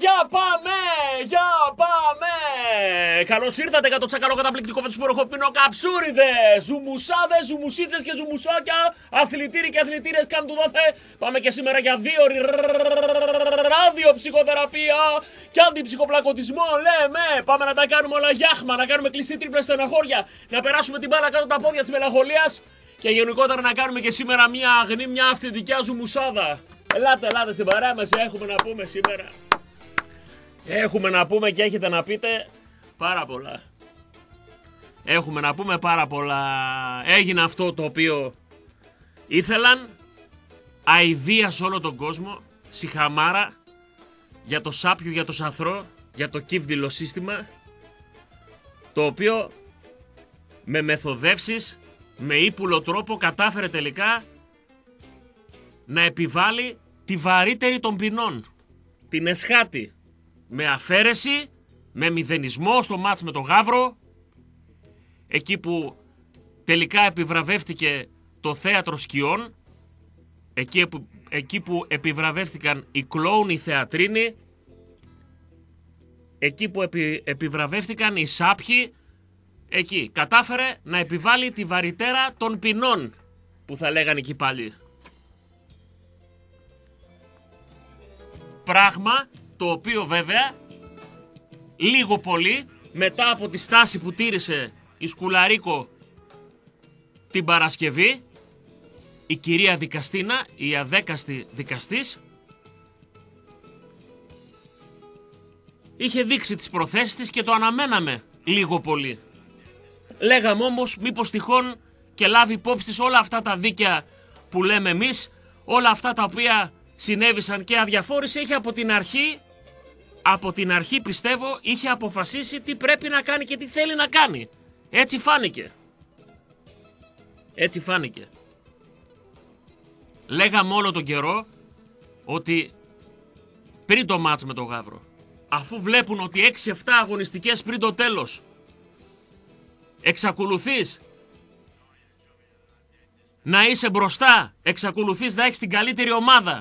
Για πάμε! Για πάμε! Καλώς ήρθατε για το τσακαλό καταπληκτικό φετσποροχοπινό καψούριδες! Ζουμουσάδες, ζουμουσίτσες και ζουμουσάκια, αθλητήροι και αθλητήρες καν του δόθε. Πάμε και σήμερα για 2 ραδιοψυχοθεραπεία και αντιψυχοπλακωτισμό. Λέμε! Πάμε να τα κάνουμε όλα γιάχμα, να κάνουμε κλειστή τρίπλα στεναχώρια, να περάσουμε την μπάλα κάτω τα πόδια της μελαγχολίας και γενικότερα να κάνουμε και σήμερα μια αγνή, μια αυθεντικιά ζουμουσάδα. Ελάτε στην παρέα μας, έχουμε να πούμε σήμερα. Έχουμε να πούμε και έχετε να πείτε πάρα πολλά. Έχουμε να πούμε πάρα πολλά. Έγινε αυτό το οποίο ήθελαν, αηδία σε όλο τον κόσμο, σιχαμάρα για το σάπιο, για το σαθρό, για το κύβδηλο σύστημα, το οποίο με μεθοδεύσεις, με ύπουλο τρόπο κατάφερε τελικά να επιβάλλει τη βαρύτερη των ποινών, την εσχάτη, με αφαίρεση, με μηδενισμό στο μάτς με τον Γαύρο, εκεί που τελικά επιβραβεύτηκε το θέατρο σκιών, εκεί που επιβραβεύτηκαν οι κλόουν, οι θεατρίνοι, εκεί που επιβραβεύτηκαν οι σάπιοι, εκεί κατάφερε να επιβάλλει τη βαρυτέρα των ποινών, που θα λέγανε εκεί πάλι. Πράγμα το οποίο βέβαια λίγο πολύ μετά από τη στάση που τήρησε η Σκουλαρίκο την Παρασκευή, η κυρία Δικαστίνα, η αδέκαστη δικαστής, είχε δείξει τις προθέσεις της και το αναμέναμε λίγο πολύ. Λέγαμε όμως μήπως τυχόν και λάβει υπόψη της όλα αυτά τα δίκαια που λέμε εμείς, όλα αυτά τα οποία συνέβησαν και αδιαφόρησε. Είχε από την αρχή πιστεύω είχε αποφασίσει τι πρέπει να κάνει και τι θέλει να κάνει. Έτσι φάνηκε. Έτσι φάνηκε. Λέγαμε όλο τον καιρό ότι πριν το μάτς με τον Γαύρο, αφού βλέπουν ότι 6-7 αγωνιστικές πριν το τέλος εξακολουθείς να είσαι μπροστά, εξακολουθείς να έχεις την καλύτερη ομάδα,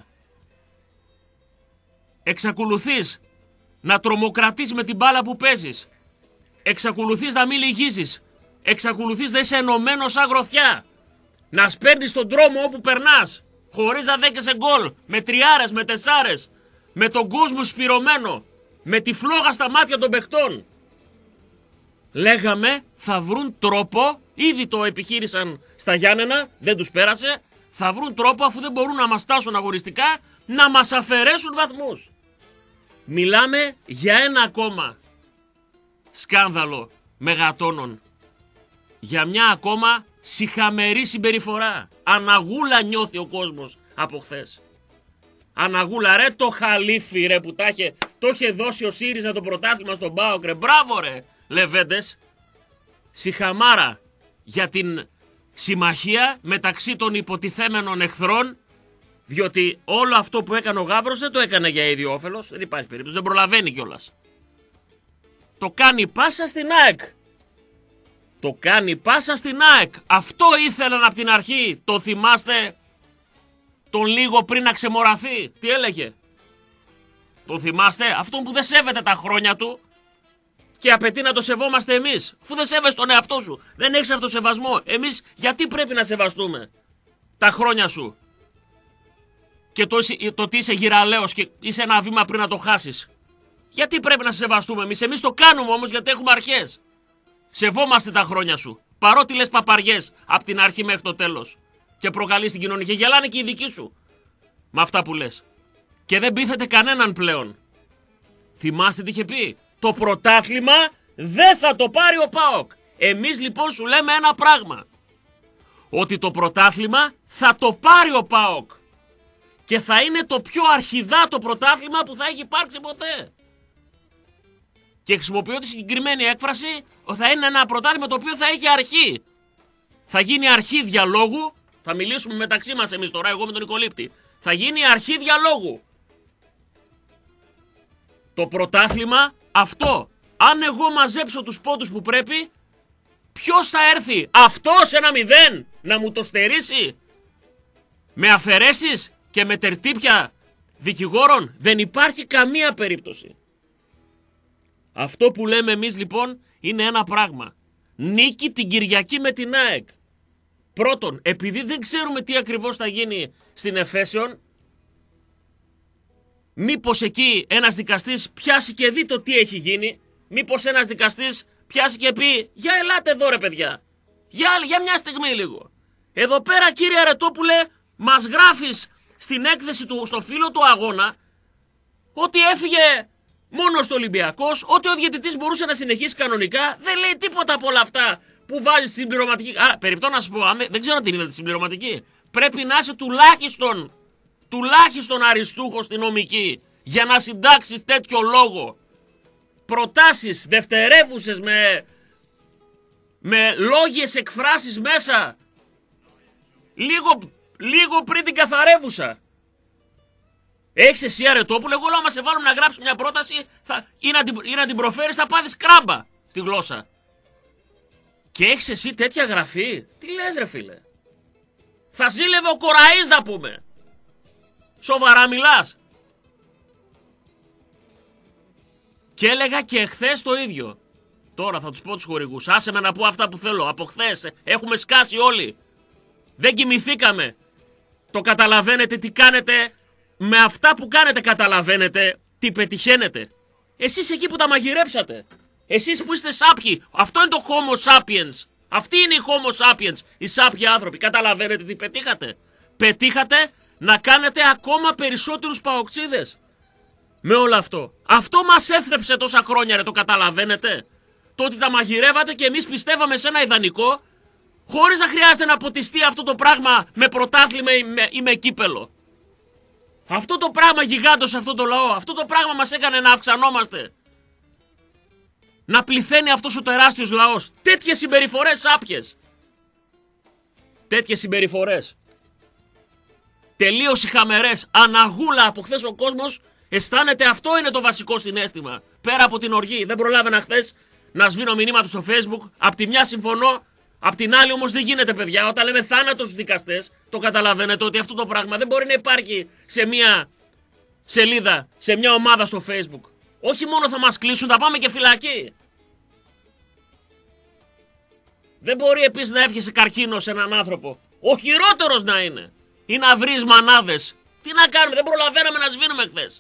εξακολουθείς να τρομοκρατείς με την μπάλα που παίζεις, εξακολουθείς να μην λυγίζεις, εξακολουθείς να είσαι ενωμένος σαν γροθιά, να σπέρνεις τον δρόμο όπου περνάς, χωρίς να δέχεσαι γκολ, με τριάρες, με τεσσάρες, με τον κόσμο σπυρωμένο, με τη φλόγα στα μάτια των παιχτών. Λέγαμε θα βρουν τρόπο, ήδη το επιχείρησαν στα Γιάννενα, δεν τους πέρασε, θα βρουν τρόπο αφού δεν μπορούν να μας τάσουν αγωνιστικά, να μας αφαιρέσουν βαθμούς. Μιλάμε για ένα ακόμα σκάνδαλο μεγατόνων, για μια ακόμα σιχαμερή συμπεριφορά. Αναγούλα νιώθει ο κόσμος από χθες. Αναγούλα ρε το χαλίφι ρε που το είχε δώσει ο ΣΥΡΙΖΑ το πρωτάθλημα στον ΠΑΟΚ ρε. Μπράβο ρε Λεβέντες. Σιχαμάρα για την συμμαχία μεταξύ των υποτιθέμενων εχθρών, διότι όλο αυτό που έκανε ο Γαύρος δεν το έκανε για ίδιο όφελος, δεν υπάρχει περίπτωση, δεν προλαβαίνει κιόλας. Το κάνει πάσα στην ΑΕΚ. Το κάνει πάσα στην ΑΕΚ. Αυτό ήθελαν από την αρχή. Το θυμάστε τον λίγο πριν να ξεμοραθεί? Τι έλεγε? Το θυμάστε? Αυτόν που δεν σέβεται τα χρόνια του και απαιτεί να το σεβόμαστε εμείς. Αφού δεν σέβεσαι τον εαυτό σου, δεν έχεις αυτοσεβασμό, εμείς γιατί πρέπει να σεβαστούμε τα χρόνια σου? Και το ότι είσαι γυραλέος και είσαι ένα βήμα πριν να το χάσεις. Γιατί πρέπει να σε σεβαστούμε εμείς? Εμείς το κάνουμε όμως γιατί έχουμε αρχές. Σεβόμαστε τα χρόνια σου. Παρότι λες παπαριές από την αρχή μέχρι το τέλος. Και προκαλείς την κοινωνία. Και γελάνε και οι δικοί σου με αυτά που λες. Και δεν πείθετε κανέναν πλέον. Θυμάστε τι είχε πει? Το πρωτάθλημα δεν θα το πάρει ο ΠΑΟΚ. Εμείς λοιπόν σου λέμε ένα πράγμα. Ότι το πρωτάθλημα θα το πάρει ο ΠΑΟΚ. Και θα είναι το πιο αρχιδάτο πρωτάθλημα που θα έχει υπάρξει ποτέ. Και χρησιμοποιώ τη συγκεκριμένη έκφραση, θα είναι ένα πρωτάθλημα το οποίο θα έχει αρχή. Θα γίνει αρχή διαλόγου. Θα μιλήσουμε μεταξύ μας εμείς τώρα, εγώ με τον Νικολίπτη. Θα γίνει αρχή διαλόγου. Το πρωτάθλημα αυτό, αν εγώ μαζέψω τους πόντους που πρέπει, ποιος θα έρθει? Αυτός 1-0 να μου το στερήσει? Με αφαιρέσεις και με τερτύπια δικηγόρων. Δεν υπάρχει καμία περίπτωση. Αυτό που λέμε εμείς λοιπόν είναι ένα πράγμα. Νίκη την Κυριακή με την ΑΕΚ. Πρώτον, επειδή δεν ξέρουμε τι ακριβώς θα γίνει στην Εφέσεων, μήπως εκεί ένας δικαστής πιάσει και δει το τι έχει γίνει, μήπως ένας δικαστής πιάσει και πει «Για ελάτε εδώ ρε παιδιά, για μια στιγμή λίγο». Εδώ πέρα κύριε Αρετόπουλε μας γράφεις στην έκθεση του, στο φύλλο του αγώνα, ότι έφυγε μόνο στο Ολυμπιακός, ότι ο διαιτητής μπορούσε να συνεχίσει κανονικά. Δεν λέει τίποτα από όλα αυτά που βάζει στη συμπληρωματική. Άρα, περιπτώ να σου πω, δεν ξέρω αν την είδατε τη συμπληρωματική. Πρέπει να είσαι τουλάχιστον αριστούχος στη νομική για να συντάξεις τέτοιο λόγο. Προτάσεις δευτερεύουσες με λόγιες εκφράσεις μέσα. Λίγο πριν την καθαρεύουσα. Έχεις εσύ Αρετόπουλο, εγώ λέω άμα σε βάλουμε να γράψεις μια πρόταση ή να την προφέρεις θα πάθεις κράμπα στη γλώσσα. Και έχεις εσύ τέτοια γραφή. Τι λες ρε φίλε. Θα ζήλευε ο Κοραής να πούμε. Σοβαρά μιλάς. Και έλεγα και χθες το ίδιο. Τώρα θα τους πω τους χορηγούς. Άσε με να πω αυτά που θέλω. Από χθες έχουμε σκάσει όλοι. Δεν κοιμηθήκαμε. Το καταλαβαίνετε τι κάνετε. Με αυτά που κάνετε καταλαβαίνετε τι πετυχαίνετε. Εσείς εκεί που τα μαγειρέψατε. Εσείς που είστε σάπιοι. Αυτό είναι το Homo sapiens. Αυτή είναι η Homo sapiens. Οι σάπιοι άνθρωποι. Καταλαβαίνετε τι πετύχατε. Πετύχατε να κάνετε ακόμα περισσότερους παοξίδες. Με όλο αυτό. Αυτό μας έθρεψε τόσα χρόνια ρε, το καταλαβαίνετε. Το ότι τα μαγειρεύατε και εμείς πιστεύαμε σε ένα ιδανικό, χωρίς να χρειάζεται να ποτιστεί αυτό το πράγμα με πρωτάθλημα ή με κύπελο. Αυτό το πράγμα γιγάντωσε αυτό το λαό. Αυτό το πράγμα μας έκανε να αυξανόμαστε. Να πληθαίνει αυτός ο τεράστιος λαός. Τέτοιες συμπεριφορές άπιες. Τέτοιες συμπεριφορές. Τελείως οι χαμερές. Αναγούλα από χθες ο κόσμος αισθάνεται αυτό είναι το βασικό συναίσθημα. Πέρα από την οργή. Δεν προλάβαινα χθες να σβήνω μηνύματα στο Facebook. Απ' τη μια συμφωνώ. Απ' την άλλη όμως δεν γίνεται παιδιά. Όταν λέμε θάνατο στους δικαστές, το καταλαβαίνετε ότι αυτό το πράγμα δεν μπορεί να υπάρχει σε μια σελίδα, σε μια ομάδα στο Facebook. Όχι μόνο θα μας κλείσουν, θα πάμε και φυλακή. Δεν μπορεί επίσης να εύχεσαι καρκίνο σε έναν άνθρωπο. Ο χειρότερος να είναι. Ή να βρεις μανάδες. Τι να κάνουμε, δεν προλαβαίναμε να σβήνουμε χθες.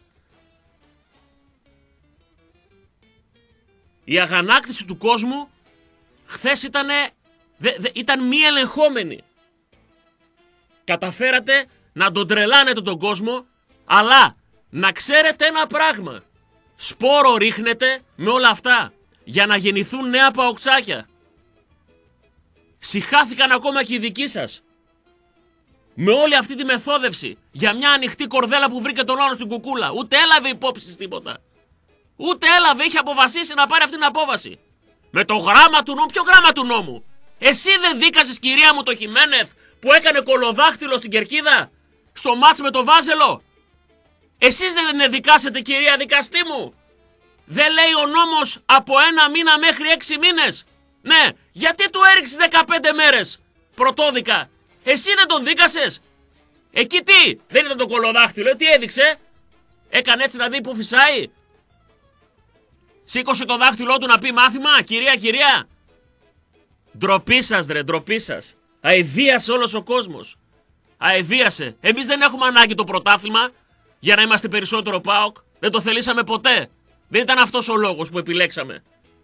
Η αγανάκτηση του κόσμου χθες ήταν μη ελεγχόμενη. Καταφέρατε να τον τρελάνετε τον κόσμο, αλλά να ξέρετε ένα πράγμα. Σπόρο ρίχνετε με όλα αυτά για να γεννηθούν νέα παοξάκια. Συχάθηκαν ακόμα και οι δικοί σας. Με όλη αυτή τη μεθόδευση για μια ανοιχτή κορδέλα που βρήκε τον άλλο στην κουκούλα. Ούτε έλαβε υπόψη τίποτα. Ούτε έλαβε, είχε αποφασίσει να πάρει αυτή την απόφαση. Με το γράμμα του νόμου. Ποιο γράμμα του νόμου? Εσύ δεν δίκασες κυρία μου το Χιμένεθ που έκανε κολοδάχτυλο στην κερκίδα στο μάτς με το Βάζελο? Εσείς δεν δικάσετε κυρία δικαστή μου? Δεν λέει ο νόμος από 1 μήνα μέχρι 6 μήνες? Ναι, γιατί του έριξες 15 μέρες πρωτόδικα? Εσύ δεν τον δίκασες? Εκεί τι, δεν ήταν το κολοδάχτυλο, τι έδειξε? Έκανε έτσι να δει που φυσάει? Σήκωσε το δάχτυλό του να πει μάθημα, κυρία. Ντροπή σας ρε, ντροπή σας. Αηδίασε όλος ο κόσμος. Αηδίασε. Εμείς δεν έχουμε ανάγκη το πρωτάθλημα για να είμαστε περισσότερο ΠΑΟΚ. Δεν το θελήσαμε ποτέ. Δεν ήταν αυτός ο λόγος που επιλέξαμε.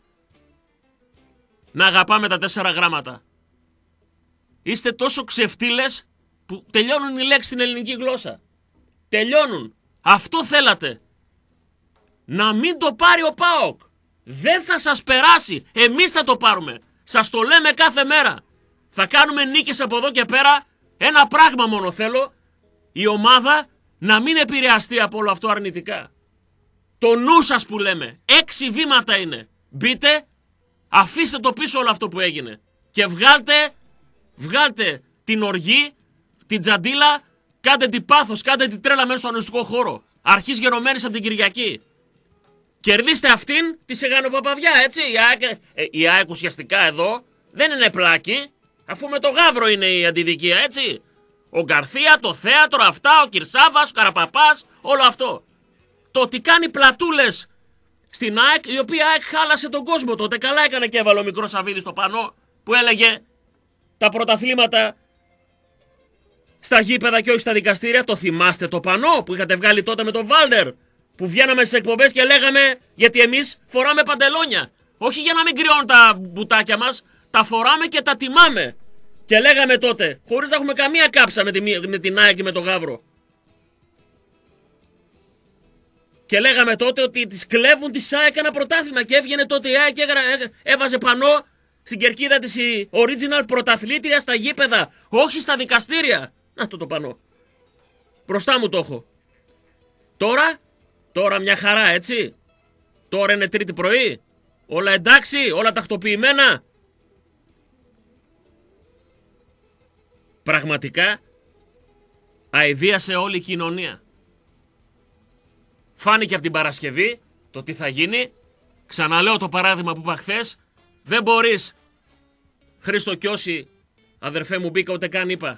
Να αγαπάμε τα 4 γράμματα. Είστε τόσο ξεφτύλες που τελειώνουν οι λέξεις στην ελληνική γλώσσα. Τελειώνουν. Αυτό θέλατε. Να μην το πάρει ο ΠΑΟΚ. Δεν θα σας περάσει. Εμείς θα το πάρουμε. Σας το λέμε κάθε μέρα. Θα κάνουμε νίκες από εδώ και πέρα. Ένα πράγμα μόνο θέλω. Η ομάδα να μην επηρεαστεί από όλο αυτό αρνητικά. Το νου σας που λέμε. 6 βήματα είναι. Μπείτε. Αφήστε το πίσω όλο αυτό που έγινε. Και βγάλτε την οργή, την τζαντίλα. Κάντε την πάθος, κάντε την τρέλα μέσα στο αγωνιστικό χώρο. Αρχής γενομένης από την Κυριακή. Κερδίστε αυτήν τη Σεγανοπαπαδιά, έτσι. Η ΑΕΚ ουσιαστικά εδώ δεν είναι πλάκι, αφού με το Γαύρο είναι η αντιδικία, έτσι. Ο Γκαρθία, το θέατρο, αυτά, ο Κυρσάβας, ο Καραπαπάς, όλο αυτό. Το ότι κάνει πλατούλες στην ΑΕΚ, η οποία ΑΕΚ χάλασε τον κόσμο τότε. Καλά έκανε και έβαλε ο μικρός Σαββίδης στο πανό που έλεγε τα πρωταθλήματα στα γήπεδα και όχι στα δικαστήρια. Το θυμάστε το πανό που είχατε βγάλει τότε με τον Βάλτερ? Που βγαίναμε στις εκπομπές και λέγαμε, γιατί εμείς φοράμε παντελόνια. Όχι για να μην κρυώνουν τα μπουτάκια μας, τα φοράμε και τα τιμάμε. Και λέγαμε τότε, χωρίς να έχουμε καμία κάψα με την ΑΕΚ και με τον Γαύρο. Και λέγαμε τότε ότι τις κλέβουν τη ΑΕΚ ένα πρωτάθλημα. Και έβγαινε τότε η ΑΕΚ και έβαζε πανό στην κερκίδα της η original πρωταθλήτρια στα γήπεδα. Όχι στα δικαστήρια. Να το πανό. Μπροστά μου το έχω. Τώρα μια χαρά, έτσι. Τώρα είναι Τρίτη πρωί. Όλα εντάξει, όλα τακτοποιημένα. Πραγματικά αηδίασε όλη η κοινωνία. Φάνηκε από την Παρασκευή το τι θα γίνει. Ξαναλέω το παράδειγμα που είπα χθες. Δεν μπορείς, Χρήστο Κιώση, αδερφέ μου, μπήκα ούτε καν είπα.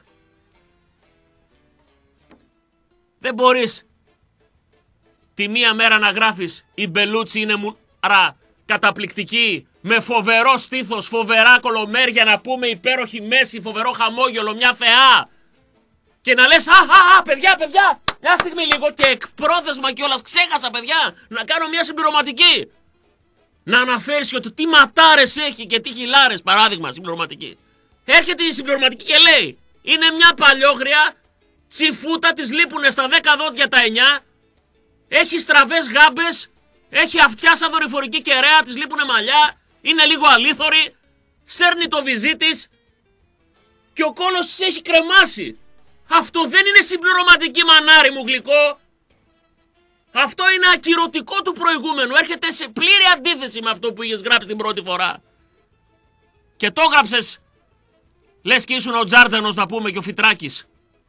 Δεν μπορείς τη μία μέρα να γράφεις η Μπελούτσι είναι μουρα καταπληκτική, με φοβερό στήθος, φοβερά κολομέρια, να πούμε υπέροχη μέση, φοβερό χαμόγελο, μια θεά. Και να λες παιδιά, μια στιγμή λίγο, και εκπρόθεσμα κιόλας ξέχασα παιδιά να κάνω μια συμπληρωματική. Να αναφέρεις και ότι τι ματάρες έχει και τι χιλάρες, παράδειγμα συμπληρωματική. Έρχεται η συμπληρωματική και λέει, είναι μια παλιόγρια, τσιφούτα, της λείπουνε στα 10 δόντια τα 9, έχει στραβές γάμπες, έχει αυτιά σαν δορυφορική κεραία, της λείπουνε μαλλιά, είναι λίγο αλήθωρη, σέρνει το βυζί της και ο κόλος της έχει κρεμάσει. Αυτό δεν είναι συμπληρωματική, μανάρι μου γλυκό. Αυτό είναι ακυρωτικό του προηγούμενου. Έρχεται σε πλήρη αντίθεση με αυτό που είχες γράψει την πρώτη φορά. Και το έγραψες, λες και ήσουν ο Τζάρτζανος, να πούμε, και ο Φυτράκης.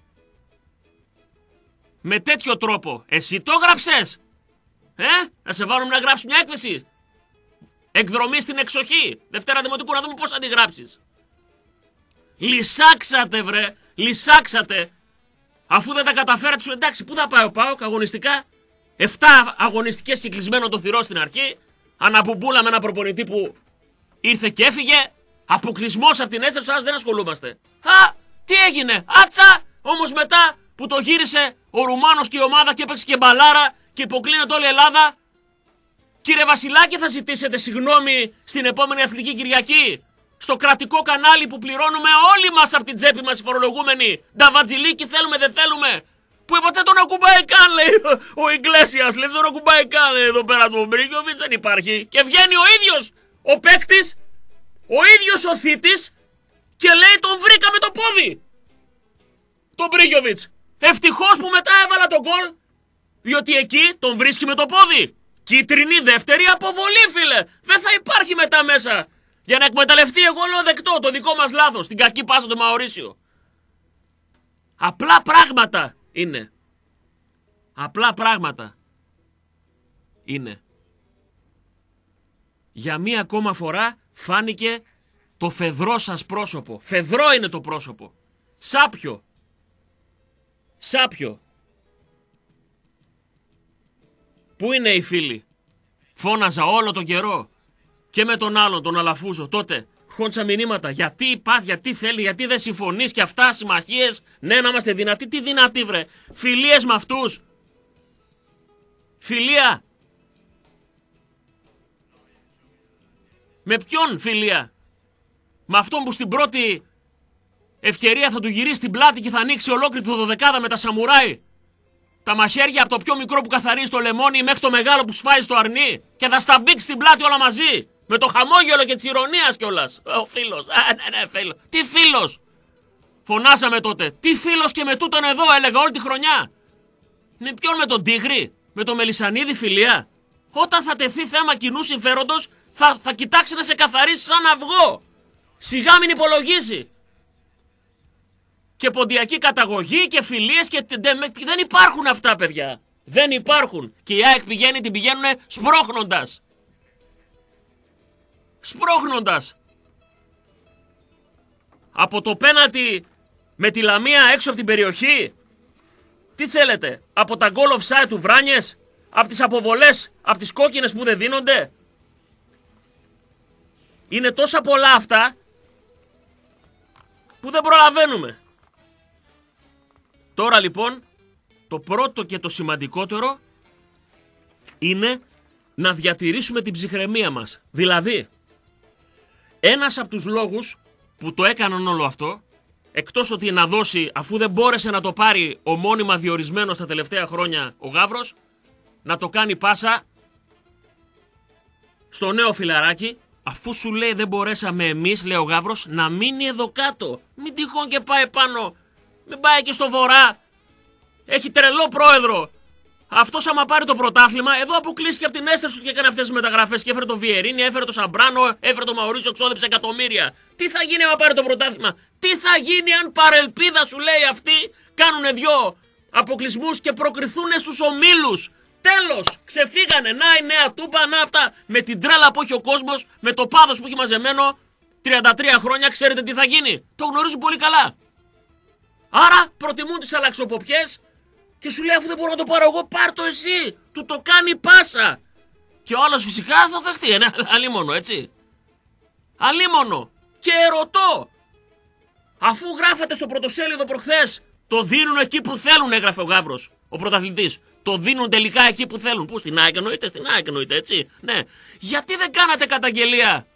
Με τέτοιο τρόπο. Εσύ το έγραψες. Να σε βάλουμε να γράψεις μια έκθεση. Εκδρομή στην εξοχή. Δευτέρα Δημοτικού, να δούμε πώς θα τη γράψεις. Λυσάξατε βρε. Λυσάξατε. Αφού δεν τα καταφέρατε, σου εντάξει, πού θα πάει ο ΠΑΟΚ αγωνιστικά? 7 αγωνιστικές και κλεισμένο το θυρό στην αρχή. Αναμπουμπούλα με ένα προπονητή που ήρθε και έφυγε. Αποκλεισμός από την αίσθηση, δεν ασχολούμαστε. Τι έγινε, άτσα! Όμως μετά που το γύρισε ο Ρουμάνος και η ομάδα και έπαιξε και μπαλάρα και υποκλίνεται όλη η Ελλάδα. Κύριε Βασιλάκη, θα ζητήσετε συγγνώμη στην επόμενη Αθλητική Κυριακή? Στο κρατικό κανάλι που πληρώνουμε όλοι μας από την τσέπη μας οι φορολογούμενοι. Νταβατζιλίκι θέλουμε, δεν θέλουμε. Που ποτέ τον ακουμπάει καν, λέει ο Ιγκλέσιας. Λέει, τον ακουμπάει καν, λέει, εδώ πέρα του Μπρίγκοβιτς, δεν υπάρχει. Και βγαίνει ο ίδιος ο παίκτης, ο ίδιος ο θήτης και λέει, τον βρήκα με το πόδι. Τον Μπρίγκοβιτς. Ευτυχώς που μετά έβαλα τον γκολ, διότι εκεί τον βρίσκει με το πόδι. Κίτρινη δεύτερη αποβολή, φίλε. Δεν θα υπάρχει μετά μέσα. Για να εκμεταλλευτεί, εγώ λέω δεκτό, το δικό μας λάθος, την κακή πάσα του Μαωρίσιο. Απλά πράγματα είναι. Απλά πράγματα είναι. Για μία ακόμα φορά φάνηκε το φεδρό σας πρόσωπο. Φεδρό είναι το πρόσωπο. Σάπιο. Σάπιο. Πού είναι οι φίλοι? Φώναζα όλο τον καιρό. Και με τον άλλον, τον Αλαφούζο, τότε χόντσα μηνύματα. Γιατί υπάρχει, γιατί θέλει, γιατί δεν συμφωνείς και αυτά, συμμαχίες. Ναι, να είμαστε δυνατοί. Τι δυνατοί, βρε? Φιλίες με αυτούς. Φιλία. Με ποιον φιλία? Με αυτόν που στην πρώτη ευκαιρία θα του γυρίσει την πλάτη και θα ανοίξει ολόκληρη τη δωδεκάδα με τα σαμουράι. Τα μαχαίρια από το πιο μικρό που καθαρίζει το λεμόνι μέχρι το μεγάλο που σφάζει στο αρνί και θα σταμπίξει την πλάτη όλα μαζί. Με το χαμόγελο και της ηρωνίας κιόλας. Ο φίλος. Ναι, φίλος. Τι φίλος? Φωνάσαμε τότε. Τι φίλος και με τούτον εδώ, έλεγα όλη τη χρονιά. Με ποιον? Με τον Τίγρη? Με τον Μελισσανίδη φιλία? Όταν θα τεθεί θέμα κοινού συμφέροντος, θα κοιτάξει να σε καθαρίσει σαν αυγό. Σιγά μην υπολογίσει. Και ποντιακή καταγωγή και φιλίες και δεν υπάρχουν αυτά, παιδιά. Δεν υπάρχουν. Και η ΑΕΚ την πηγαίνουν σπρώχνοντας. Σπρώχνοντας. Από το πέναλτι με τη Λαμία έξω από την περιοχή. Τι θέλετε, από τα goal offside του Βράνιες, από τις αποβολές, από τις κόκκινες που δεν δίνονται? Είναι τόσα πολλά αυτά που δεν προλαβαίνουμε. Τώρα λοιπόν, το πρώτο και το σημαντικότερο είναι να διατηρήσουμε την ψυχραιμία μας. Δηλαδή, ένας από τους λόγους που το έκαναν όλο αυτό, εκτός ότι να δώσει, αφού δεν μπόρεσε να το πάρει ο μόνιμα διορισμένος τα τελευταία χρόνια ο Γαύρος, να το κάνει πάσα στο νέο φιλαράκι, αφού σου λέει δεν μπορέσαμε εμείς, λέει ο Γαύρος, να μείνει εδώ κάτω. Μην τυχόν και πάει πάνω, μην πάει και στο βορρά. Έχει τρελό πρόεδρο. Αυτός άμα πάρει το πρωτάθλημα, εδώ αποκλείστηκε από την Έστερσουτ και έκανε αυτές τις μεταγραφές και έφερε το Βιερίνη, έφερε το Σαμπράνο, έφερε το Μαουρίσιο, ξόδεψε εκατομμύρια. Τι θα γίνει άμα πάρει το πρωτάθλημα? Τι θα γίνει αν παρελπίδα, σου λέει αυτοί, κάνουνε δυο αποκλεισμούς και προκριθούν στους ομίλους? Τέλος, ξεφύγανε. Να η νέα τούπα, να αυτά. Με την τρέλα που έχει ο κόσμος, με το πάθος που έχει μαζεμένο 33 χρόνια, ξέρετε τι θα γίνει? Το γνωρίζουν πολύ καλά. Άρα προτιμούν τις αλλαξοποπιές και σου λέει, αφού δεν μπορώ να το πάρω εγώ, πάρ' το εσύ. Του το κάνει πάσα. Και ο άλλος φυσικά θα δεχτεί. Αλίμονο, έτσι. Αλίμονο. Και ρωτώ, αφού γράφεται στο πρωτοσέλιδο προχθές, το δίνουν εκεί που θέλουν, έγραφε ο Γαύρος, ο πρωταθλητής. Το δίνουν τελικά εκεί που θέλουν. Πού, στην ΑΕΚ εννοείται? Στην ΑΕΚ εννοείται, έτσι. Ναι. Γιατί δεν κάνατε καταγγελία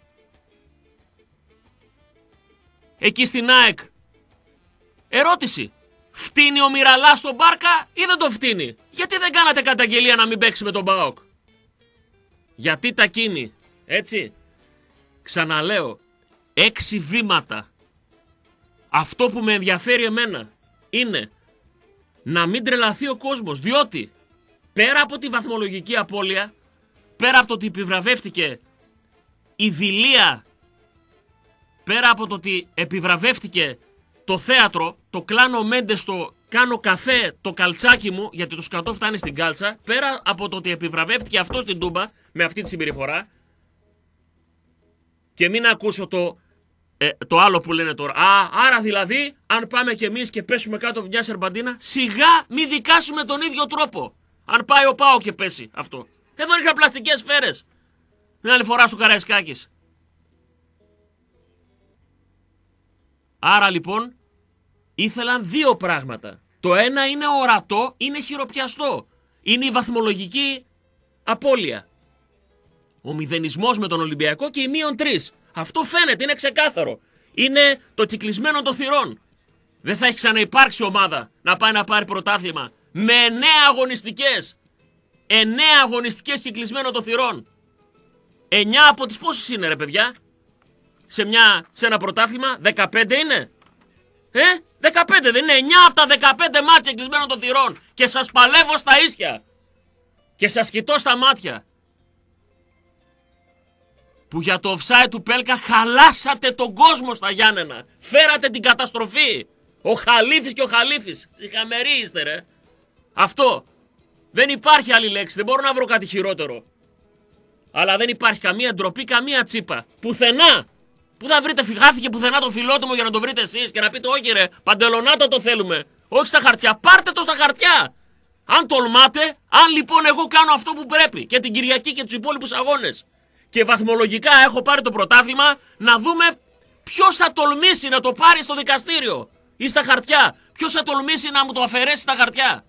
εκεί στην ΑΕΚ? Ερώτηση. Φτύνει ο Μιραλάς στον Μπάρκα ή δεν το φτύνει? Γιατί δεν κάνατε καταγγελία να μην παίξει με τον ΠΑΟΚ? Γιατί τα κίνη? Έτσι. Ξαναλέω. 6 βήματα. Αυτό που με ενδιαφέρει εμένα είναι να μην τρελαθεί ο κόσμος. Διότι πέρα από τη βαθμολογική απώλεια, πέρα από το ότι επιβραβεύτηκε η δειλία, πέρα από το ότι επιβραβεύτηκε το θέατρο, το κλάνω Μέντες, το κάνω καφέ, το καλτσάκι μου, γιατί το σκατό φτάνει στην κάλτσα, πέρα από το ότι επιβραβεύτηκε αυτό στην Τούμπα με αυτή τη συμπεριφορά, και μην ακούσω το άλλο που λένε τώρα. Άρα δηλαδή, αν πάμε κι εμείς και πέσουμε κάτω από μια σερπαντίνα, σιγά μη δικάσουμε τον ίδιο τρόπο. Αν πάει ο ΠΑΟ και πέσει αυτό. Εδώ είχα πλαστικές σφαίρες την άλλη φορά στο Καραϊσκάκης. Άρα λοιπόν, ήθελαν δύο πράγματα. Το ένα είναι ορατό, είναι χειροπιαστό. Είναι η βαθμολογική απώλεια. Ο μηδενισμός με τον Ολυμπιακό και η -3. Αυτό φαίνεται, είναι ξεκάθαρο. Είναι το κυκλισμένο των θυρών. Δεν θα έχει ξαναυπάρξει ομάδα να πάει να πάρει πρωτάθλημα με 9 αγωνιστικές. 9 αγωνιστικές κυκλισμένο των θυρών. 9 από τις πόσες είναι, ρε παιδιά? Σε ένα πρωτάθλημα 15 είναι. 15 δεν είναι? 9 από τα 15 μάτια κλεισμένων των θυρών. Και σας παλεύω στα ίσια. Και σας κοιτώ στα μάτια. Που για το offside του Πέλκα χαλάσατε τον κόσμο στα Γιάννενα. Φέρατε την καταστροφή. Ο Χαλίφης και ο Χαλίφης. Σιχαμεροί είστε, ρε. Αυτό. Δεν υπάρχει άλλη λέξη. Δεν μπορώ να βρω κάτι χειρότερο. Αλλά δεν υπάρχει καμία ντροπή, καμία τσίπα. Πουθενά. Πού θα βρείτε, φυγάθηκε πουθενά το φιλότιμο για να το βρείτε εσείς και να πείτε, όχι ρε, Παντελονάτο το θέλουμε. Όχι στα χαρτιά. Πάρτε το στα χαρτιά. Αν τολμάτε, αν λοιπόν εγώ κάνω αυτό που πρέπει και την Κυριακή και τους υπόλοιπους αγώνες και βαθμολογικά έχω πάρει το πρωτάθλημα, να δούμε ποιος θα τολμήσει να το πάρει στο δικαστήριο ή στα χαρτιά. Ποιος θα τολμήσει να μου το αφαιρέσει στα χαρτιά.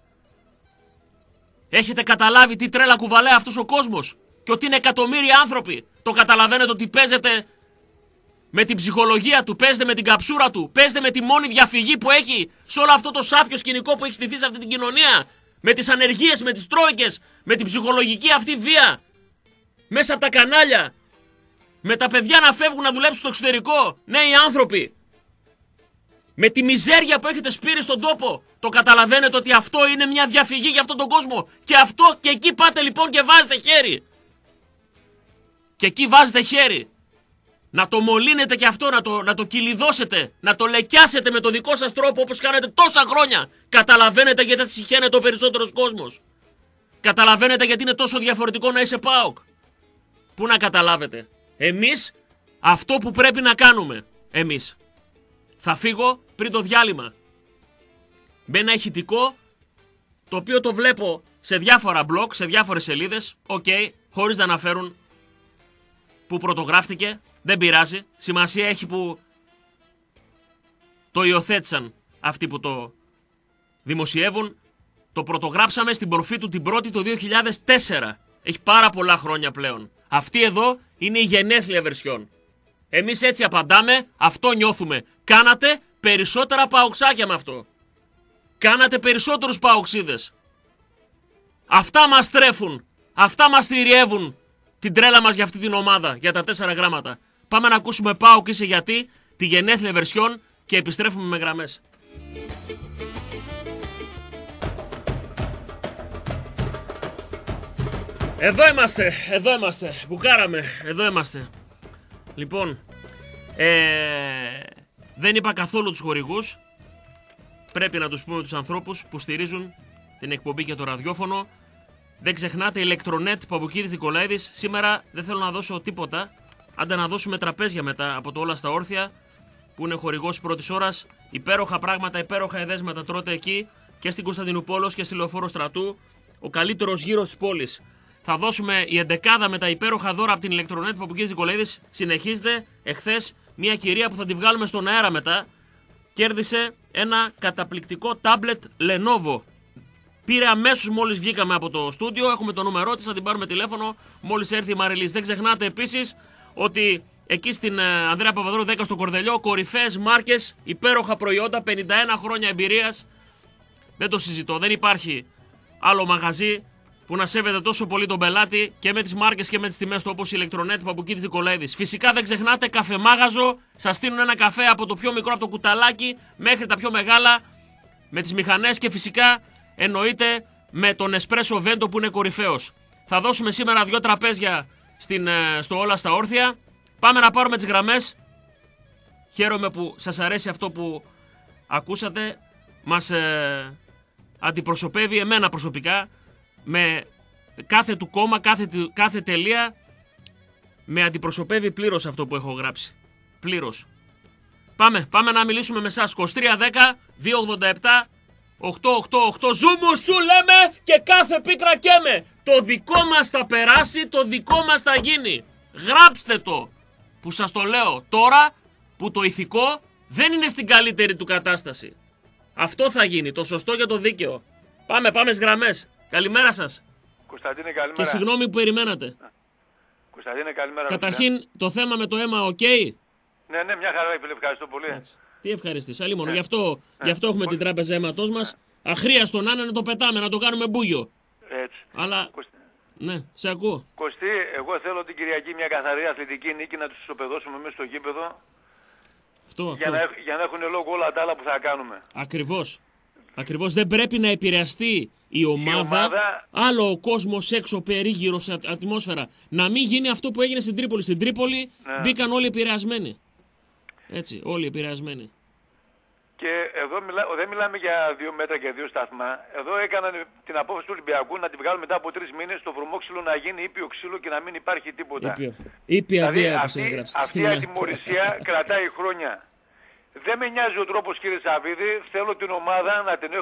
Έχετε καταλάβει τι τρέλα κουβαλάει αυτός ο κόσμος και ότι είναι εκατομμύρια άνθρωποι? Το καταλαβαίνετε ότι παίζετε με την ψυχολογία του, παίζετε με την καψούρα του, παίζετε με τη μόνη διαφυγή που έχει σε όλο αυτό το σάπιο σκηνικό που έχει στηθεί σε αυτή την κοινωνία, με τις ανεργίες, με τις τρόικες, με την ψυχολογική αυτή βία μέσα από τα κανάλια, με τα παιδιά να φεύγουν να δουλέψουν στο εξωτερικό, νέοι άνθρωποι, με τη μιζέρια που έχετε σπείρει στον τόπο. Το καταλαβαίνετε ότι αυτό είναι μια διαφυγή για αυτόν τον κόσμο? Και αυτό, και εκεί πάτε λοιπόν και βάζετε χέρι. Και εκεί βάζετε χέρι. Να το μολύνετε και αυτό, να το κυλιδώσετε, να το λεκιάσετε με το δικό σας τρόπο όπως κάνετε τόσα χρόνια. Καταλαβαίνετε γιατί συχαίνεται ο περισσότερος κόσμος? Καταλαβαίνετε γιατί είναι τόσο διαφορετικό να είσαι ΠΑΟΚ? Πού να καταλάβετε? Εμείς αυτό που πρέπει να κάνουμε, εμείς. Θα φύγω πριν το διάλειμμα. Με ένα ηχητικό το οποίο το βλέπω σε διάφορα blog, σε διάφορες σελίδες, χωρίς να αναφέρουν που πρωτογράφτηκε, δεν πειράζει, σημασία έχει που το υιοθέτησαν αυτοί που το δημοσιεύουν. Το πρωτογράψαμε στην προφή του την πρώτη το 2004. Έχει πάρα πολλά χρόνια πλέον. Αυτή εδώ είναι η γενέθλια βερσιόν. Εμείς έτσι απαντάμε, αυτό νιώθουμε. Κάνατε περισσότερα παοξάκια με αυτό. Κάνατε περισσότερους παοξίδες. Αυτά μας τρέφουν. Αυτά μας θηριεύουν την τρέλα μας για αυτή την ομάδα, για τα 4 γράμματα. Πάμε να ακούσουμε ΠΑΟΚ είσαι γιατί, τη γενέθλια βερσιόν και επιστρέφουμε με γραμμές. Εδώ είμαστε, μπουκάραμε, εδώ είμαστε. Λοιπόν, δεν είπα καθόλου τους χορηγούς, πρέπει να τους πούμε τους ανθρώπους που στηρίζουν την εκπομπή και το ραδιόφωνο. Δεν ξεχνάτε, ηλεκτρονέτ Παπουκίδης Νικολαίδης. Σήμερα δεν θέλω να δώσω τίποτα, άντε να δώσουμε τραπέζια μετά από το Όλα στα Όρθια, που είναι χορηγός πρώτης ώρας. Υπέροχα πράγματα, υπέροχα εδέσματα τρώτε εκεί και στην Κωνσταντινούπολος και στη Λεωφόρο Στρατού. Ο καλύτερος γύρος της πόλης. Θα δώσουμε η 11 με τα υπέροχα δώρα από την ηλεκτρονέτ Παπουκίδης Νικολαίδης. Συνεχίζεται. Εχθές μια κυρία που θα τη βγάλουμε στον αέρα μετά κέρδισε ένα καταπληκτικό τάμπλετ Lenovo. Πήρε αμέσως μόλις βγήκαμε από το στούντιο. Έχουμε το νούμερό της, θα την πάρουμε τηλέφωνο μόλις έρθει η Μαριλής. Δεν ξεχνάτε επίσης ότι εκεί στην Ανδρέα Παπαδρού 10 στο Κορδελιό, κορυφαίες μάρκες, υπέροχα προϊόντα, 51 χρόνια εμπειρίας. Δεν το συζητώ, δεν υπάρχει άλλο μαγαζί που να σέβεται τόσο πολύ τον πελάτη και με τις μάρκες και με τις τιμές του όπως η ηλεκτρονέτ Παπουκίδης Νικολαίδης. Φυσικά δεν ξεχνάτε καφεμάγαζο, σας στείλουν ένα καφέ από το πιο μικρό από το κουταλάκι μέχρι τα πιο μεγάλα με τις μηχανές και φυσικά εννοείται με τον εσπρέσο βέντο που είναι κορυφαίος. Θα δώσουμε σήμερα 2 τραπέζια στο Όλα στα Όρθια. Πάμε να πάρουμε τις γραμμές. Χαίρομαι που σας αρέσει αυτό που ακούσατε. Μας αντιπροσωπεύει εμένα προσωπικά. Με κάθε του κόμμα, κάθε τελεία με αντιπροσωπεύει πλήρως αυτό που έχω γράψει. Πλήρως. Πάμε να μιλήσουμε με εσάς. 2310 287 888. Ζούμου σου λέμε και κάθε πίκρα καίμε. Το δικό μας θα περάσει, το δικό μας θα γίνει. Γράψτε το. Που σας το λέω τώρα που το ηθικό δεν είναι στην καλύτερη του κατάσταση. Αυτό θα γίνει, το σωστό και το δίκαιο. Πάμε στις γραμμές. Καλημέρα σας. Κωνσταντίνε, καλημέρα. Και συγγνώμη που περιμένατε. Κωνσταντίνε, καλημέρα. Καταρχήν, το θέμα με το αίμα, οκ. Ναι, μια χαρά, φίλε, ευχαριστώ πολύ. Έτσι. Τι ευχαριστείς, αλλήμον. Γι' αυτό έχουμε την τράπεζα αίματός μας. Αχρίαστο να είναι να το πετάμε, να το κάνουμε μπούγιο. Έτσι. Αλλά. Ναι, σε ακούω. Κωστή, εγώ θέλω την Κυριακή μια καθαρή αθλητική νίκη να τους ισοπεδώσουμε μέσα στο γήπεδο. Αυτό. Για να έχουν λόγο όλα τα άλλα που θα κάνουμε. Ακριβώς δεν πρέπει να επηρεαστεί η ομάδα, άλλο ο κόσμος έξω περίγυρο σε ατμόσφαιρα. Να μην γίνει αυτό που έγινε στην Τρίπολη. Στην Τρίπολη μπήκαν όλοι επηρεασμένοι. Έτσι, όλοι επηρεασμένοι. Και εδώ δεν μιλάμε για 2 μέτρα και 2 σταθμά. Εδώ έκαναν την απόφαση του Ολυμπιακού να την βγάλουν μετά από 3 μήνες στο βρωμόξυλο να γίνει ήπιο ξύλο και να μην υπάρχει τίποτα. Ήπια βία, αυτή η ατιμωρησία κρατάει χρόνια. Δεν με νοιάζει ο τρόπος, κύριε Σαββίδη. Θέλω την ομάδα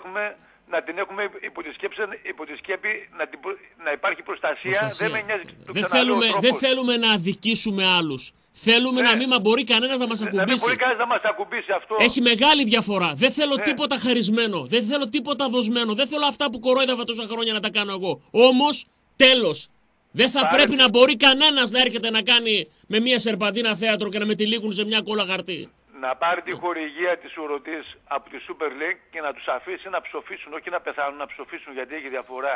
να την έχουμε υπό τη σκέπη, να υπάρχει προστασία. Δεν με νοιάζει δεν θέλουμε να αδικήσουμε άλλους. Θέλουμε να μην μπορεί κανένας να μας ακουμπήσει. Να μην μπορεί κανένας να μας ακουμπήσει αυτό. Έχει μεγάλη διαφορά. Δεν θέλω τίποτα χαρισμένο. Δεν θέλω τίποτα δοσμένο. Δεν θέλω αυτά που κορόιδευα τόσα χρόνια να τα κάνω εγώ. Όμως, τέλος. Δεν θα πρέπει να μπορεί κανένας να έρχεται να κάνει με μια σερπαντίνα θέατρο και να με τυλίγουν σε μια κόλλα χαρτί. Να πάρει τη χορηγία της ουρωτής από τη Super League και να τους αφήσει να ψοφήσουν, όχι να πεθάνουν, να ψοφήσουν, γιατί έχει διαφορά.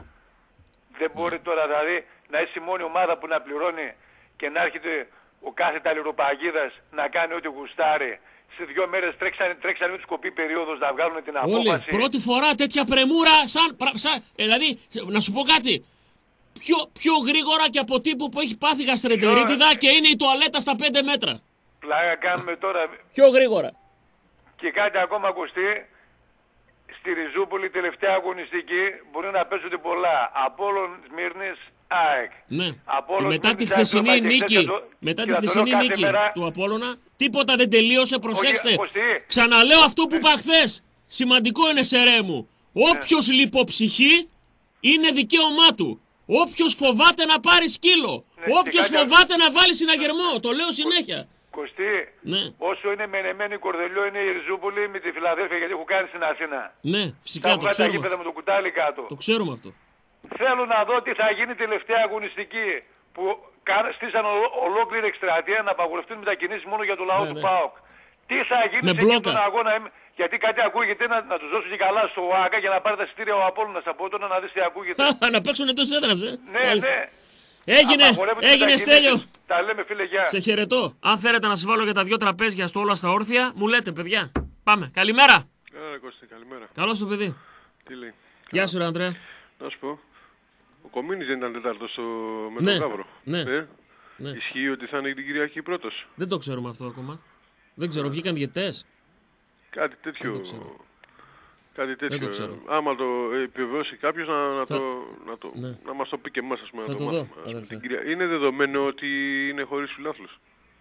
Δεν μπορεί τώρα δηλαδή να είσαι η μόνη ομάδα που να πληρώνει και να έρχεται ο κάθε ταλιροπαγίδας να κάνει ό,τι γουστάρει. Σε 2 μέρες τρέξανε με τους κοπή περίοδος να βγάλουν την απόφαση. Πρώτη φορά τέτοια πρεμούρα δηλαδή, να σου πω κάτι. Πιο γρήγορα και από τύπου που έχει πάθει γαστρεντερίτιδα και είναι η τουαλέτα στα 5 μέτρα. Πλάκα κάνουμε τώρα. Πιο γρήγορα. Και κάτι ακόμα ακουστεί. Στη Ριζούπολη τελευταία αγωνιστική μπορεί να παίζονται πολλά. Απόλλων Σμύρνης, ΑΕΚ. Ναι. Μετά τη χθεσινή νίκη, του Απόλλωνα, τίποτα δεν τελείωσε. Προσέξτε. Ξαναλέω αυτό που είπα χθες. Σημαντικό είναι, Σερέ μου. Όποιος λιποψυχεί είναι δικαίωμά του. Όποιος φοβάται να πάρει σκύλο. Όποιος φοβάται να βάλει συναγερμό. Το λέω συνέχεια. Κωστή, Ναι. όσο είναι μενεμένη Κορδελιό είναι η Ριζούπολη με τη Φιλαδέλφια, γιατί έχω κάνει στην Αθήνα. Ναι, φυσικά το Τα ξέρουμε. γήπεδα με το κουτάλι κάτω. Το ξέρουμε αυτό. Θέλω να δω τι θα γίνει τελευταία αγωνιστική που στήσαν ολόκληρη εκστρατεία να απαγορευτούν μετακινήσεις μόνο για το λαό του ΠΑΟΚ. Τι θα γίνει σε αυτόν τον αγώνα, γιατί κάτι ακούγεται να τους δώσουν και καλά στο ΟΑΚΑ για να πάρει τα εισιτήρια ο Απόλλωνας από τότε να δεις τι ακούγεται. Να παίξουν εντός έδρας, Ναι, ναι. Έγινε Στέλιο. Τα λέμε φίλε, γεια. Σε χαιρετώ. Αν θέλετε να σας βάλω για τα 2 τραπέζια στο Όλα στα Όρθια, μου λέτε παιδιά. Πάμε. Καλημέρα. Κώστα, καλημέρα. Καλώς το παιδί. Τι λέει? Γεια σου ρε Ανδρέα. Να σου πω. Ο Κομίνης δεν ήταν τετάρτος με Ναι, τον Γάβρο. ναι. Ναι. Ισχύει ότι θα είναι την Κυριακή πρώτος? Δεν το ξέρουμε αυτό ακόμα. Δεν ξέρω, βγήκαν διαιτητές. Κάτι τέτοιο. Δεν το ξέρω. Κάτι τέτοιο. το ξέρω. Άμα το επιβεβαιώσει κάποιος Ναι. να μας το πει και εμάς, ας πούμε. Θα να το μάθουμε, δω, ας πούμε, αδερφέ. την Είναι δεδομένο ότι είναι χωρίς φιλάθλους?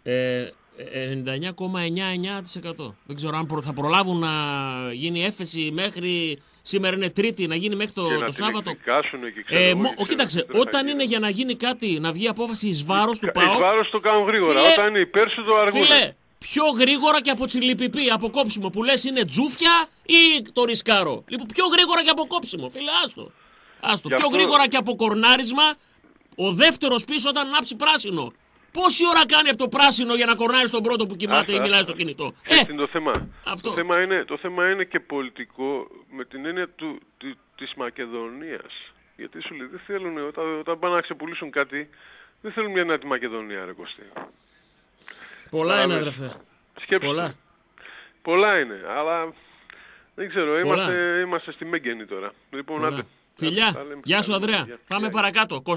99,99%. Δεν ξέρω αν θα προλάβουν να γίνει έφεση μέχρι... Σήμερα είναι Τρίτη, να γίνει μέχρι το Σάββατο. Κοίταξε, όταν είναι για να γίνει κάτι, να βγει απόφαση εις βάρος του ΠΑΟΚ. Εις βάρος το κάνουν γρήγορα. Φίλε, όταν είναι υπέρ σου το αργούν. Φίλε, πιο γρήγορα και από τσιλιπιπί, από κόψιμο που λες είναι τζούφια ή το ρισκάρω. Λοιπόν, πιο γρήγορα και από κόψιμο, φίλε, άστο. Πιο γρήγορα και από κορνάρισμα, ο δεύτερος πίσω όταν ανάψει πράσινο. Πόση ώρα κάνει από το πράσινο για να κορνάρει τον πρώτο που κοιμάται ή μιλάει στο κινητό? Έτσι είναι το θέμα. Αυτό. Το θέμα είναι και πολιτικό με την έννοια της Μακεδονίας. Γιατί σου λέει, δεν θέλουν, όταν πάνε να ξεπουλήσουν κάτι, δεν θέλουν μια νέα τη Μακεδονία, ρε Κωστή. Πολλά είναι, αδερφέ. Σκέψου. Πολλά είναι, αλλά δεν ξέρω, είμαστε στη Μέγγενη τώρα. Λοιπόν, άντε. Φιλιά, γεια σου Ανδρέα. Πάμε παρακάτω. 2310-287-888.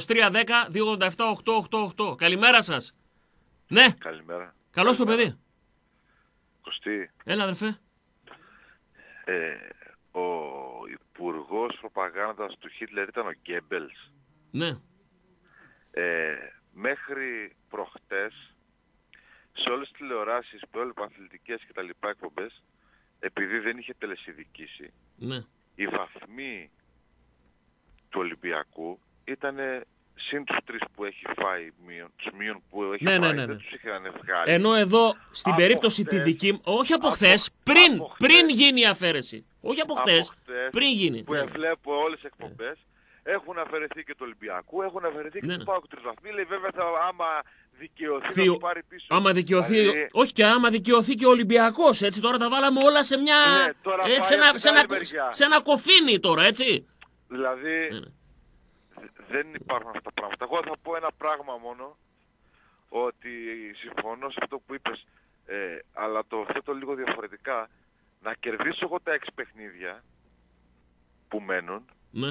Καλημέρα σας. Ναι. Καλημέρα. Καλώς το παιδί. Κωστή. Έλα αδερφέ. Ο υπουργός προπαγάνδας του Χίτλερ ήταν ο Γκέμπελς. Ναι. Μέχρι προχτές σε όλες τις τηλεοράσεις που έλεπαν αθλητικές και τα λοιπά εκπομπές, επειδή δεν είχε τελεσιδικήσει, ναι, οι βαθμοί του Ολυμπιακού ήταν συν τους 3 που έχει φάει μείον, τους μείον που έχει φάει, δεν τους είχαν βγάλει. Ενώ εδώ στην περίπτωση τη δική μου, όχι από χθες, πριν γίνει η αφαίρεση. Όχι από χθες, πριν γίνει. Που βλέπω όλες τις εκπομπές, έχουν αφαιρεθεί και του Ολυμπιακού, έχουν αφαιρεθεί και του ΠΑΟΚ 3 βαθμοί. Λέει βέβαια άμα δικαιωθεί να το πάρει πίσω. Άμα δικαιωθεί, όχι και άμα δικαιωθεί και ο Ολυμπιακός, έτσι τώρα τα βάλαμε όλα σε μια, σε ένα κοφίνι τώρα, έτσι. Δηλαδή δεν υπάρχουν αυτά τα πράγματα. Εγώ θα πω ένα πράγμα μόνο, ότι συμφωνώ σε αυτό που είπες, αλλά το θέτω λίγο διαφορετικά. Να κερδίσω εγώ τα 6 παιχνίδια που μένουν, ναι,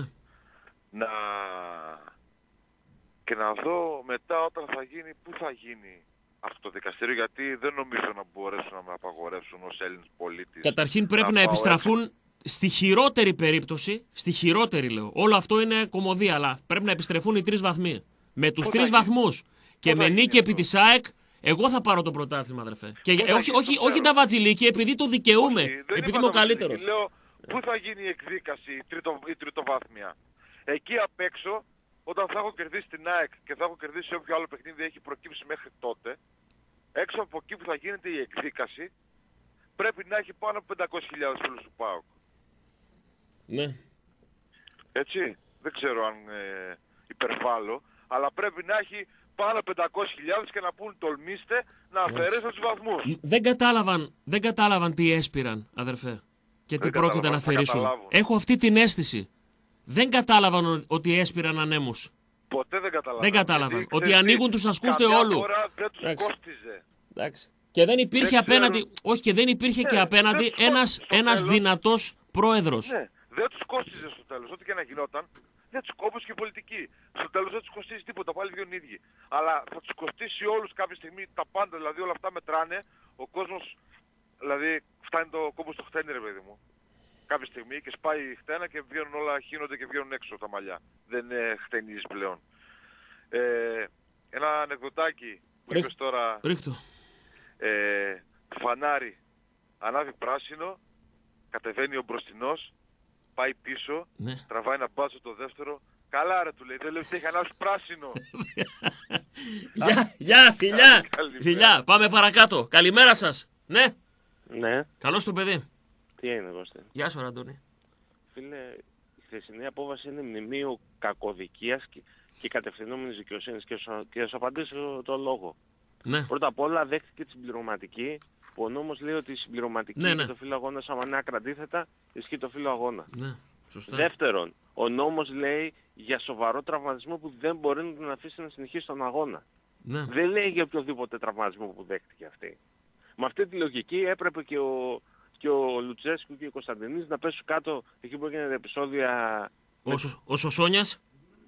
και να δω μετά όταν θα γίνει, πού θα γίνει αυτό το δικαστήριο, γιατί δεν νομίζω να μπορέσουν να με απαγορεύσουν ως Έλληνες πολίτης. Καταρχήν πρέπει να επιστραφούν στη χειρότερη περίπτωση, στη χειρότερη λέω, όλο αυτό είναι κωμωδία, αλλά πρέπει να επιστρεφούν οι 3 βαθμοί. Με τους 3 βαθμούς και με νίκη επί της ΑΕΚ, εγώ θα πάρω το πρωτάθλημα, αδερφέ. Και όχι τα βατζιλίκη, επειδή το δικαιούμαι, επειδή είμαι ο καλύτερος. Λέω, πού θα γίνει η εκδίκαση, η τριτοβάθμια? Εκεί απ' έξω, όταν θα έχω κερδίσει την ΑΕΚ και θα έχω κερδίσει όποιο άλλο παιχνίδι έχει προκύψει μέχρι τότε, έξω από εκεί που θα γίνεται η εκδίκαση, πρέπει να έχει πάνω από 500.000 φίλους του ΠΑΟΚ. Ναι. Έτσι, δεν ξέρω αν υπερβάλλω, αλλά πρέπει να έχει πάνω από 500.000 και να πούν τολμήστε να αφαιρέσουν τους βαθμούς. Δεν κατάλαβαν τι έσπηραν, αδερφέ, και τι πρόκειται να αφαιρήσουν. Έχω αυτή την αίσθηση. Δεν κατάλαβαν ότι έσπηραν ανέμους. Ποτέ δεν κατάλαβαν. Δεν κατάλαβαν. Ότι ανοίγουν τους ασκούς του όλου. Δεν τους κόστιζε. Εντάξει. Και δεν υπήρχε απέναντι, όχι, και δεν υπήρχε και απέναντι ένας δυνατός πρόεδρος. Ναι, δεν τους κόστιζε στο τέλος. Ό,τι και να γινόταν, όπως και η πολιτική. Στο τέλος δεν τους κοστίζει τίποτα, πάλι βγαίνουν οι ίδιοι. Αλλά θα τους κοστίσει όλους κάποια στιγμή τα πάντα, δηλαδή όλα αυτά μετράνε. Ο κόσμος, δηλαδή φτάνει το κόμπο στο χτένι, ρε παιδί μου. Κάποια στιγμή και σπάει η χτένα και βγαίνουν όλα, χύνονται και βγαίνουν έξω τα μαλλιά. Δεν χτενίζεις πλέον. Ένα ανεκδοτάκι που είπες τώρα. Ρίχτω. Φανάρι ανάβει πράσινο, κατεβαίνει ο μπροστινός πάει πίσω, Ναι. τραβάει ένα μπάτσο το δεύτερο. Καλά ρε του λέει, δεν λέει ότι έχει ανάψει πράσινο. Γεια, φιλιά. Καλημέρα. Φιλιά, πάμε παρακάτω. Καλημέρα σας. Ναι. Ναι, Καλώς το παιδί. τι είναι Κώστα. Γεια σου, Αντώνη. Φίλε, η χθεσινή απόφαση είναι μνημείο κακοδικίας και κατευθυνόμενης δικαιοσύνης και θα σου απαντήσω το λόγο. Ναι. Πρώτα απ' όλα δέχτηκε τη συμπληρωματική, που ο νόμος λέει ότι η συμπληρωματική Ναι, ναι. και το φύλλο αγώνας άμα είναι άκρα αντίθετα, ισχύει το φύλλο αγώνα. Ναι. Σωστά. Δεύτερον, ο νόμος λέει για σοβαρό τραυματισμό που δεν μπορεί να τον αφήσει να συνεχίσει τον αγώνα. Ναι. Δεν λέει για οποιοδήποτε τραυματισμό που δέχτηκε αυτή. Με αυτή τη λογική έπρεπε και ο Λουτσέσκου και ο Κωνσταντινίδης να πέσουν κάτω εκεί που έγιναν επεισόδια Ο Σωσόνιας.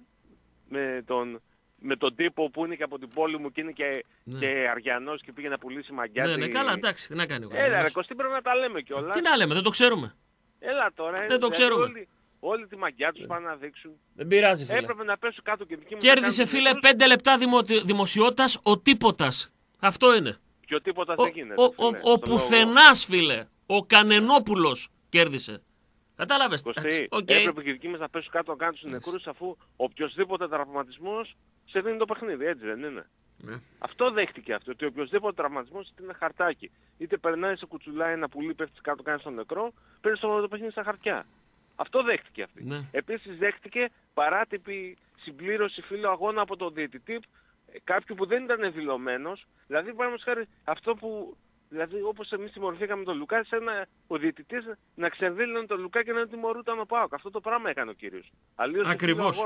με τον τύπο που είναι και από την πόλη μου και είναι Ναι. και Αριανός και πήγε να πουλήσει μαγκιάτι. Ναι, ναι, καλά, εντάξει, τι να κάνει ο Έλα κανένας. ρε Κωστή, πρέπει να τα λέμε κιόλας. Τι να λέμε, δεν το ξέρουμε. Έλα τώρα. Δεν το ξέρουμε. Όλοι τη μαγκιά τους πάνε να δείξουν. Δεν πειράζει, φίλε. Έπρεπε να πέσουν κάτω και δικοί μου. Κέρδισε, φίλε, 5 λεπτά δημοσιότητας ο τίποτας. Αυτό είναι. Και ο τίποτα δεν γίνεται. Ο πουθενάς, φίλε. Ο Κανενόπουλος κέρδισε. Κατάλαβες. Κωστή, Οκ. έπρεπε και οι δικοί μας να πέσουν κάτω να κάνουν τους νεκρούς, αφού οποιοσδήποτε τραυματισμός σε δίνει το παιχνίδι, έτσι δεν είναι. Ναι. Αυτό δέχτηκε αυτό, ότι οποιοσδήποτε τραυματισμός είτε είναι χαρτάκι, είτε περνάει σε κουτσουλάει ένα πουλί, πέφτει κάτω, κάνει στον νεκρό, παίρνει το παιχνίδι στα χαρτιά. Αυτό δέχτηκε αυτή. Ναι. Επίσης δέχτηκε παράτυπη συμπλήρωση φύλλου αγώνα από τον διαιτητή, κάποιου που δεν ήταν δηλωμένος, δηλαδή παραδείγματος χάρη αυτό που. Δηλαδή όπως εμείς τιμωρηθήκαμε τον Λουκά, ο διαιτητής να ξεδίλωνε τον Λουκά και να τιμωρούταν ο ΠΑΟΚ. Αυτό το πράγμα έκανε ο κύριος. Αλλιώς Ακριβώς.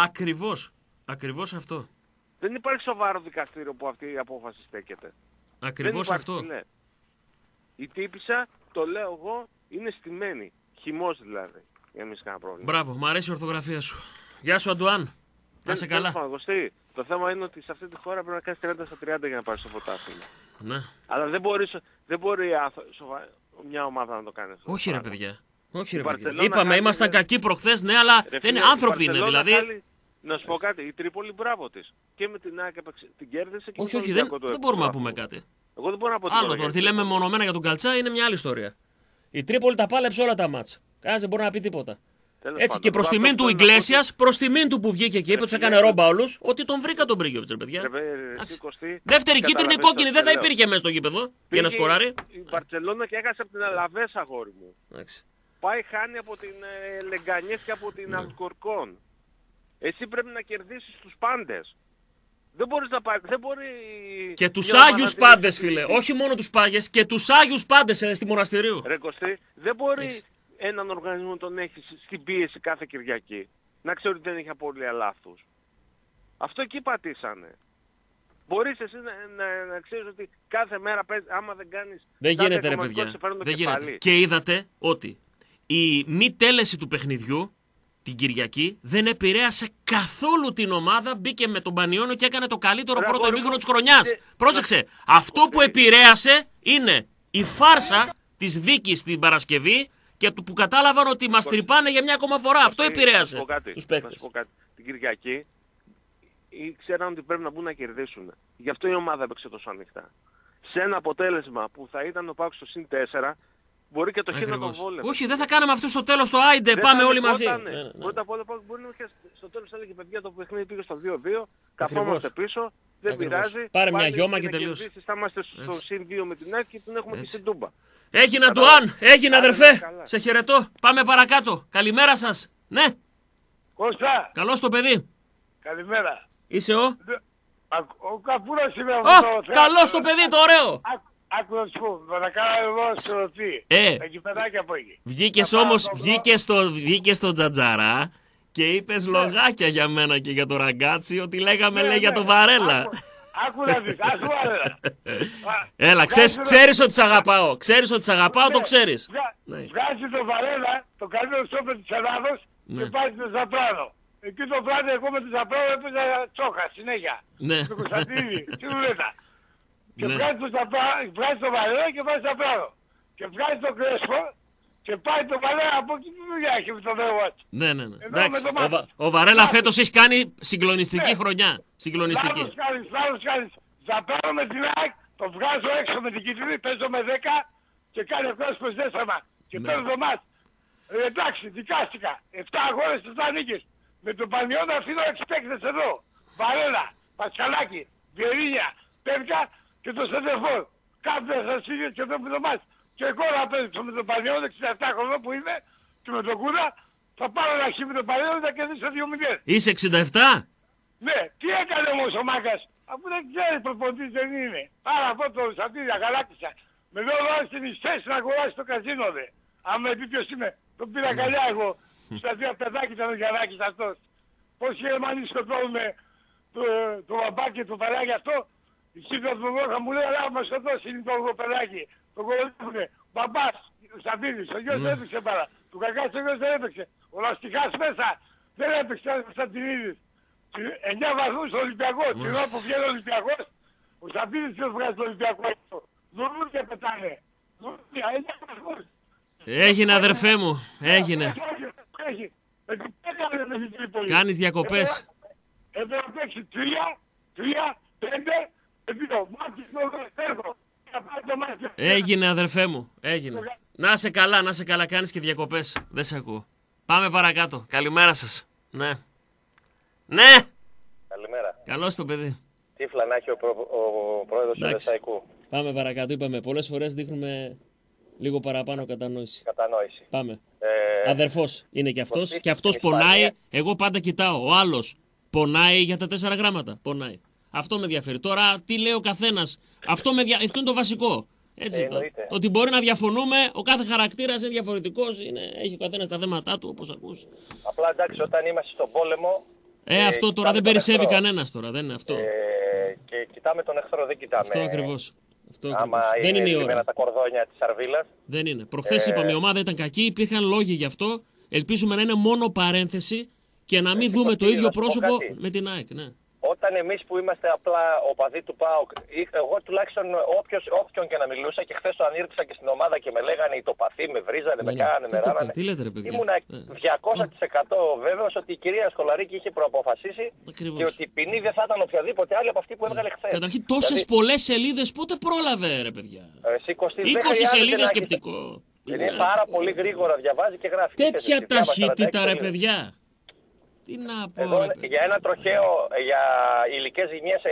Ακριβώς αυτό. δεν υπάρχει σοβαρό δικαστήριο που αυτή η απόφαση στέκεται. Ακριβώς δεν υπάρχει, αυτό. ναι. Η τύπισσα, το λέω εγώ, είναι στημένη. Χυμός δηλαδή. Για να μην κανένα πρόβλημα. Μπράβο, μου αρέσει η ορθογραφία σου. Γεια σου, Αντουάν. Να είσαι καλά. Κωστή, το θέμα είναι ότι σε αυτή τη χώρα πρέπει να κάνεις 30-30 για να πάρεις το πρωτάθλημα. Ναι. Αλλά δεν μπορεί μια ομάδα να το κάνει αυτό. Όχι, ρε παιδιά. Όχι, ρε Η παιδιά. Μπαρσελόνα Είπαμε, κάνει, ήμασταν ναι. κακοί προχθές, ναι, αλλά Ρε δεν φίλε, είναι η άνθρωποι είναι. Μπαρσελόνα Δηλαδή. θέλει- Να σου πω κάτι, η Τρίπολη μπράβο της. Και με την ΑΕΚ την κέρδισε και Όχι, με όχι, τον δεν Ολυμπιακό το μπορούμε να έπαιξε. πούμε κάτι. Εγώ δεν μπορώ να πω Άλλο τίποτα τώρα. για Τι λέμε αυτό. μονομένα για τον Καλτσά είναι μια άλλη ιστορία. Η Τρίπολη τα πάλεψε όλα τα μάτς. Κανένας δεν μπορεί να πει τίποτα. Τέλος Έτσι πάντων, και προς αυτό τιμήν του θέλω να πω Ιγκλέσιας, προς τιμήν του που βγήκε και είπε ότι θα έκανε ρόμπα όλους, ότι τον βρήκα τον Μπρίγκοβιτς, ρε παιδιά. ότι- Ρε, Εντάξει. εσύ, Κωστή, Δεύτερη κίτρινη καταλαβαίνεις κόκκινη αυτό δεν θα λέω. υπήρχε μέσα στο γήπεδο για να Πήγε σκοράρει. Η Μπαρσελόνα και έχασε από την Αλαβές, αγόρι μου. Εντάξει. Πάει χάνει από την Λεγκανιές και από την Ναι. Αλκορκόν. Εσύ πρέπει να κερδίσεις τους πάντες. Δεν μπορείς να πάρει. Δεν μπορεί. Και τους μια ομάδα Άγιους να πάντες, την φίλε. έχει. Όχι μόνο τους Πάγες, και τους Άγιους πάντες στη μοναστηρίου. Ρε Κωστή, δεν μπορεί Έτσι. έναν οργανισμό να τον έχει στην πίεση κάθε Κυριακή. Να ξέρει ότι δεν έχει απώλεια λάθους. Αυτό εκεί πατήσανε. Μπορείς εσύ να ξέρεις ότι κάθε μέρα παίζει, άμα δεν κάνεις... Δεν τάδε γίνεται, ρε κομματικό, παιδιά. σε παίρνουν το Δεν κεφάλι. γίνεται. Και είδατε ότι η μη τέλεση του παιχνιδιού την Κυριακή δεν επηρέασε καθόλου την ομάδα. Μπήκε με τον Πανιώνιο και έκανε το καλύτερο Ρε, πρώτο αγόρι ημίχρονο μου, της χρονιάς. και- Πρόσεξε. Αυτό που επηρέασε είναι η φάρσα της δίκης την Παρασκευή και του που κατάλαβαν ότι μας τρυπάνε για μια ακόμα φορά. Αυτό Να επηρέασε σου πω κάτι, τους να σου παίκτες. πω κάτι. Την Κυριακή ξέραν ότι πρέπει να μπουν να κερδίσουν. Γι' αυτό η ομάδα έπαιξε τόσο ανοιχτά. Σε ένα αποτέλεσμα που θα ήταν ο Πάκος στο συν 4, μπορεί και το χ να τον Ακριβώς. βόλευε. Όχι, δεν θα κάναμε αυτό στο τέλος το άιντε. Δεν Πάμε θα όλοι μαζί. λεγότανε. Ναι, ναι, ναι. Πρώτα απ' όλα μπορεί να είχε στο τέλος έλεγε παιδιά το παιχνίδι πήγε στο 2-2, Ακριβώς. καθόμαστε πίσω, δεν Ακριβώς. πειράζει. Πάρε μια πάλι γιώμα και να τελείωσε. κερδίσεις, θα είμαστε στο Έτσι. συν 2 με την ΑΕΚ και την έχουμε και Έτσι. στην Τούμπα. Έγινε Κατάλαβα. Αντουάν, έγινε Άντε, αδερφέ. να καλά. Σε χαιρετώ. Πάμε παρακάτω. Καλημέρα σας. Ναι, Κώστα, καλώς το παιδί. καλημέρα. Είσαι ο. Ο Καπούρας είμαι από Α, το θέατρο. καλώς το παιδί, το ωραίο. Άκου να σου πω, με τα κάνω εγώ στο ρωτή. Τα κυπεδάκια από εκεί. Βγήκες Θα πάω όμως, το βγήκες στο Τζατζαρά και είπες λογάκια για μένα και για το Ραγκάτσι ότι λέγαμε Ναι, λέει για ναι. το Βαρέλα. Άκου να δεις, ας Βαρέλα. Έλα, ξέρεις ότι σ' αγαπάω. Ξέρεις ότι σ' αγαπάω, το ξέρεις. Ναι. Βγάζει το Βαρέλα, το καλύτερο στόπερ της Ελλάδος Ναι. και πάει στο Ζαπράνο. Εκεί το βράδυ εγώ με τον Ζαπράνο έπαιζα τσόχα συνέχεια. Ναι. Με Κωνσταντίνη, στη ρουλέτα. Και Ναι. βγάζει το Βαρέλα και πάει στο Ζαπράνο. Και βγάζει το Κρέσπο και πάει το Βαρέλα από εκεί τη δουλειά έχει με το Βερουάτσι. Ναι, ναι, ναι. Εδώ Εντάξει, με το μάτι. ο Βαρέλα Λάθος. φέτος έχει κάνει συγκλονιστική Ναι. χρονιά. Συγκλονιστική. Λάθος κάνεις. Ζαπράνο με την ΑΕΚ, το βγάζω έξω με την κίτρινη, παίζω με 10 και κάνει ο Κρέσπος δέσαμα. Και Ναι. παίρνω το μάτς. Εντάξει, δικάστηκα. 7 αγώνες, 7 νίκες. Με τον Πανιό να αφήνω 6 παίκτες εδώ. Βαρέλα, Πασχαλάκη, Βιερίνια, Πέρκα και το Σεντερφόρ. Κάθε σας είχε και εδώ που το μάτς. Και εγώ να παίξω με τον Πανιό, 67 χρονών που είμαι, και με τον Κούρα, θα πάρω ένα χι με τον Πανιό και θα κερδίσω 2-0. Είσαι 67? Ναι, τι έκανε όμως ο Μάκας, αφού δεν ξέρει προπονητής δεν είναι. Άρα από το Σαντήρια, γαλάκτησα. Με λέω βάζει στην θέση να αγοράσει το καζίνο δε. Αν με πει ποιος είμαι, τον πήρα καλιά εγώ. Στα δύο παιδάκι ήταν ο Γιαννάκης αυτός. Πόσοι Γερμανοί σκοτώνουμε το μπαμπάκι και το παιδάκι αυτό. Η σύντρα του Βόχα μου λέει, αλλά μας σκοτώσει είναι το παιδάκι. Το κολονεύουνε. Μπαμπάς, ο Σαντήρης, ο γιος δεν έπαιξε πάρα. Του Κακάς ο γιος δεν έπαιξε. Ο Λαστιχάς μέσα δεν έπαιξε, ο Σαντηρίδης. 9 βαθμούς ο Ολυμπιακός. Την ώρα που βγαίνει ο Ολυμπιακός, ο Σαντήρης ποιος βγάζει το Ολυμπιακό. Λουλούδια πετάνε. Λουλούδια, 9 βαθμούς. Έγινε αδερφέ μου, έγινε. Κάνεις διακοπές. Εδώ να παίξει 3, 5, 2. Μάτια στο Έγινε αδερφέ μου, έγινε. Να σε καλά, να σε καλά, κάνεις και διακοπές. Δεν σε ακούω. Πάμε παρακάτω. Καλημέρα σας. Ναι. Ναι! Καλημέρα. Καλώς το παιδί. Τύφλα να έχει ο πρόεδρος του Λεσαϊκού. Πάμε παρακάτω, είπαμε. Πολλές φορές δείχνουμε λίγο παραπάνω κατανόηση. Κατανόηση. Πάμε. Αδερφός είναι και αυτός. Και αυτός πονάει. Εγώ πάντα κοιτάω. Ο άλλος πονάει για τα 4 γράμματα. Πονάει. Αυτό με ενδιαφέρει. Τώρα τι λέει ο καθένας. Αυτό είναι το βασικό. Έτσι, το ότι μπορεί να διαφωνούμε, ο κάθε χαρακτήρας είναι διαφορετικός, έχει ο καθένας τα θέματα του, όπως ακούς. Απλά εντάξει, όταν είμαστε στον πόλεμο. Αυτό τώρα δεν περισσεύει κανένας τώρα, δεν είναι αυτό. Και κοιτάμε τον εχθρό, δεν κοιτάμε. Αυτό ακριβώς. Δεν είναι η ώρα. Τα κορδόνια της Αρβίλας. Δεν είναι. Προχθές είπαμε η ομάδα ήταν κακή, υπήρχαν λόγοι γι' αυτό. Ελπίζουμε να είναι μόνο παρένθεση και να μην δούμε το ίδιο πρόσωπο με την ΑΕΚ. Ναι. Όταν εμείς που είμαστε απλά οπαδοί του ΠΑΟΚ, εγώ τουλάχιστον όποιον και να μιλούσα, και χθες το ανήρξα και στην ομάδα και με λέγανε οι τοπαθοί, με βρίζανε, με κάνανε, με ράνανε. Τι λέτε ρε παιδιά. Ήμουνα 200% βέβαιος ότι η κυρία Σκολαρίκη είχε προαποφασίσει και ότι η ποινή δεν θα ήταν οποιαδήποτε άλλη από αυτή που έβγαλε χθες. Καταρχήν τόσες πολλές σελίδες πότε πρόλαβε ρε παιδιά. 20 σελίδες σκεπτικό. Είναι πάρα πολύ γρήγορα, διαβάζει και γράφει. Τέτοια ταχύτητα ρε παιδιά. Τι να πω, εδώ, για ένα τροχαίο για υλικές ζημιές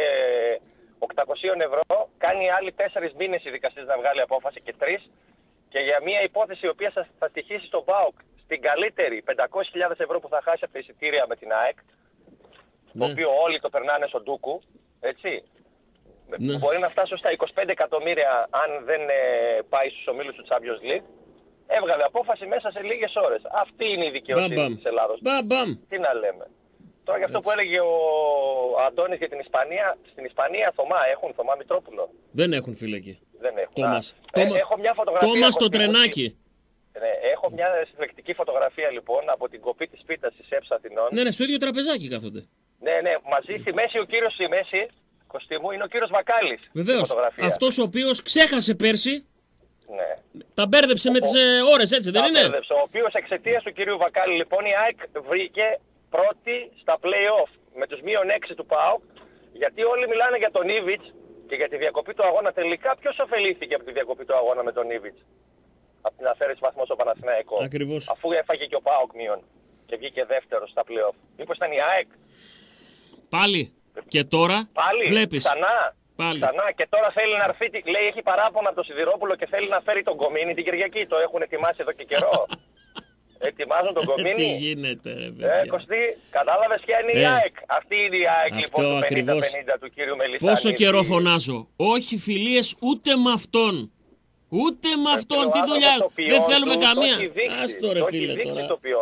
800 ευρώ κάνει άλλοι 4 μήνες η δικαστής να βγάλει απόφαση και 3, και για μια υπόθεση η οποία θα στοιχήσει στον ΠΑΟΚ στην καλύτερη 500.000 ευρώ που θα χάσει από τα εισιτήρια με την ΑΕΚ, το οποίο όλοι το περνάνε στον Ντούκου, έτσι, μπορεί να φτάσει στα 25 εκατομμύρια αν δεν πάει στους ομίλους του Champions League. Έβγαλε απόφαση μέσα σε λίγες ώρες. Αυτή είναι η δικαιοσύνη της Ελλάδος. Τι να λέμε. Τώρα για αυτό που έλεγε ο Αντώνης για την Ισπανία. Στην Ισπανία Θωμά Μητρόπουλο. Δεν έχουν φίλε εκεί. Δεν έχουν. Έχω μια φωτογραφία. Τόμας το τρενάκι. Έχω μια συλλεκτική φωτογραφία λοιπόν από την κοπή της πίτας της ΕΠΣ Αθηνών. Ναι, στο ίδιο τραπεζάκι κάθονται. Ναι, μαζί στη μέση ο κύριος στη μέση, Κωστή είναι ο κύριος Βακάλης. Βεβαίως. Αυτός ο οποίος ξέχασε πέρσι. Ναι. Τα μπέρδεψε με τις ώρες, έτσι δεν είναι. Μπέρδεψε, ο οποίος εξαιτίας του κυρίου Βακάλη λοιπόν η ΑΕΚ βρήκε πρώτη στα play-off με τους -6 του ΠΑΟΚ, γιατί όλοι μιλάνε για τον Ήβιτς και για τη διακοπή του αγώνα. Τελικά ποιος ωφελήθηκε από τη διακοπή του αγώνα με τον Ήβιτς? Από την αφαίρεση βαθμών στο Παναθηναϊκό. Ακριβώς. Αφού έφαγε και ο ΠΑΟΚ μείον και βγήκε δεύτερος στα play-off. Μήπως ήταν η ΑΕΚ? Πάλι. Και τώρα βλέπεις. Ξανά και τώρα θέλει να έρθει, λέει έχει παράπονα από το Σιδηρόπουλο και θέλει να φέρει τον Κομίνη την Κυριακή. Το έχουν ετοιμάσει εδώ και καιρό. Ετοιμάζουν τον Κομίνη. Τι γίνεται ρε παιδιά. Κωστή, κατάλαβες ποια είναι η ΑΕΚ. Αυτή είναι η ΑΕΚ λοιπόν του 50-50 του κύριου Μελισσάνη. Πόσο καιρό φωνάζω. Όχι φιλίες ούτε με αυτόν. Ούτε με αυτόν, τι δουλειά, δεν θέλουμε καμία. Άστο ρε φίλε τώρα.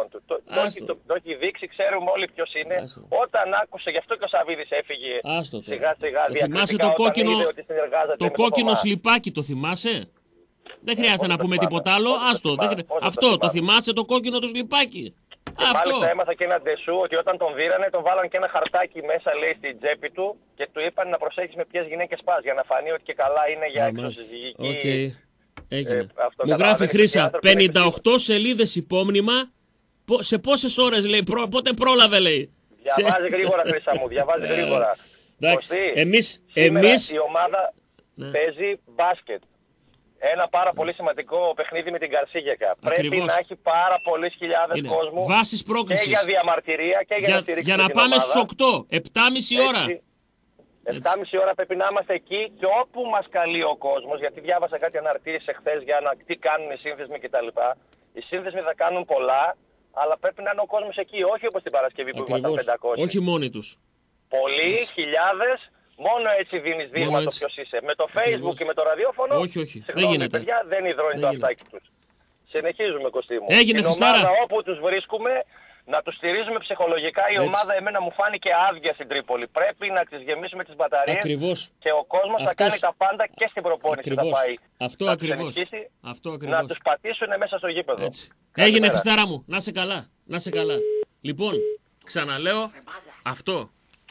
Το έχει δείξει, ξέρουμε όλοι ποιος είναι. Όταν άκουσε, γι' αυτό και ο Σαββίδης έφυγε σιγά σιγά. Θυμάσαι το κόκκινο σλιπάκι, το θυμάσαι? Δεν χρειάζεται να πούμε τίποτα άλλο, άστο. Αυτό, το θυμάσαι το κόκκινο το σλιπάκι? Μάλιστα έμαθα και ένα ντεσού ότι όταν τον δίρανε τον βάλαν και ένα χαρτάκι μέσα λέει στην τσέπη του και του είπαν να προσέχεις με ποιες γυναίκες πας για να φανεί ότι και καλά είναι για εξωσυζυγική. Έγινε. Μου γράφει Χρύσα 58 σελίδες υπόμνημα. Σε πόσες ώρες λέει, πότε πρόλαβε λέει. Διαβάζει γρήγορα Χρύσα μου, διαβάζει γρήγορα. Εντάξει, εμείς η ομάδα παίζει μπάσκετ. ένα πάρα πολύ σημαντικό παιχνίδι με την Καρσίγιακα. Πρέπει να έχει πάρα πολλές χιλιάδες κόσμου βάσης πρόκλησης. και για διαμαρτυρία και για να στηρίξουμε για να την πάμε ομάδα. στις 8, 7,5 ώρα. 7,5 ώρα πρέπει να είμαστε εκεί και όπου μας καλεί ο κόσμος, γιατί διάβασα κάτι αναρτήσεις εχθές για τι κάνουν οι σύνδεσμοι κτλ. Οι σύνδεσμοι θα κάνουν πολλά, αλλά πρέπει να είναι ο κόσμος εκεί, όχι όπως την Παρασκευή που ήμασταν 500. Όχι μόνοι τους. Πολλοί, χιλιάδες, μόνο έτσι δίνεις δείγμα το ποιος είσαι. Με το Facebook και με το ραδιόφωνο, όχι. Συγγνώμη, Δεν γίνεται. παιδιά, δεν υδρώνει το αυτάκι τους. Συνεχίζουμε, Κωστή μου. Έγινε, την Χριστάρα. ομάδα όπου τους βρίσκουμε, να τους στηρίζουμε ψυχολογικά. Η ομάδα εμένα μου φάνηκε άδεια στην Τρίπολη. Πρέπει να τις γεμίσουμε τις μπαταρίες. Ακριβώς. Και ο κόσμος θα κάνει τα πάντα και στην προπόνηση. Θα πάει. Αυτό να ακριβώς. τους ενισχύσει, Αυτό ακριβώς. να τους πατήσουν μέσα στο γήπεδο. Έτσι. Έγινε, Χριστάρα μου. Να σε καλά. Να σε καλά. Λοιπόν, ξαναλέω αυτό.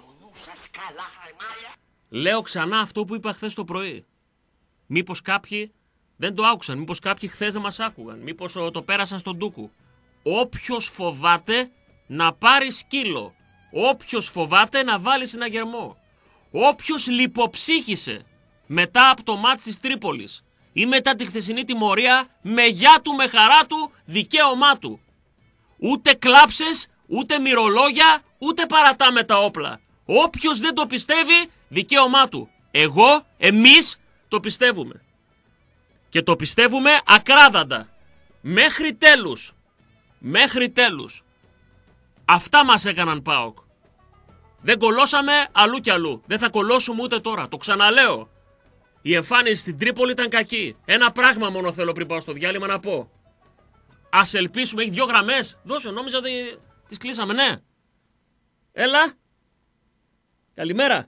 Λέω ξανά αυτό που είπα χθες το πρωί. Μήπως κάποιοι δεν το άκουσαν, μήπως κάποιοι χθες δεν μας άκουγαν, μήπως το πέρασαν στον ντούκου. Όποιος φοβάται να πάρει σκύλο, όποιος φοβάται να βάλει συναγερμό, όποιος λιποψύχησε μετά από το μάτς της Τρίπολης ή μετά τη χθεσινή τιμωρία, με γεια του, με χαρά του, δικαίωμά του. Ούτε κλάψες, ούτε μυρολόγια, ούτε παρατάμε τα όπλα. Όποιος δεν το πιστεύει, δικαίωμά του. Εμείς το πιστεύουμε. Και το πιστεύουμε ακράδαντα. Μέχρι τέλους. Μέχρι τέλους. Αυτά μας έκαναν ΠΑΟΚ. Δεν κολώσαμε αλλού κι αλλού. Δεν θα κολώσουμε ούτε τώρα. Το ξαναλέω. Η εμφάνιση στην Τρίπολη ήταν κακή. Ένα πράγμα μόνο θέλω πριν πάω στο διάλειμμα να πω. Ας ελπίσουμε, έχει 2 γραμμές. Δώσε, νόμιζα ότι τις κλείσαμε, ναι. Έλα. Καλημέρα.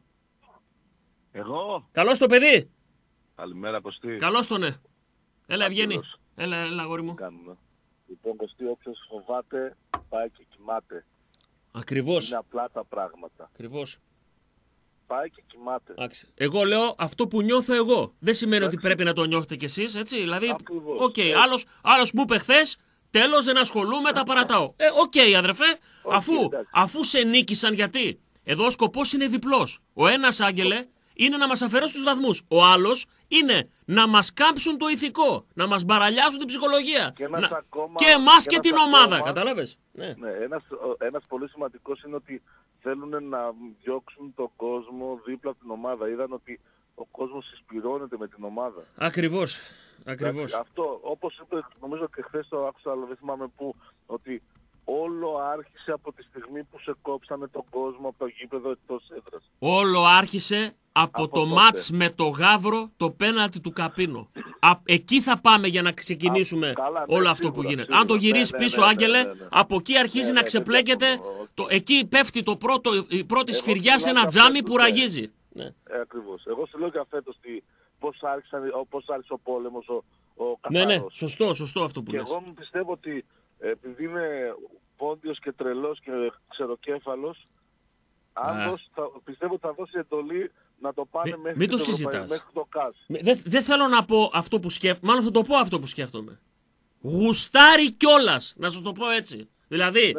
Εγώ. Καλώς το παιδί. Καλημέρα, Κωστή. Καλώς το ναι. Έλα, Ευγένη. Έλα, αγόρι μου. Κάνουμε. Λοιπόν, Κωστή, όποιος φοβάται πάει και κοιμάται. Ακριβώς. Είναι απλά τα πράγματα. Ακριβώς. Πάει και κοιμάται. Εγώ λέω αυτό που νιώθω εγώ. Δεν σημαίνει ότι πρέπει να το νιώθετε κι εσείς, έτσι. Δηλαδή, οκ, άλλος μου είπε χθες, τέλος δεν ασχολούμαι, τα παρατάω. Οκ, αδερφέ, αφού σε νίκησαν, γιατί. Εδώ ο σκοπός είναι διπλός. Ο ένας, Άγγελε, είναι να μας αφαιρέσουν τους βαθμούς. Ο άλλος είναι να μας κάψουν το ηθικό, να μας μπαραλιάσουν την ψυχολογία. Και εμάς και την ομάδα, κατάλαβες. Ναι. Ένας πολύ σημαντικός είναι ότι θέλουν να διώξουν τον κόσμο δίπλα από την ομάδα. Είδαν ότι ο κόσμος συσπυρώνεται με την ομάδα. Ακριβώς. Ακριβώς. Αυτό, όπως είπε, νομίζω και χθες το άκουσα, αλλά δεν θυμάμαι πού, ότι όλο άρχισε από τη στιγμή που σε κόψανε τον κόσμο από το γήπεδο εκτός έδρας. Όλο άρχισε από το μάτς με το Γαύρο, το πέναλτι του Καπίνο. Εκεί θα πάμε για να ξεκινήσουμε όλο αυτό που γίνεται. Αν το γυρίσει πίσω, Άγγελε, από εκεί αρχίζει να ξεπλέκεται. Εκεί πέφτει η πρώτη σφυριά σε ένα τζάμι που ραγίζει. Ακριβώς. Εγώ σου λέω για φέτος πώς άρχισε ο πόλεμος, ο καθαρός. Ναι, σωστό αυτό που λες. Και εγώ μου πιστεύω ότι επειδή είμαι πόντιος και τρελός και ξεροκέφαλος, πιστεύω ότι θα δώσει εντολή να το πάνε μέχρι το ΚΑΣ. Δεν θέλω να πω αυτό που σκέφτομαι, μάλλον θα το πω αυτό που σκέφτομαι. Γουστάρει κιόλας, να σας το πω έτσι. Δηλαδή,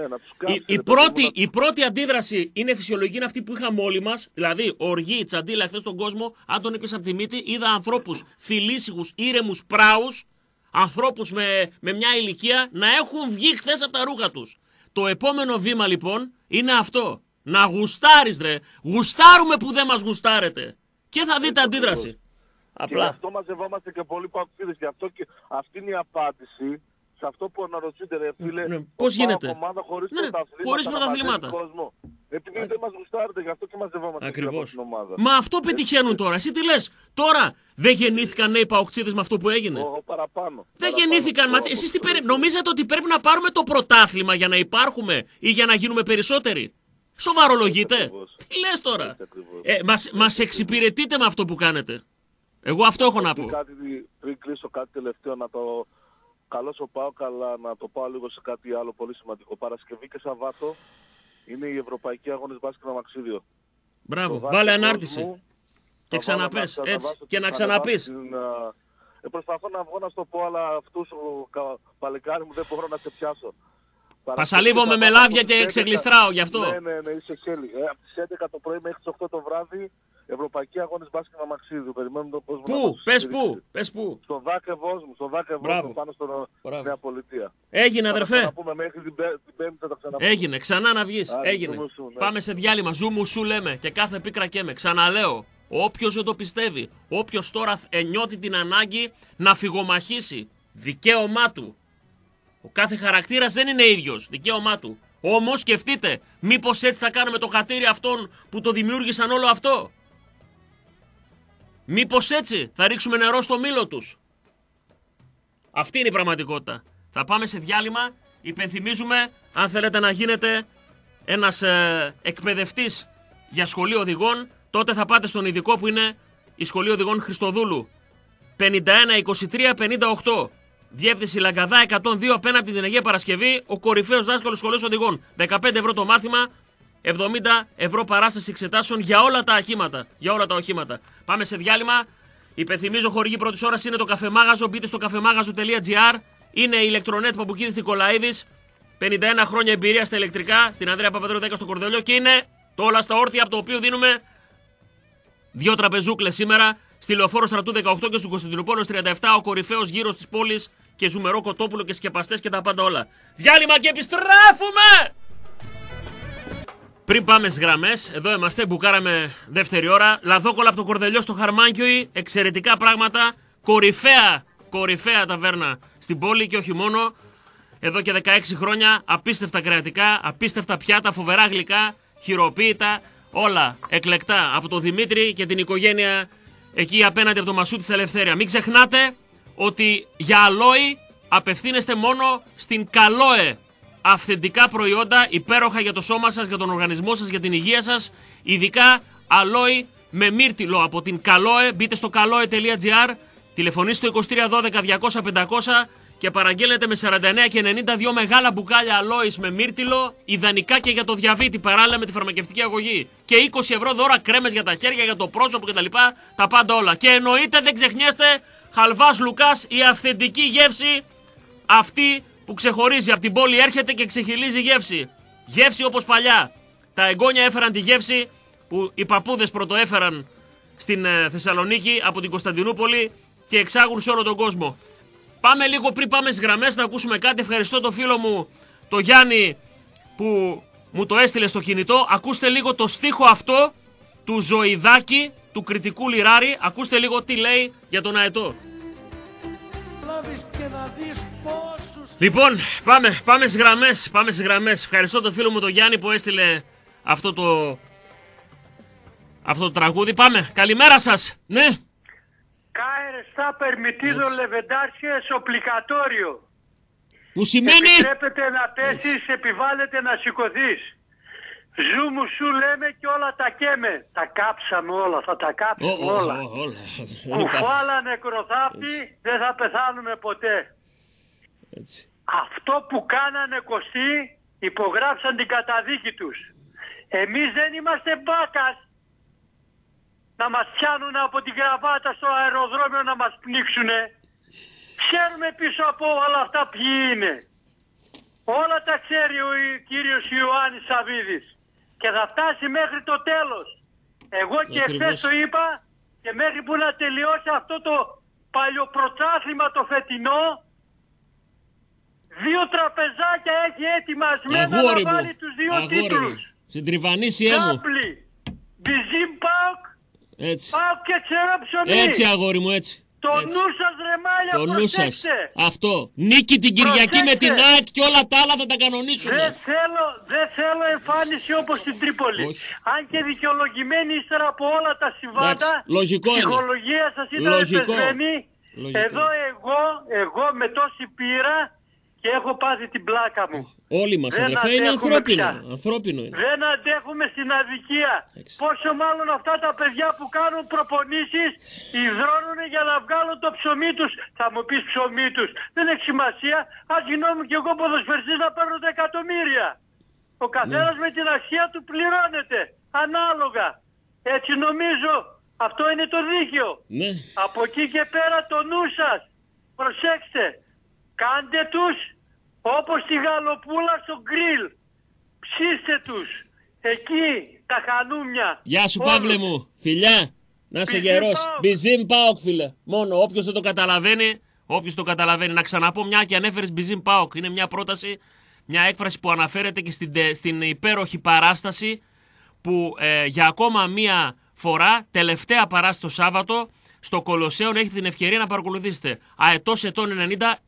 η πρώτη αντίδραση είναι φυσιολογική, είναι αυτή που είχαμε όλοι μας. Δηλαδή, οργή, τσαντίλα χθες στον κόσμο, αν τον είπες από τη μύτη, είδα ανθρώπους θηλύσιγους, ήρεμους, πράους, ανθρώπους με μια ηλικία να έχουν βγει χθες από τα ρούχα τους. Το επόμενο βήμα λοιπόν είναι αυτό. Να γουστάρεις, ρε. Γουστάρουμε που δεν μας γουστάρετε. Και θα δείτε αντίδραση. Απλά. Και γι' αυτό μαζευόμαστε και πολλοί παγκοσμίδες. Γι' αυτό και αυτή είναι η απάντηση σε αυτό που αναρωτιούνται, ρε φίλε. Πώς γίνεται. Ομάδα χωρίς πρωταθλήματα. Επειδή δεν μας γουστάρετε, γι' αυτό και μαζευόμαστε. Ακριβώς. Την ομάδα. Μα αυτό πετυχαίνουν τώρα. Εσύ τι λες. Τώρα δεν γεννήθηκαν νέοι παοκτσίδες με αυτό που έγινε. Παραπάνω. Δεν γεννήθηκαν. Εσείς νομίζατε ότι πρέπει να πάρουμε το πρωτάθλημα για να υπάρχουμε ή για να γίνουμε περισσότεροι. Σοβαρολογείτε. Τι λες τώρα. Μας εξυπηρετείτε με αυτό που κάνετε. Εγώ αυτό έχω να πω. Πριν κλείσω κάτι τελευταίο, να το καλώσω πάω καλά, να το πάω λίγο σε κάτι άλλο πολύ σημαντικό. Παρασκευή και Σαββάτο είναι οι Ευρωπαϊκοί Αγώνες Μπάσκετ Αμαξίδιο. Μπράβο, βάλε ανάρτηση. Και ξαναπες, έτσι, και να ξαναπείς. Προσπαθώ να βγω να στο πω, αλλά αυτούς παλικάρι μου δεν μπορώ να σε πιάσω. Πασαλίβω με μελάβια και ξεγλιστράω γι' αυτό. Ναι, είσαι χέλη. Από τις 11 το πρωί μέχρι τις 8 το βράδυ Ευρωπαϊκοί αγώνες μπάσκετ Αμαξίδου. Περιμένουμε τον κόσμο. Πού, πες πού. Στο Δάκεβος, πάνω στο Νέα Πολιτεία. Έγινε, αδερφέ. Θα πούμε μέχρι την Πέμπτη θα τα ξαναπούμε. Έγινε, ξανά να βγεις. Έγινε. Ναι. Πάμε σε διάλειμμα. Ζου μου σου λέμε και κάθε πίκρα καίμε. Ξαναλέω, όποιος δεν το πιστεύει, όποιος τώρα νιώθει την ανάγκη να φυγομαχήσει, δικαίωμά του. Ο κάθε χαρακτήρας δεν είναι ίδιος, δικαίωμά του. Όμως σκεφτείτε, μήπως έτσι θα κάνουμε το χατήρι αυτών που το δημιούργησαν όλο αυτό. Μήπως έτσι θα ρίξουμε νερό στο μήλο τους. Αυτή είναι η πραγματικότητα. Θα πάμε σε διάλειμμα. Υπενθυμίζουμε, αν θέλετε να γίνετε ένας εκπαιδευτής για σχολείο οδηγών, τότε θα πάτε στον ειδικό που είναι η Σχολείο Οδηγών Χριστοδούλου. 51-23-58. Διεύθυνση Λαγκαδά 102 απέναντι την Αγία Παρασκευή. Ο κορυφαίος δάσκαλος σχολείου οδηγών. 15 ευρώ το μάθημα. 70 ευρώ παράσταση εξετάσεων για όλα τα οχήματα. Για όλα τα οχήματα. Πάμε σε διάλειμμα. Υπενθυμίζω, χορηγή πρώτης ώρας είναι το καφεμάγαζο. Μπείτε στο καφεμάγαζο.gr. Είναι η ηλεκτρονέτ Παπουκίδης Νικολαίδης. 51 χρόνια εμπειρία στα ηλεκτρικά. Στην Ανδρέα Παπαδρέου 10 στο Κορδελιό. Και είναι το Όλα στα Όρθια, από το οποίο δίνουμε 2 τραπεζούκλες σήμερα. Στη Λεωφόρο Στρατού 18 και στο Κωνσταντινούπολο 37. Ο κορυφαίος γύρος της πόλης. Και ζουμερό κοτόπουλο και σκεπαστές και τα πάντα όλα. Διάλειμμα και επιστρέφουμε! Πριν πάμε στις γραμμές, εδώ είμαστε, μπουκάραμε δεύτερη ώρα. Λαδόκολα από το Κορδελιό στο Χαρμάνκιοι, εξαιρετικά πράγματα. Κορυφαία ταβέρνα στην πόλη και όχι μόνο. Εδώ και 16 χρόνια, απίστευτα κρεατικά, απίστευτα πιάτα, φοβερά γλυκά, χειροποίητα, όλα εκλεκτά από τον Δημήτρη και την οικογένεια εκεί απέναντι από το Μασούτη στα Ελευθέρια. Μην ξεχνάτε ότι για αλόι απευθύνεστε μόνο στην Καλόε. Αυθεντικά προϊόντα, υπέροχα για το σώμα σας, για τον οργανισμό σας, για την υγεία σας. Ειδικά αλόι με μύρτιλο από την Καλόε. Μπείτε στο kaloe.gr, τηλεφωνήστε στο 2312-200-500 και παραγγέλνετε με 49 και 92 μεγάλα μπουκάλια αλόης με μύρτιλο, ιδανικά και για το διαβήτη παράλληλα με τη φαρμακευτική αγωγή. Και 20 ευρώ δώρα κρέμες για τα χέρια, για το πρόσωπο κτλ. Τα πάντα όλα. Και εννοείται, δεν ξεχνιέστε, Χαλβάς Λουκάς, η αυθεντική γεύση, αυτή που ξεχωρίζει από την πόλη, έρχεται και ξεχυλίζει γεύση. Γεύση όπως παλιά. Τα εγγόνια έφεραν τη γεύση που οι παππούδες πρωτοέφεραν στην Θεσσαλονίκη από την Κωνσταντινούπολη και εξάγουν σε όλο τον κόσμο. Πάμε λίγο πριν πάμε στις γραμμές να ακούσουμε κάτι. Ευχαριστώ το φίλο μου, το Γιάννη, που μου το έστειλε στο κινητό. Ακούστε λίγο το στίχο αυτό του Ζωηδάκη, του κριτικού Λιράρη. Ακούστε λίγο τι λέει για τον Αετό. Λοιπόν, πάμε στις γραμμές. Ευχαριστώ το φίλο μου τον Γιάννη που έστειλε αυτό το τραγούδι. Πάμε, καλημέρα σας. Ναι. Caer está permitido levantarse obligatorio. Που σημαίνει... Επιτρέπεται να πέσεις, επιβάλλεται να σηκωθείς. Ζου μου σου λέμε και όλα τα καίμε. Τα κάψαμε όλα, θα τα κάψουμε όλα. Κουφάλα νεκροθάφτη, δεν θα πεθάνουμε ποτέ. Έτσι. Αυτό που κάνανε Κωστή, υπογράψαν την καταδίκη τους. Εμείς δεν είμαστε μπάκας να μας πιάνουν από την κραβάτα στο αεροδρόμιο να μας πνίξουνε. Ξέρουμε πίσω από όλα αυτά ποιοι είναι. Όλα τα ξέρει ο κύριος Ιωάννης Σαββίδης. Και θα φτάσει μέχρι το τέλος. Εγώ και χθες το είπα, και μέχρι που να τελειώσει αυτό το παλιοπρωτάθλημα το φετινό, 2 τραπεζάκια έχει ετοιμασμένα να βάλει τους 2 τίτλους. Στην Τριβανήσια μου. Νάπλη, Μπιζίμ Πάοκ, έτσι. Πάοκ και Τσερόψονη. Έτσι αγόρι μου, έτσι. Το έτσι. νου σας ρε μάλια, το νου σας. Αυτό. Νίκη την Κυριακή με την ΑΕΚ και όλα τα άλλα θα τα κανονίσουμε. Δεν θέλω εμφάνιση όπως στην Τρίπολη. Όχι. Αν και δικαιολογημένη ύστερα από όλα τα συμβάντα, λογικό η ψυχολογία σας ήταν πεσμένη. Εδώ εγώ με τόση πείρα και έχω πάθει την πλάκα μου. Όλοι μας αδερφέ, είναι ανθρώπινο είναι. Δεν αντέχουμε στην αδικία. Πόσο μάλλον αυτά τα παιδιά που κάνουν προπονήσεις υδρώνουν για να βγάλουν το ψωμί τους. Θα μου πεις ψωμί τους. Δεν έχει σημασία. Αν γινόμουν κι εγώ ποδοσφαιριστής να παίρνω τα εκατομμύρια. Ο καθένας με την αξία του πληρώνεται. Ανάλογα. Έτσι νομίζω. Αυτό είναι το δίκαιο. Ναι. Από εκεί και πέρα το νου σας. Προσέξτε. Κάντε τους όπως τη γαλοπούλα στο γκριλ. Ψήστε τους. εκεί τα χανούμια. Γεια σου όλους. Παύλε μου, φιλιά, να είσαι Μπιζίμ γερός. ΠΑΟΚ. Μπιζίμ ΠΑΟΚ φίλε, μόνο όποιος δεν το καταλαβαίνει, να ξαναπώ μια και ανέφερες Μπιζίμ ΠΑΟΚ, είναι μια πρόταση, μια έκφραση που αναφέρεται και στην υπέροχη παράσταση που για ακόμα μία φορά, τελευταία παράσταση το Σάββατο, στο Κολοσσέον έχετε την ευκαιρία να παρακολουθήσετε. Αετός ετών 90,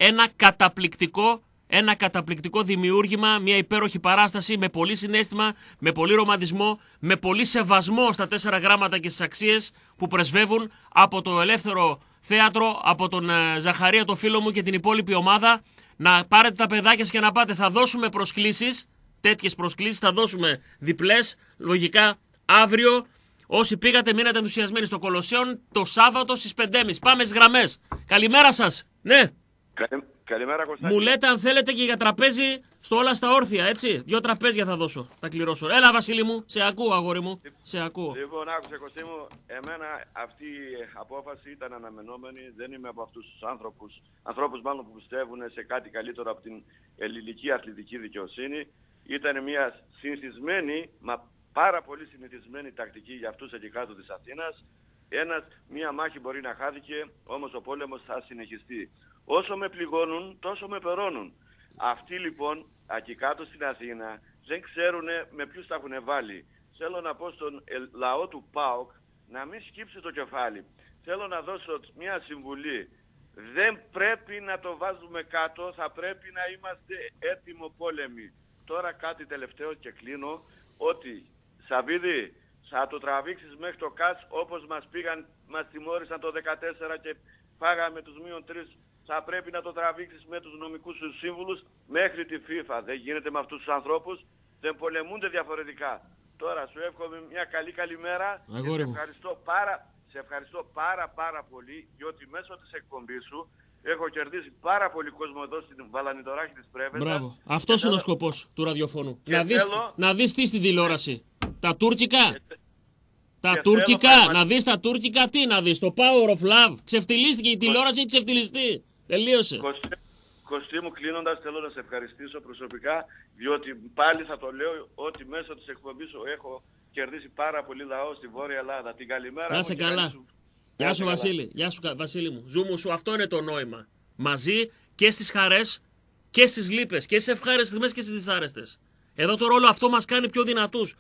ένα καταπληκτικό δημιούργημα, μια υπέροχη παράσταση με πολύ συναίσθημα, με πολύ ρομαντισμό, με πολύ σεβασμό στα 4 γράμματα και στις αξίες που πρεσβεύουν από το Ελεύθερο Θέατρο, από τον Ζαχαρία το φίλο μου και την υπόλοιπη ομάδα. Να πάρετε τα παιδάκια σας και να πάτε. Θα δώσουμε προσκλήσεις, τέτοιες προσκλήσεις, θα δώσουμε διπλές, λογικά αύριο. Όσοι πήγατε μείνατε ενθουσιασμένοι στο Κολοσσέον το Σάββατο στις 5.30. Πάμε στις γραμμές. Καλημέρα σας. Ναι. Καλημέρα Κωστάκη. Μου λέτε αν θέλετε και για τραπέζι στο Όλα στα Όρθια, έτσι. 2 τραπέζια θα δώσω, θα κληρώσω. Έλα Βασίλη μου, σε ακούω αγόρι μου, σε ακούω. Λοιπόν, άκουσε Κωστή μου, εμένα αυτή η απόφαση ήταν αναμενόμενη. Δεν είμαι από αυτούς τους ανθρώπους μάλλον που πιστεύουν σε κάτι καλύτερο από την ελληνική αθλητική δικαιοσύνη. Ήταν μια συνηθισμένη, μα πάρα πολύ συνηθισμένη τακτική για αυτούς εκεί κάτω της Αθήνας. Μία μάχη μπορεί να χάθηκε, όμως ο πόλεμος θα συνεχιστεί. Όσο με πληγώνουν, τόσο με περώνουν. Αυτοί λοιπόν, εκεί κάτω στην Αθήνα, δεν ξέρουν με ποιους τα έχουν βάλει. Θέλω να πω στον λαό του ΠΑΟΚ να μην σκύψει το κεφάλι. Θέλω να δώσω μια συμβουλή. Δεν πρέπει να το βάζουμε κάτω, θα πρέπει να είμαστε έτοιμο πόλεμοι. Τώρα κάτι τελευταίο και κλείνω, ότι Σαββίδη, θα το τραβήξεις μέχρι το ΚΑΤΣ όπως μας τιμώρησαν το 2014 και φάγαμε τους -3. Θα πρέπει να το τραβήξεις με τους νομικούς σου σύμβουλους μέχρι τη FIFA. Δεν γίνεται με αυτούς τους ανθρώπους, δεν πολεμούνται διαφορετικά. Τώρα σου εύχομαι μια καλή καλημέρα και σε ευχαριστώ πάρα πολύ, διότι μέσω της εκπομπής σου έχω κερδίσει πάρα πολύ κόσμο εδώ στην Βαλανιδωράχη της Πρέβεζας. Μπράβο. Αυτός είναι ο σκοπός του ραδιοφώνου. Να δεις τι στην τηλεόραση. Τα τουρκικά. Να δεις τα τουρκικά, τι να δεις, το Power of Love. Ξεφτυλίστηκε η τηλεόραση, έχει ξεφτυλιστεί. Τελείωσε. Κωστή μου, κλείνοντας, θέλω να σε ευχαριστήσω προσωπικά, διότι πάλι θα το λέω ότι μέσω της εκπομπής σου έχω κερδίσει πάρα πολύ λαό στη Βόρεια Ελλάδα. Την καλημέρα. Να είσαι καλά. Γεια σου Βασίλη, γεια σου Βασίλη μου. Ζούμου σου, αυτό είναι το νόημα. Μαζί και στις χαρές και στις λύπες και στις ευχάριστες στιγμές και στις δυσάρεστες. Εδώ το ρόλο αυτό μας κάνει πιο δυνατούς.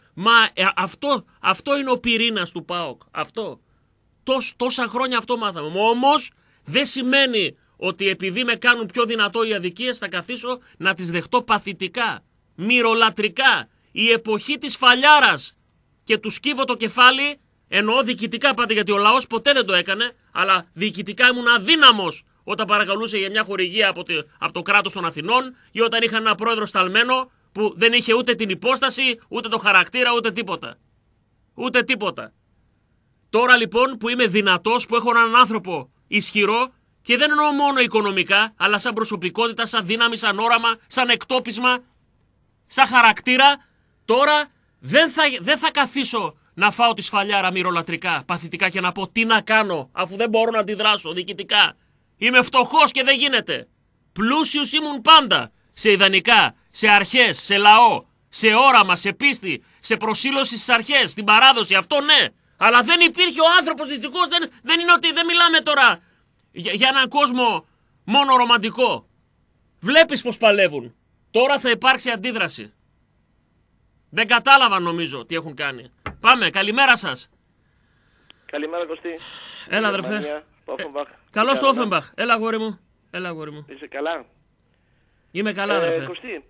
Αυτό είναι ο πυρήνας του ΠΑΟΚ. Αυτό. Τόσα χρόνια αυτό μάθαμε. Όμως δεν σημαίνει ότι επειδή με κάνουν πιο δυνατό οι αδικίες θα καθίσω να τις δεχτώ παθητικά, μυρολατρικά. Η εποχή της φαλιάρας και του σκύβω το κεφάλι, εννοώ διοικητικά πάτε γιατί ο λαός ποτέ δεν το έκανε, αλλά διοικητικά ήμουν αδύναμος όταν παρακαλούσε για μια χορηγία από το κράτος των Αθηνών ή όταν είχαν ένα πρόεδρο σταλμένο που δεν είχε ούτε την υπόσταση, ούτε το χαρακτήρα, ούτε τίποτα. Ούτε τίποτα. Τώρα λοιπόν που είμαι δυνατός, που έχω έναν άνθρωπο ισχυρό, και δεν εννοώ μόνο οικονομικά, αλλά σαν προσωπικότητα, σαν δύναμη, σαν όραμα, σαν εκτόπισμα, σαν χαρακτήρα, τώρα δεν θα καθίσω να φάω τη σφαλιάρα μυρολατρικά, παθητικά και να πω τι να κάνω, αφού δεν μπορώ να αντιδράσω διοικητικά. Είμαι φτωχός και δεν γίνεται. Πλούσιος ήμουν πάντα. Σε ιδανικά, σε αρχές, σε λαό, σε όραμα, σε πίστη, σε προσήλωση στις αρχές, στην παράδοση, αυτό ναι. Αλλά δεν υπήρχε ο άνθρωπος δυστυχώς, δεν είναι ότι δεν μιλάμε τώρα για έναν κόσμο μόνο ρομαντικό. Βλέπεις πως παλεύουν. Τώρα θα υπάρξει αντίδραση. Δεν κατάλαβα νομίζω τι έχουν κάνει. Πάμε, καλημέρα σας. Καλημέρα Κωστή. Έλα αδερφέ. Καλώς το Όφενμπαχ. Έλα αγόρι μου. Είσαι καλά? Είμαι καλά αδερφέ. Κωστή,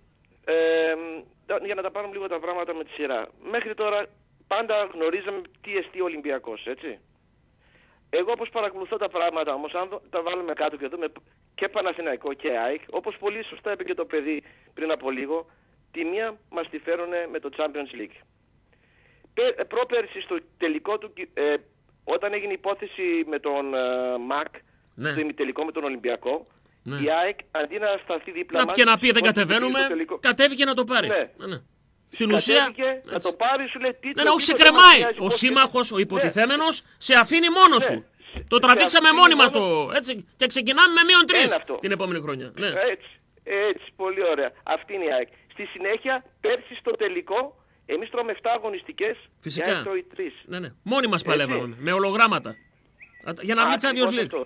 για να τα πάρουμε λίγο τα πράγματα με τη σειρά. Μέχρι τώρα πάντα γνωρίζαμε τι εστί Ολυμπιακός, έτσι. Εγώ όπως παρακολουθώ τα πράγματα όμως, αν τα βάλουμε κάτω και δούμε και Παναθηναϊκό και ΑΕΚ, όπως πολύ σωστά είπε και το παιδί πριν από λίγο, τη μία μας τη φέρουνε με το Champions League. Πρόπερση στο τελικό του, όταν έγινε υπόθεση με τον ΜΑΚ, στο ημιτελικό με τον Ολυμπιακό, η ΑΕΚ αντί να σταθεί δίπλα μας... Και να πει δεν κατεβαίνουμε, κατέβηκε να το πάρει. Ναι. Στην ουσία... να το πάρει, σου λέει τι... Ναι, όχι σε κρεμάει. Ο σύμμαχος, ο υποτιθέμενος, σε αφήνει μόνος σου. Το τραβήξαμε μόνοι μας έτσι, και ξεκινάμε με -3 την επόμενη χρονιά. Έτσι, πολύ ωραία. Αυτή είναι η ΑΕΚ. Στη συνέχεια, πέρσι στο τελικό, Εμείς τρώμε 7 αγωνιστικές. Φυσικά. Για τρώει 3. Ναι. Μόνοι μας παλεύαμε. Με ολογράμματα. Για να βγει Champions League.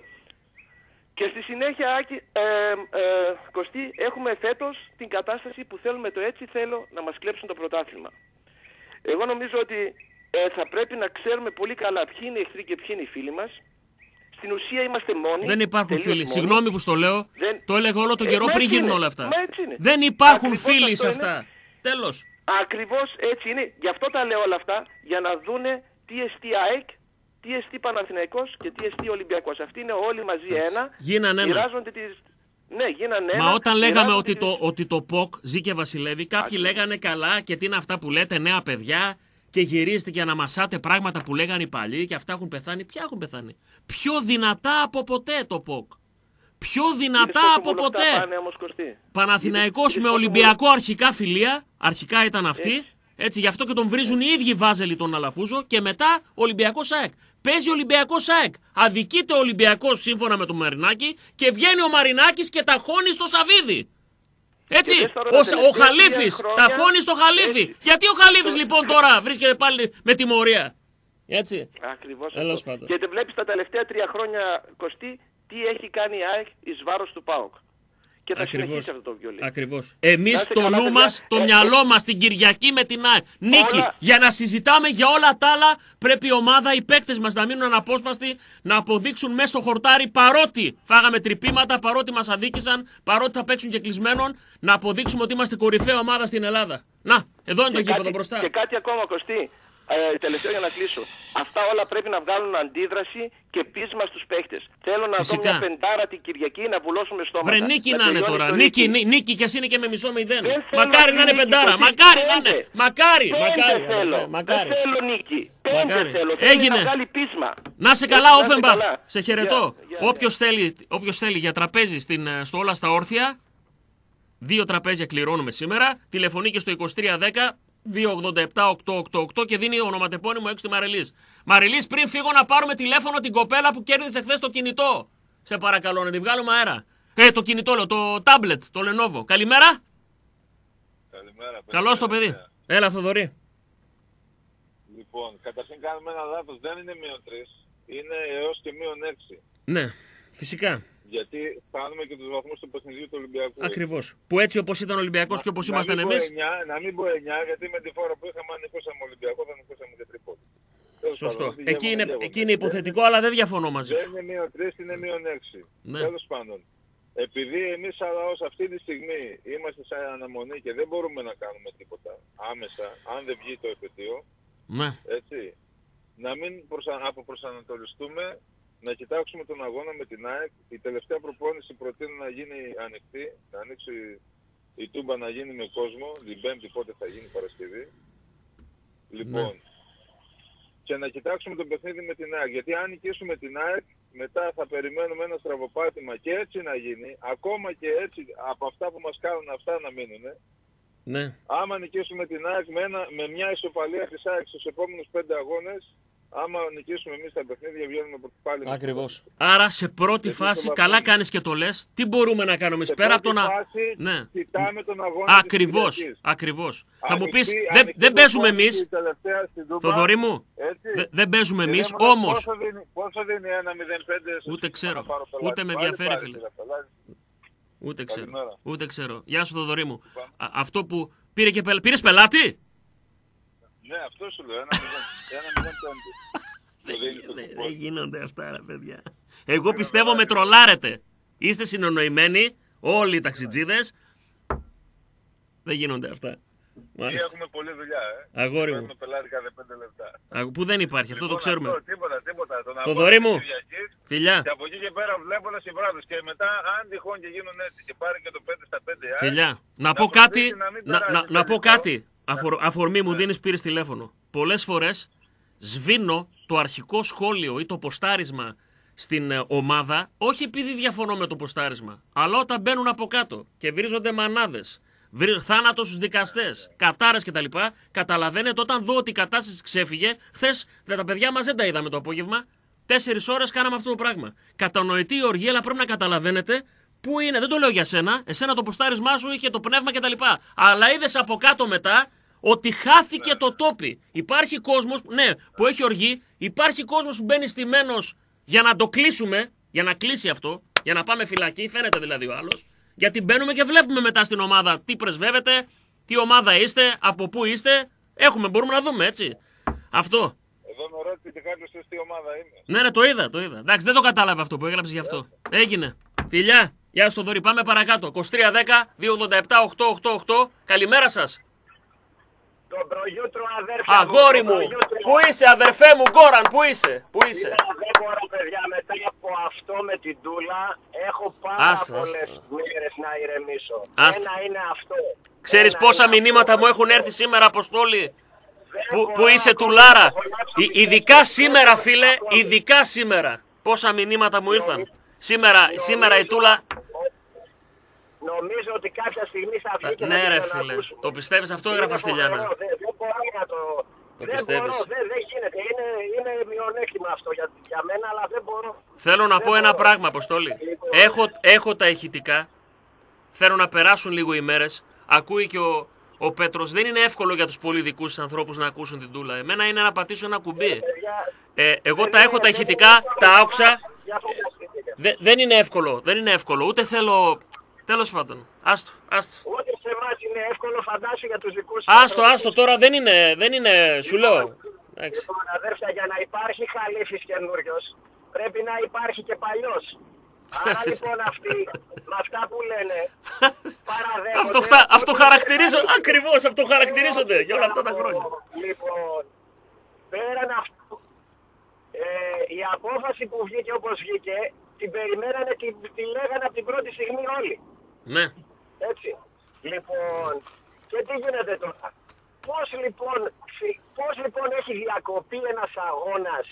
Και στη συνέχεια, Άκη, Κωστή, έχουμε φέτος την κατάσταση που θέλουμε το έτσι θέλω να μας κλέψουν το πρωτάθλημα. Εγώ νομίζω ότι θα πρέπει να ξέρουμε πολύ καλά ποιοι είναι οι εχθροί και ποιοι είναι οι φίλοι μας. Στην ουσία είμαστε μόνοι. Δεν υπάρχουν φίλοι. Μόνοι. Συγγνώμη που στο λέω. Το έλεγα όλο τον καιρό πριν γίνουν όλα αυτά. Δεν υπάρχουν Ακριβώς φίλοι σε αυτό αυτά. Τέλος. Ακριβώς έτσι είναι. Γι' αυτό τα λέω όλα αυτά. Για να δούνε τι εστί ΑΕΚ, τι εστί Παναθηναϊκός και τι εστί Ολυμπιακός. Αυτοί είναι όλοι μαζί ένα. Γίνανε ένα. Μοιράζονται τις... Ναι, γίνανε ένα. Μα όταν λέγαμε ότι το ΠΟΚ ζει και βασιλεύει, κάποιοι λέγανε καλά και τι είναι αυτά που λέτε, νέα παιδιά, και γυρίζετε και αναμασάτε πράγματα που λέγανε οι παλιοί και αυτά έχουν πεθάνει. Ποια έχουν πεθάνει? Πιο δυνατά από ποτέ το ΠΟΚ. Πιο δυνατά από ποτέ. Παναθηναϊκός με Ολυμπιακό αρχικά φιλία. Αρχικά ήταν αυτή. Έτσι, γι' αυτό και τον βρίζουν οι ίδιοι Βάζελοι τον Αλαφούζο. Και μετά Ολυμπιακός ΑΕΚ. Παίζει Ολυμπιακός ΑΕΚ. Αδικείται ο Ολυμπιακός σύμφωνα με τον Μαρινάκη και βγαίνει ο Μαρινάκης και ταχώνει στο Σαβίδι. Έτσι, ο Χαλίφης ταχώνει στο Χαλίφη. Γιατί ο Χαλίφης λοιπόν τώρα βρίσκεται πάλι με τιμωρία? Έτσι. Ακριβώς. Και te βλέπεις τα τελευταία 3 χρόνια, Κωστή, τι έχει κάνει η ΑΕΚ εις βάρος του ΠΑΟΚ. Και θα συνεχίσει αυτό το βιολί. Ακριβώς. Εμείς το νου μας, το μυαλό μας την Κυριακή με την ΑΕΚ. Νίκη. Για να συζητάμε για όλα τα άλλα, πρέπει η ομάδα, οι παίκτες μας να μείνουν αναπόσπαστοι, να αποδείξουν μέσα στο χορτάρι, παρότι φάγαμε τρυπήματα, παρότι μας αδίκησαν, παρότι θα παίξουν και κλεισμένον, να αποδείξουμε ότι είμαστε κορυφαία ομάδα στην Ελλάδα. Να, εδώ είναι το γήπεδο μπροστά. Και κάτι ακόμα, Κωστή. Τελευταίο για να κλείσω. Αυτά όλα πρέπει να βγάλουν αντίδραση και πείσμα στους παίχτες. Θέλω να δω μια πεντάρα την Κυριακή να βουλώσουμε στόματα. Βρε νίκη να είναι τώρα. Νίκη κι ας είναι και με μισό 0. Μακάρι να είναι πεντάρα. Μακάρι να είναι. Μακάρι. Δεν θέλω νίκη. Πέντε θέλω. Έγινε. Να βγάλει πείσμα. Να σε καλά, Όφεμπαχ. Σε χαιρετώ. Όποιος θέλει για τραπέζι στο Όλα στα Όρθια, 2 τραπέζια κληρώνουμε σήμερα. Τηλεφωνεί και στο 2310. 287-888 και δίνει ονοματεπώνυμο έξω τη Μαριλής. Μαριλής, πριν φύγω να πάρουμε τηλέφωνο την κοπέλα που κέρδισε χθες το κινητό. Σε παρακαλώ να τη βγάλουμε αέρα. Το κινητό λέω, το τάμπλετ, το Lenovo. Καλημέρα. Καλημέρα. Καλώς το παιδί. Έλα Θοδωρή. Λοιπόν, καταρχήν κάνουμε ένα λάθος. Δεν είναι -3, είναι έως και -6. Ναι, φυσικά. Γιατί φτάνουμε και τους βαθμούς του παιχνιδιού του Ολυμπιακού. Ακριβώς. Που έτσι όπως ήταν ο Ολυμπιακός και όπως ήμασταν εμείς. Να μην πω 9, γιατί με τη φόρα που είχαμε, αν νικούσαμε Ολυμπιακό, θα νικούσαμε και Τρίπολη. Σωστό. Εκεί είναι υποθετικό, αλλά δεν διαφωνώ μαζί σου. Δεν είναι -3, είναι -6. Ναι. Τέλος πάντων. Επειδή εμείς σαν λαός αυτή τη στιγμή είμαστε σε αναμονή και δεν μπορούμε να κάνουμε τίποτα άμεσα, αν δεν βγει το επαιτίο, ναι. Έτσι, να μην αποπροσανατολιστούμε, να κοιτάξουμε τον αγώνα με την ΑΕΚ. Η τελευταία προπόνηση προτείνω να γίνει ανοιχτή, να ανοίξει η τούμπα να γίνει με κόσμο, την Πέμπτη πότε θα γίνει, Παρασκευή. Λοιπόν, και να κοιτάξουμε το παιχνίδι με την ΑΕΚ. Γιατί αν νικήσουμε την ΑΕΚ, μετά θα περιμένουμε ένα στραβοπάτημα και έτσι να γίνει, ακόμα και έτσι από αυτά που μας κάνουν αυτά να μείνουν. Ναι. Άμα νικήσουμε την ΑΕΚ με μια ισοπαλία της ΑΕΚ στους επόμενους 5 αγώνες, άμα νικήσουμε εμείς τα παιχνίδια, βγαίνουμε πάλι. Ακριβώς. Άρα σε πρώτη φάση, καλά κάνεις και το λες, τι μπορούμε να κάνουμε πέρα από το να. Ναι. Κοιτάμε τον αγώνα. Ακριβώς. Θα μου πεις, δεν παίζουμε εμείς. Θοδωρή μου, δεν παίζουμε εμείς, όμως. Πόσο δίνει 1-0-5? Ούτε ξέρω. Ούτε με ενδιαφέρει, φίλε. Ούτε ξέρω. Γεια σου, Θοδωρή μου. Αυτό που πήρε και πήρες πελάτη. Ναι, αυτό σου λέω. 1-0-5. Δεν γίνονται αυτά, ρε παιδιά. Εγώ πιστεύω με τρολάρετε. Είστε συνονοημένοι, όλοι οι ταξιτζίδες. Δεν γίνονται αυτά. Μάλιστα. Έχουμε πολλή δουλειά, Αγόρι μου. Έχουμε πελάτη κάθε 5 λεπτά. Που δεν υπάρχει, αυτό το ξέρουμε. Τίποτα. Θοδωρή μου, φιλιά. Και από εκεί και πέρα βλέποντας οι βράδους. Και μετά, αν τυχόν και γίνουν έτσι και πάρει και το 5-5. Φιλιά, να πω κάτι. Αφορμή μου δίνεις, πήρες τηλέφωνο. Πολλές φορές σβήνω το αρχικό σχόλιο ή το ποστάρισμα στην ομάδα, όχι επειδή διαφωνώ με το ποστάρισμα, αλλά όταν μπαίνουν από κάτω και βρίζονται μανάδες, θάνατο στους δικαστές, κατάρες κτλ. Καταλαβαίνετε όταν δω ότι η κατάσταση ξέφυγε. Χθες τα παιδιά μας δεν τα είδαμε το απόγευμα. 4 ώρες κάναμε αυτό το πράγμα. Κατανοητή η οργή, αλλά πρέπει να καταλαβαίνετε πού είναι. Δεν το λέω για σένα. Εσένα το ποστάρισμά σου είχε το πνεύμα κτλ. Αλλά είδες από κάτω μετά ότι χάθηκε το τόπι. Υπάρχει κόσμος, ναι, που έχει οργή, υπάρχει κόσμος που μπαίνει στημένος για να το κλείσουμε, για να κλείσει αυτό, για να πάμε φυλακή, φαίνεται δηλαδή ο άλλος, γιατί μπαίνουμε και βλέπουμε μετά στην ομάδα τι πρεσβεύετε, τι ομάδα είστε, από πού είστε, μπορούμε να δούμε, έτσι. Αυτό. Εδώ με ρώτησε κάποιος τι ομάδα είναι. Ναι, το είδα. Εντάξει, δεν το κατάλαβα αυτό που έγραψε γι' αυτό. Έγινε. Φιλιά, γεια στο Δωρή, πάμε παρακάτω. 2310-287-888. Καλημέρα σας. Τον προγιούτρο αδέρφια αγόρι μου, πού είσαι αδερφέ μου, Γκόραν, πού είσαι. Δεν μπορώ παιδιά, μετά από αυτό με την Τούλα έχω πάρα πολλές μέρες να ηρεμήσω. Ένα είναι αυτό. Ξέρεις πόσα μηνύματα μου έχουν έρθει σήμερα, Αποστόλη, που είσαι τουλάρα. Ειδικά σήμερα, φίλε, ειδικά σήμερα. Πόσα μηνύματα μου ήρθαν. Σήμερα η Τούλα... Νομίζω ότι κάποια στιγμή θα βγει και ναι, ρε φίλε. Το πιστεύεις αυτό, έγραφα στη Λιάννα. Δεν μπορώ να το... Δεν γίνεται. Είναι μειονέκτημα αυτό για μένα, αλλά δεν μπορώ. Θέλω να πω ένα πράγμα, Αποστόλη. Έχω τα ηχητικά. Θέλω να περάσουν λίγο οι μέρες. Ακούει και ο Πέτρος. Δεν είναι εύκολο για τους πολύ δικούς ανθρώπους να ακούσουν την Τούλα. Εμένα είναι να πατήσω ένα κουμπί. Εγώ τα έχω τα ηχητικά, τα άκουσα. Δεν είναι εύκολο. Ούτε θέλω... Τέλος πάντων. Άστο. Ούτε σε εμάς είναι εύκολο, φαντάσου για τους δικούς σου. Άστο τώρα, δεν είναι, σου λέω. Λοιπόν, αδέρφια, για να υπάρχει χαλίφης καινούριος, πρέπει να υπάρχει και παλιός. Άρα λοιπόν αυτοί, με αυτά που λένε, παραδέχονται... Ακριβώς, αυτό χαρακτηρίζονται για όλα αυτά τα χρόνια. Λοιπόν, πέραν αυτού, η απόφαση που βγήκε όπως βγήκε, την περιμένανε, τη λέγανε από την πρώτη στιγμή όλοι. Ναι. Έτσι. Λοιπόν, και τι γίνεται τώρα. Πώς λοιπόν έχει διακοπεί ένας αγώνας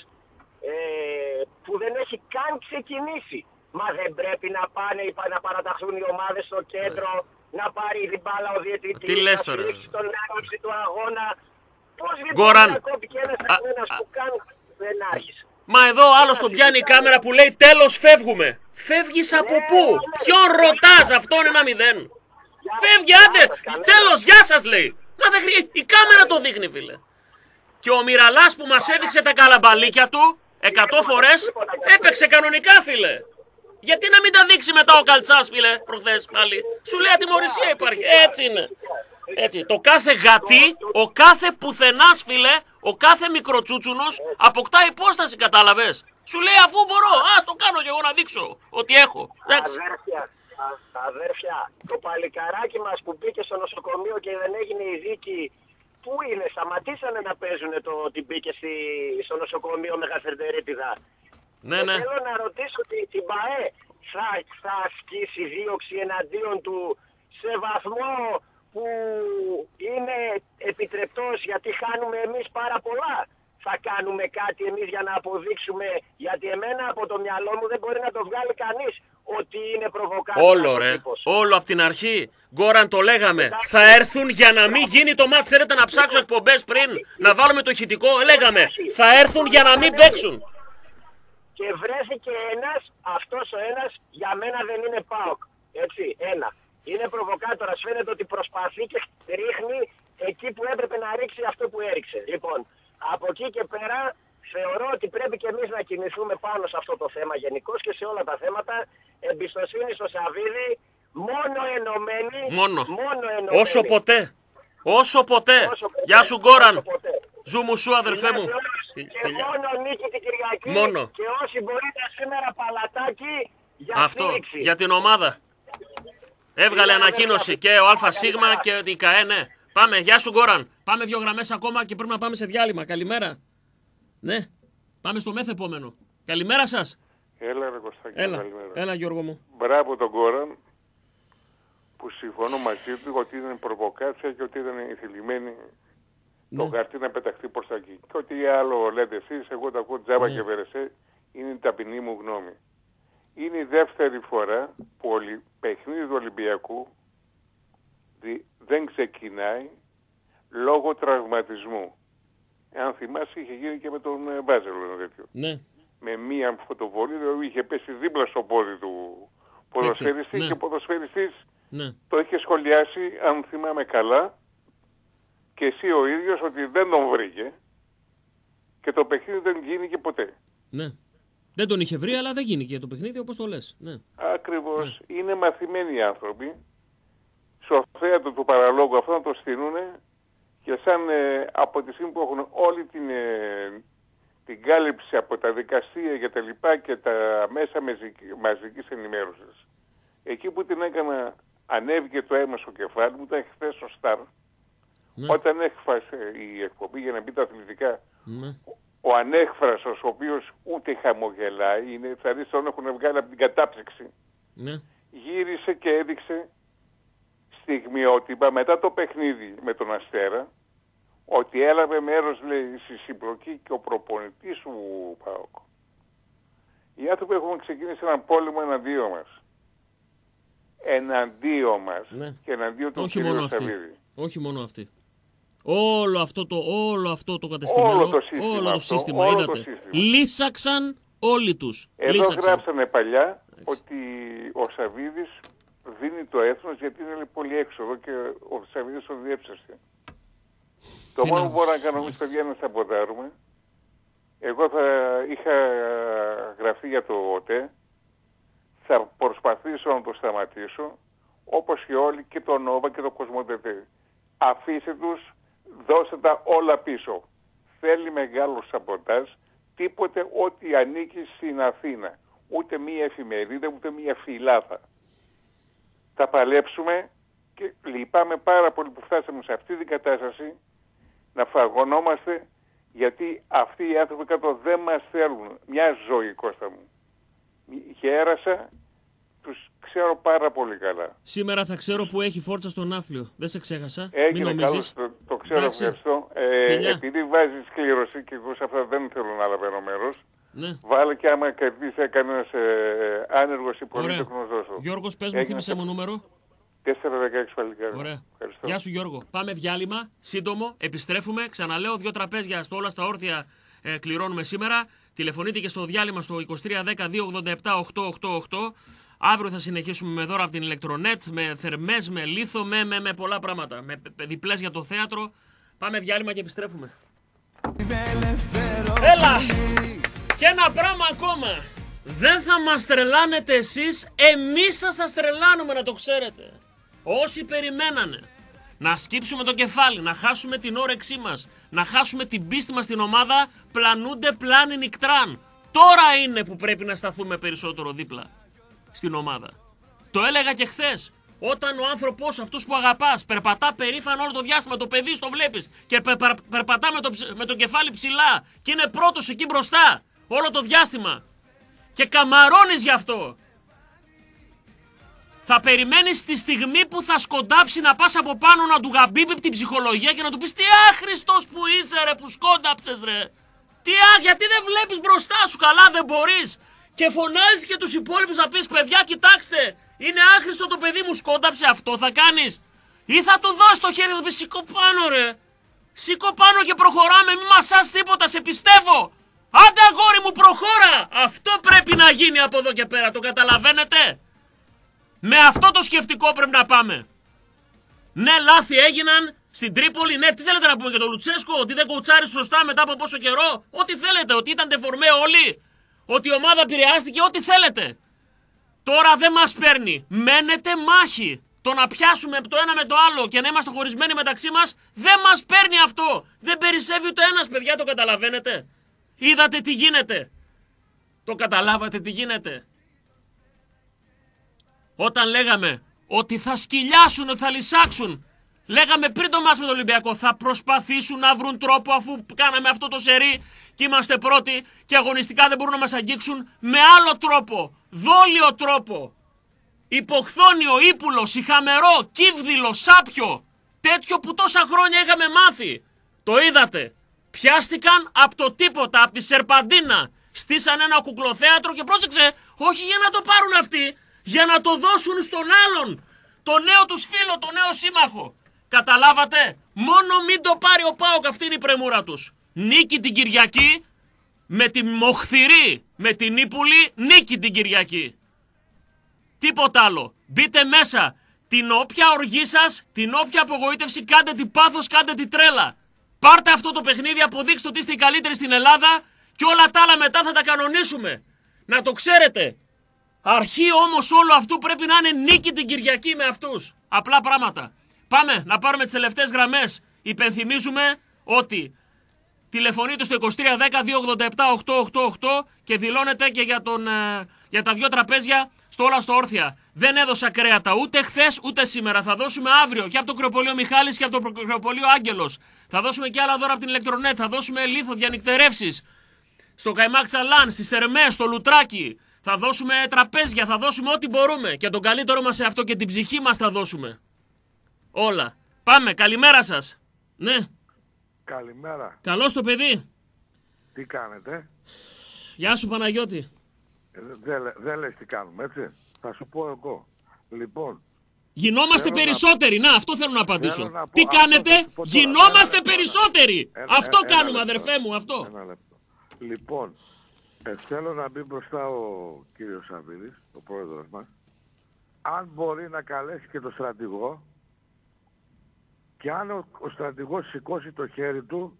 που δεν έχει καν ξεκινήσει. Μα δεν πρέπει να πάνε να παραταχθούν οι ομάδες στο κέντρο, να πάρει την μπάλα ο διαιτητής, να στηρίξει τον άγωψη του αγώνα. Πώς λοιπόν διακόπηκε ένας αγώνας που καν δεν άρχισε. Μα εδώ άλλος τον πιάνει η κάμερα που λέει τέλος φεύγουμε. Φεύγεις από πού? Ποιον ρωτάς? Αυτό είναι 1-0. Φεύγει, άντε! Τέλος, γεια σας λέει. Μα δεν η κάμερα το δείχνει, φίλε. Και ο Μυραλάς που μας έδειξε τα καλαμπαλίκια του 100 φορές έπαιξε κανονικά, φίλε. Γιατί να μην τα δείξει μετά ο Καλτσάς, φίλε, προχθές πάλι. Σου λέει ατιμωρησία υπάρχει. Έτσι είναι. Έτσι. Το κάθε γατί, ο κάθε πουθενάς, φίλε, ο κάθε μικροτσούτσουνος αποκτά υπόσταση, κατάλαβες. Σου λέει αφού μπορώ, ας το κάνω κι εγώ να δείξω ότι έχω. Αδέρφια, το παλικαράκι μας που μπήκε στο νοσοκομείο και δεν έγινε η δίκη, πού είναι? Σταματήσανε να παίζουν ότι μπήκε στο νοσοκομείο με γαστερτερίτιδα. Ναι. Θέλω να ρωτήσω την ΠΑΕ θα ασκήσει δίωξη εναντίον του σε βαθμό που είναι επιτρεπτός, γιατί χάνουμε εμείς πάρα πολλά. Θα κάνουμε κάτι εμείς για να αποδείξουμε, γιατί εμένα από το μυαλό μου δεν μπορεί να το βγάλει κανείς ότι είναι προβοκάτορας. Όλο από την αρχή. Γκόραν, το λέγαμε. Θα έρθουν για να μην γίνει το μάτς. Θέλετε να ψάξω εκπομπές πριν, να βάλουμε το ηχητικό? Λέγαμε. Θα έρθουν για να μην παίξουν. Και βρέθηκε ένας, αυτός ο ένας για μένα δεν είναι ΠΑΟΚ. Έτσι, ένα. Είναι προβοκάτορας. Φαίνεται ότι προσπαθεί και ρίχνει εκεί που έπρεπε να ρίξει αυτό που έριξε. Λοιπόν, από εκεί και πέρα θεωρώ ότι πρέπει και εμείς να κινηθούμε πάνω σε αυτό το θέμα γενικώς και σε όλα τα θέματα. Εμπιστοσύνη στο Σαββίδι, μόνο ενωμένοι. Μόνο ενωμένοι. Όσο ποτέ. Γεια σου Γκόραν. Ζου μου σου, αδερφέ μου. Και μόνο νίκη την Κυριακή. Και όσοι μπορείτε σήμερα παλατάκι για στήριξη. Για την ομάδα. Έβγαλε ανακοίνωση και ο ΑΣ και η ΚΑΕ, ναι. Πάμε, γεια σου Γκόραν. Πάμε 2 γραμμές ακόμα και πρέπει να πάμε σε διάλειμμα. Καλημέρα. Ναι, πάμε στο μεθεπόμενο. Καλημέρα σας. Έλα ρε Κωστάκη, έλα Γιώργο μου. Μπράβο τον Γκόραν που συμφωνώ μαζί του ότι ήταν προβοκάτσια και ότι ήταν θελημένη το χαρτί να πεταχτεί προς τα εκεί. Και ό,τι άλλο λέτε εσείς, εγώ το ακούω τζάμπα και βερεσέ, είναι η ταπεινή μου γνώμη. Είναι η δεύτερη φορά που παιχνίδι του Ολυμπιακού δεν ξεκινάει λόγω τραυματισμού. Αν θυμάσαι, είχε γίνει και με τον Μπάζελ τέτοιο. Ναι. Με μία φωτοβολή, δηλαδή είχε πέσει δίπλα στο πόδι του ποδοσφαιριστή και ο ποδοσφαιριστής το είχε σχολιάσει, αν θυμάμαι καλά, και εσύ ο ίδιος ότι δεν τον βρήκε και το παιχνίδι δεν γίνηκε ποτέ. Ναι. Δεν τον είχε βρει, αλλά δεν γίνηκε το παιχνίδι όπως το λες. Ναι. Ακριβώς. Ναι. Είναι μαθημένοι οι άνθρωποι. Στο θέατρο του παραλόγου αυτό να το στείλουνε και σαν από τη στιγμή που έχουν όλη την κάλυψη από τα δικαστήρια και τα λοιπά και τα μέσα μαζικής ενημέρωσης. Εκεί που την έκανα, ανέβηκε το αίμα στο κεφάλι μου, ήταν χθες στο Σταρ. Ναι. Όταν έχφασε η εκπομπή για να μπει τα αθλητικά, ναι. Ο ανέχφραστος, ο οποίος ούτε χαμογελάει, θα δεις τον έχουν βγάλει από την κατάψυξη. Ναι. Γύρισε και έδειξε στιγμιότυπα μετά το παιχνίδι με τον Αστέρα, ότι έλαβε μέρος, λέει, στη συμπλοκή και ο προπονητής του ΠΑΟΚ. Οι άνθρωποι έχουν ξεκινήσει έναν πόλεμο εναντίον μας. Εναντίον μας. Ναι. Και εναντίον του κ. Σαββίδη. Όχι μόνο αυτοί. Όλο αυτό το κατεστημένο, όλο το σύστημα, είδατε. Λύσαξαν όλοι τους. Εδώ γράψανε παλιά ότι ο Σαββίδης δίνει το έθνος γιατί είναι πολύ έξοδο και ο Σαββίδης τον διέψευσε. Το μόνο που μπορώ να κάνω εμείς παιδιά να σαμποτάρουμε. Εγώ θα είχα γραφεί για το ΟΤΕ, θα προσπαθήσω να το σταματήσω, όπως και όλοι, και το Νόβα και το Κοσμοτετέ. Αφήστε τους, δώστε τα όλα πίσω. Θέλει μεγάλο σαμποτάζ, τίποτε ό,τι ανήκει στην Αθήνα. Ούτε μία εφημερίδα, ούτε μία φυλάδα. Θα παλέψουμε και λυπάμαι πάρα πολύ που φτάσαμε σε αυτή την κατάσταση να φαγωνόμαστε, γιατί αυτοί οι άνθρωποι κάτω δεν μας θέλουν. Μια ζωή, Κώστα μου. Γέρασα, τους ξέρω πάρα πολύ καλά. Σήμερα θα ξέρω που έχει φόρτσα στο Ναύπλιο. Δεν σε ξέχασα. Έγινε, καλώς, το ξέρω, ευχαριστώ. Επειδή βάζεις κλήρωση και εγώ σε αυτά δεν θέλω να λαβαίνω μέρος, ναι. Βάλε και άμα κερδίσει κανένας άνεργος ή πολίτεχνος δώσω. Γιώργος, πες μου, θύμισε μου νούμερο. 4-16 παλικάρι. Ωραία. Ευχαριστώ. Γεια σου Γιώργο. Πάμε διάλειμμα, σύντομο, επιστρέφουμε. Ξαναλέω, 2 τραπέζια στο Όλα στα Όρθια κληρώνουμε σήμερα. Τηλεφωνείτε και στο διάλειμμα στο 2310-287-888. Αύριο θα συνεχίσουμε με δώρα από την Ηλεκτρονέτ, με θερμές, με λίθο, με πολλά πράγματα. Με διπλές για το θέατρο. Πάμε διάλειμμα και επιστρέφουμε. Έλα! Και ένα πράγμα ακόμα. Δεν θα μας τρελάνετε εσείς, εμείς θα σας τρελάνουμε, να το ξέρετε. Όσοι περιμένανε να σκύψουμε το κεφάλι, να χάσουμε την όρεξή μας, να χάσουμε την πίστη μας στην ομάδα, πλανούνται πλάνοι νικτράν. Τώρα είναι που πρέπει να σταθούμε περισσότερο δίπλα στην ομάδα. Το έλεγα και χθες. Όταν ο άνθρωπος αυτός που αγαπάς περπατά περήφανο όλο το διάστημα, το παιδί το βλέπεις και περπατά με το κεφάλι ψηλά και είναι πρώτος εκεί μπροστά όλο το διάστημα και καμαρώνεις γι' αυτό. Θα περιμένεις τη στιγμή που θα σκοντάψει να πας από πάνω να του γαμπίπει την ψυχολογία και να του πεις τι άχρηστος που είσαι ρε, που σκόνταψες ρε. Γιατί δεν βλέπεις μπροστά σου, καλά δεν μπορείς. Και φωνάζεις και τους υπόλοιπους να πεις παιδιά κοιτάξτε, είναι άχρηστο το παιδί μου, σκόνταψε, αυτό θα κάνεις. Ή θα του δώσεις το χέρι να του πεις σήκω πάνω ρε. Σήκω πάνω και προχωράμε, μη μασάς τίποτα, σε πιστεύω. Άντε αγόρι μου προχώρα. Αυτό πρέπει να γίνει από εδώ και πέρα, το καταλαβαίνετε. Με αυτό το σκεφτικό πρέπει να πάμε. Ναι, λάθη έγιναν στην Τρίπολη. Ναι, τι θέλετε να πούμε για τον Λουτσέσκο, ότι δεν κοουτσάρει σωστά μετά από πόσο καιρό. Ό,τι θέλετε, ότι ήταν τεφορμέ όλοι. Ότι η ομάδα επηρεάστηκε, ό,τι θέλετε. Τώρα δεν μας παίρνει. Μένετε μάχη. Το να πιάσουμε το ένα με το άλλο και να είμαστε χωρισμένοι μεταξύ μας δεν μας παίρνει αυτό. Δεν περισσεύει ούτε ένας, παιδιά, το καταλαβαίνετε. Είδατε τι γίνεται. Το καταλάβατε τι γίνεται. Όταν λέγαμε ότι θα σκυλιάσουν, ότι θα λυσάξουν, λέγαμε πριν το μάτς με τον Ολυμπιακό, θα προσπαθήσουν να βρουν τρόπο αφού κάναμε αυτό το σερί και είμαστε πρώτοι και αγωνιστικά δεν μπορούν να μας αγγίξουν, με άλλο τρόπο, δόλιο τρόπο. Υποχθόνιο, ύπουλο, σιχαμερό, κύβδηλο, σάπιο, τέτοιο που τόσα χρόνια είχαμε μάθει. Το είδατε. Πιάστηκαν από το τίποτα, από τη Σερπαντίνα. Στήσαν ένα κουκλοθέατρο και πρόσεξε, όχι για να το πάρουν αυτοί, για να το δώσουν στον άλλον. Το νέο τους φίλο, το νέο σύμμαχο. Καταλάβατε, μόνο μην το πάρει ο ΠΑΟΚ, αυτή είναι η πρεμούρα τους. Νίκη την Κυριακή, με τη Μοχθηρή, με την Ύπουλη, νίκη την Κυριακή. Τίποτα άλλο. Μπείτε μέσα. την όποια οργή σας, την όποια απογοήτευση, κάντε την πάθος, κάντε την τρέλα. Πάρτε αυτό το παιχνίδι, αποδείξτε ότι είστε οι καλύτεροι στην Ελλάδα και όλα τα άλλα μετά θα τα κανονίσουμε. Να το ξέρετε. Αρχή όμως όλου αυτού πρέπει να είναι νίκη την Κυριακή με αυτούς. Απλά πράγματα. Πάμε να πάρουμε τις τελευταίες γραμμές. Υπενθυμίζουμε ότι τηλεφωνείτε στο 2310-287-888 και δηλώνετε και για τα 2 τραπέζια στο Όλα στο Όρθια. Δεν έδωσα κρέατα ούτε χθες ούτε σήμερα. Θα δώσουμε αύριο και από το κρεοπολείο Μιχάλης και από το κρεοπολείο Άγγελος. Θα δώσουμε και άλλα δώρα από την Ηλεκτρονέτ. Θα δώσουμε λίθο διανυκτερεύσεις στο Καϊμάκ Σαλάν, στις Θερμές, στο Λουτράκι. Θα δώσουμε τραπέζια, θα δώσουμε ό,τι μπορούμε. Και τον καλύτερο μας σε αυτό και την ψυχή μας θα δώσουμε. Όλα. Πάμε, καλημέρα σας. Ναι. Καλημέρα. Καλώς το παιδί. Τι κάνετε? Γεια σου Παναγιώτη. Δεν λες τι κάνουμε, έτσι. Θα σου πω εγώ. Λοιπόν. Γινόμαστε περισσότεροι. Να, αυτό θέλω να απαντήσω. Τι κάνετε? Γινόμαστε περισσότεροι. Αυτό κάνουμε αδερφέ μου, αυτό. Ένα λεπτό. Λοιπόν, θέλω να μπει μπροστά ο κύριος Σαββίδης, ο πρόεδρος μας. Αν μπορεί να καλέσει και το στρατηγό και αν ο στρατηγός σηκώσει το χέρι του,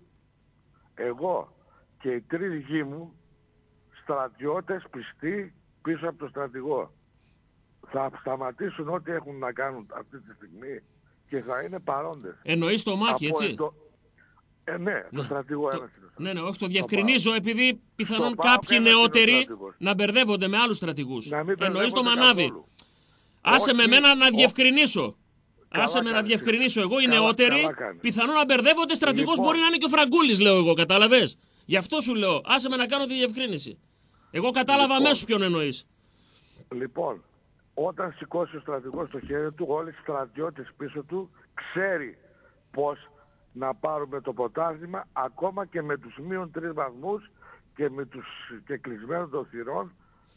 εγώ και οι 3 γη μου στρατιώτες πιστοί πίσω από το στρατηγό θα σταματήσουν ό,τι έχουν να κάνουν αυτή τη στιγμή και θα είναι παρόντες. Εννοείς το Μάκη, έτσι? Ναι, το στρατηγό ένας. Ναι, όχι, το διευκρινίζω επειδή πιθανόν κάποιοι νεότεροι να μπερδεύονται με άλλους στρατηγούς. Εννοείς το Μανάβη. Άσε με εμένα να διευκρινίσω. Άσε με να διευκρινίσω. Εγώ οι νεότεροι πιθανόν να μπερδεύονται. Στρατηγός μπορεί να είναι και ο Φραγκούλης, λέω εγώ, κατάλαβες. Γι' αυτό σου λέω. Άσε με να κάνω τη διευκρίνηση. Εγώ κατάλαβα αμέσως ποιον εννοείς. Λοιπόν, όταν σηκώσει ο στρατηγός το χέρι του, όλοι οι στρατιώτες πίσω του ξέρει πώς να πάρουμε το πρωτάθλημα, ακόμα και με τους -3 βαθμούς και με τους και κλεισμένους των θυρών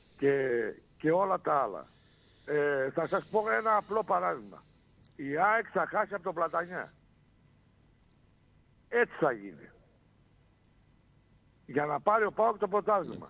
και όλα τα άλλα. Θα σας πω ένα απλό παράδειγμα. Η ΑΕΚ θα χάσει από τον Πλατανιά. Έτσι θα γίνει. Για να πάρει ο ΠΑΟΚ το πρωτάθλημα.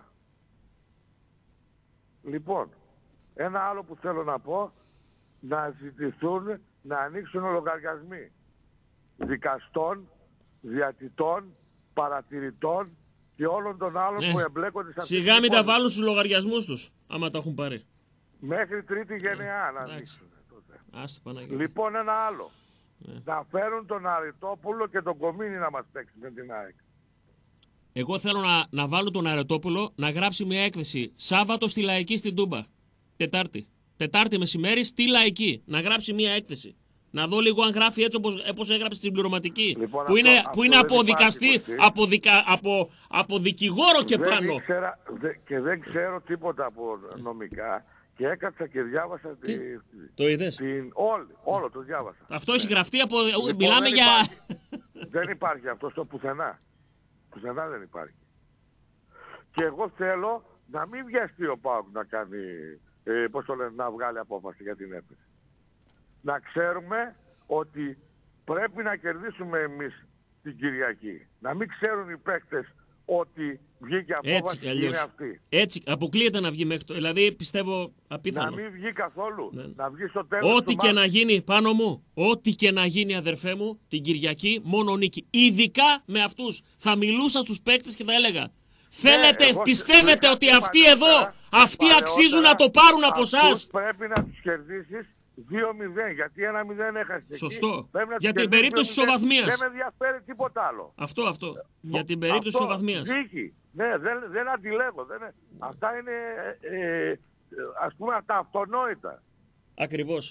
Λοιπόν, ένα άλλο που θέλω να πω, να ζητηθούν να ανοίξουν λογαριασμοί δικαστών, διατητών, παρατηρητών και όλων των άλλων που εμπλέκονται σε αυτή τη σιγά μην τα βάλουν στους λογαριασμούς τους, άμα τα έχουν πάρει. Μέχρι 3η γενεά να ανοίξουν. Λοιπόν, ένα άλλο. Να φέρουν τον Αρετόπουλο και τον Κομίνη να μας παίξει με την ΑΕΚ. Εγώ θέλω να βάλω τον Αρετόπουλο να γράψει μια έκθεση Σάββατο στη Λαϊκή στην Τούμπα. Τετάρτη μεσημέρι στη Λαϊκή. Να γράψει μια έκθεση. Να δω λίγο αν γράφει έτσι όπως έγραψε στην πληρωματική. Λοιπόν, που είναι από δικαστή, από δικηγόρο και πάνω. Και δεν ξέρω τίποτα από νομικά. Και έκατσα και διάβασα το είδες? Όλο το διάβασα. Αυτό έχει γραφτεί από... Λοιπόν, μιλάμε για... Δεν υπάρχει αυτό στο πουθενά. Πουθενά δεν υπάρχει. Και εγώ θέλω να μην βιαστεί ο ΠΑΟΚ να κάνει, πώς το λένε, να βγάλει απόφαση για την έπαιξη. Να ξέρουμε ότι πρέπει να κερδίσουμε εμείς την Κυριακή. Να μην ξέρουν οι παίκτες ότι βγήκε απόφαση και είναι αυτή. Έτσι, αποκλείεται να βγει μέχρι το... Δηλαδή, πιστεύω απίθανο. Να μην βγει καθόλου. Ναι. Να βγει στο τέλος. Ό,τι και να γίνει, πάνω μου, ό,τι και να γίνει, αδερφέ μου, την Κυριακή, μόνο νίκη. Ειδικά με αυτούς. Θα μιλούσα στους παίκτες και θα έλεγα. Θέλετε, πιστεύετε ότι αυτοί εδώ, αυτοί αξίζουν να το πάρουν από εσάς? Πρέπει να τους κερδίσεις 2-0, γιατί 1-0 έχασε. Σωστό. Για την περίπτωση της ισοβαθμίας. Δεν με ενδιαφέρει τίποτα άλλο. Αυτό. Για την περίπτωση της ισοβαθμίας. Δίκη. Ναι, δεν αντιλέγω. Αυτά είναι, ας πούμε, τα αυτονόητα. Ακριβώς.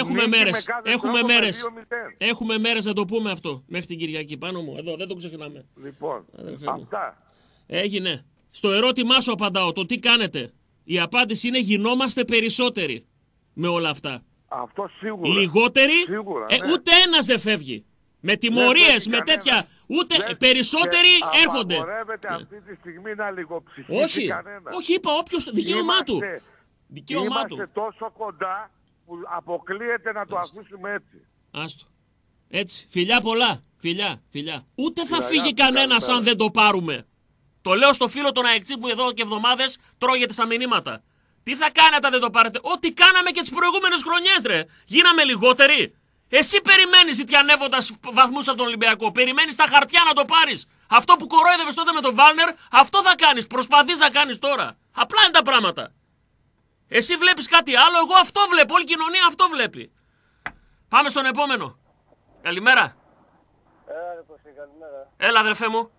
Έχουμε μέρες να το πούμε αυτό. Μέχρι την Κυριακή. Πάνω μου. Εδώ, δεν το ξεχνάμε. Λοιπόν, αυτά. Έγινε. Στο ερώτημά σου απαντάω. Το τι κάνετε. Η απάντηση είναι γινόμαστε περισσότεροι με όλα αυτά. Αυτό σίγουρα. Λιγότεροι, σίγουρα, ούτε ένας δεν φεύγει. Με τιμωρίες, με τέτοια. Ούτε περισσότεροι έρχονται. Απαγορεύεται αυτή τη στιγμή να λιγοψυχήσει κανένα. Όχι, είπα όποιος δικαίωμά του. Είμαστε τόσο κοντά που αποκλείεται να το αφήσουμε έτσι. Άστο. Έτσι. Φιλιά πολλά. Φιλιά. Ούτε θα φύγει κανένας αν δεν το πάρουμε. Το λέω στο φίλο τον αεξή που εδώ και εβδομάδες τρώγεται στα μηνύματα. Τι θα κάνετε δεν το πάρετε? Ό,τι κάναμε και τις προηγούμενες χρονιές, ρε. Γίναμε λιγότεροι. Εσύ περιμένεις ζητιανεύοντας βαθμούς από τον Ολυμπιακό. Περιμένεις τα χαρτιά να το πάρεις. Αυτό που κορόιδευες τότε με τον Βάλνερ, αυτό θα κάνεις. Προσπαθείς να κάνεις τώρα. Απλά είναι τα πράγματα. Εσύ βλέπεις κάτι άλλο, εγώ αυτό βλέπω. Όλη η κοινωνία αυτό βλέπει. Πάμε στον επόμενο. Καλημέρα. Έλα, Κωστή, καλημέρα. Έλα, αδερφέ μου.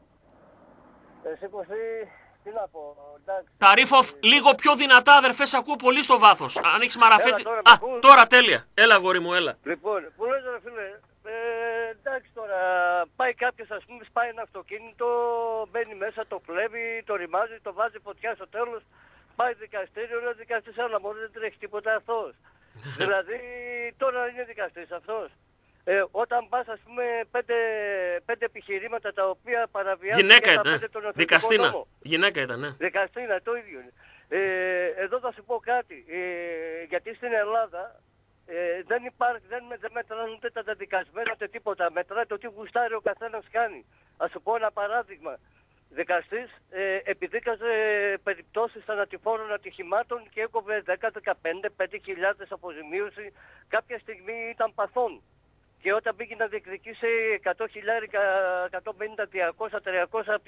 Εσύ, Κωστή, τι να πω, εντάξει. Τα Ρίφοφ λίγο πιο δυνατά, αδερφέ, σε ακούω πολύ στο βάθος. Αν έχεις μαραφέτη. Τώρα, τώρα τέλεια. Έλα, αγόρι μου, έλα. Λοιπόν, που λες, ρε φίλε, εντάξει τώρα, πάει κάποιος, ας πούμε, σπάει ένα αυτοκίνητο, μπαίνει μέσα, το κλέβει, το ρημάζει, το βάζει φωτιά στο τέλος, πάει δικαστήριο, λέει δικαστής, αλλά μόνο δεν τρέχει τίποτα αυτός. Δηλαδή, τώρα είναι δικαστής αυτός. Όταν πας, ας πούμε, πέντε επιχειρήματα τα οποία παραβιάζουν γυναίκα για τα ήταν, πέντε τον δικαστήνα. νόμο. Γυναίκα ήταν, ναι. Δικαστήνα, το ίδιο είναι. Εδώ θα σου πω κάτι. Γιατί στην Ελλάδα δεν μετράνε ούτε τα δεδικασμένα ούτε τίποτα. Μετράει το τι γουστάρει ο καθένας κάνει. Ας σου πω ένα παράδειγμα. Δικαστής επιδίκαζε περιπτώσεις θανατηφόρων ατυχημάτων και έκοβε 10, 15, 5.000 αποζημίωση. Κάποια στιγμή ήταν παθών. Και όταν πήγε να διεκδικήσει 100.000, 150, 200, 300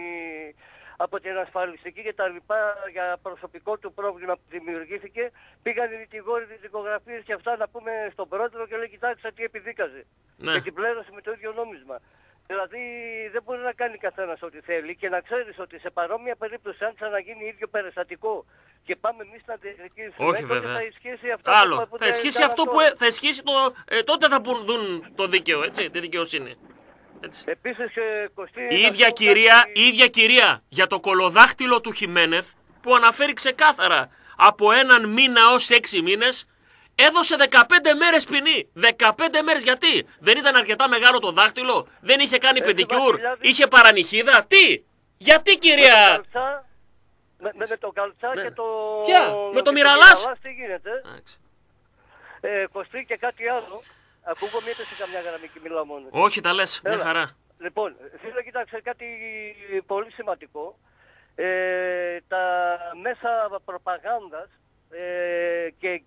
από την ασφαλιστική και τα λοιπά για προσωπικό του πρόβλημα που δημιουργήθηκε, πήγαν οι δικηγόροι της δικογραφίας και αυτά να πούμε στον πρόεδρο και λέει κοιτάξτε τι επιδίκαζε. Ναι. Και την πλήρωσε με το ίδιο νόμισμα. Δηλαδή δεν μπορεί να κάνει καθένας ό,τι θέλει και να ξέρεις ότι σε παρόμοια περίπτωση αν ξαναγίνει ίδιο περιστατικό και πάμε εμείς να διεκδικήσουμε, όχι βέβαια. θα ισχύσει αυτό άλλο. που Θα ισχύσει αυτό που θα ισχύσει τότε θα δουν το δίκαιο, έτσι, τη δικαιοσύνη. Έτσι. Επίσης, Κωστή, η ίδια κυρία για το κολοδάχτυλο του Χιμένεθ που αναφέρει ξεκάθαρα από 1 μήνα ως 6 μήνες έδωσε 15 μέρες ποινή. 15 μέρες γιατί? Δεν ήταν αρκετά μεγάλο το δάχτυλο? Δεν είχε κάνει πεντικιούρ? Είχε παρανυχίδα? Τι? Γιατί κυρία? Με το καλτσά ναι. Και το... Με το μοιραλάς. Τι γίνεται? Κωστή και κάτι άλλο. Ακούγομαι είτε σε καμιά γραμμή και μιλάω μόνο. Όχι, τα λες. Μια χαρά. Λοιπόν, θέλω κοίταξε κάτι πολύ σημαντικό. Τα μέσα προπαγάνδας και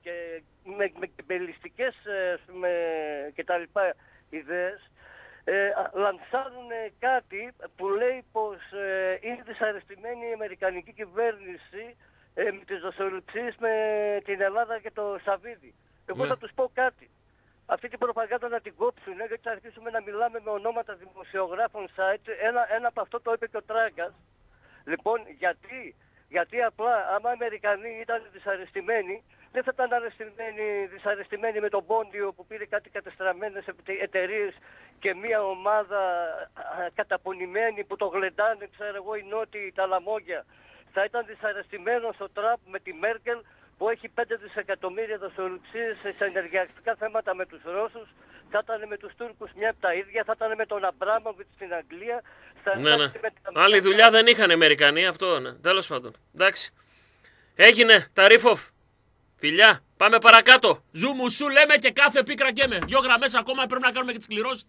με κεμπελιστικές και τα λοιπά ιδέες λανσάρουν κάτι που λέει πως είναι δυσαρεστημένη η Αμερικανική κυβέρνηση με τις δοσοληψίες με την Ελλάδα και το Σαββίδι. Εγώ θα τους πω κάτι. Αυτή την προπαγάνδα να την κόψουν, γιατί θα αρχίσουμε να μιλάμε με ονόματα δημοσιογράφων site. Ένα από αυτό το είπε και ο Τράγκας. Λοιπόν, γιατί απλά άμα οι Αμερικανοί ήταν δυσαρεστημένοι, δεν θα ήταν δυσαρεστημένοι με τον Πόντιο που πήρε κάτι κατεστραμμένες εταιρείες και μια ομάδα καταπονημένη που το γλεντάνε, ξέρω εγώ, οι Νότιοι, τα λαμόγια. Θα ήταν δυσαρεστημένος ο Τραμπ με τη Μέρκελ που έχει 5 δισεκατομμύρια δοσοληψίες σε ενεργειακά θέματα με τους Ρώσους, θα ήταν με τους Τούρκους μια από τα ίδια, θα ήταν με τον Αμπράμοβιτς στην Αγγλία. Ναι. Άλλη δουλειά δεν είχαν οι Αμερικανοί, αυτό ναι. Τέλος πάντων. Εντάξει. Έγινε τα Ρίφοφ. Φιλιά, πάμε παρακάτω. Ζουμουσού λέμε και κάθε πίκρα καίμε. 2 γραμμές ακόμα πρέπει να κάνουμε και τις κληρώσεις.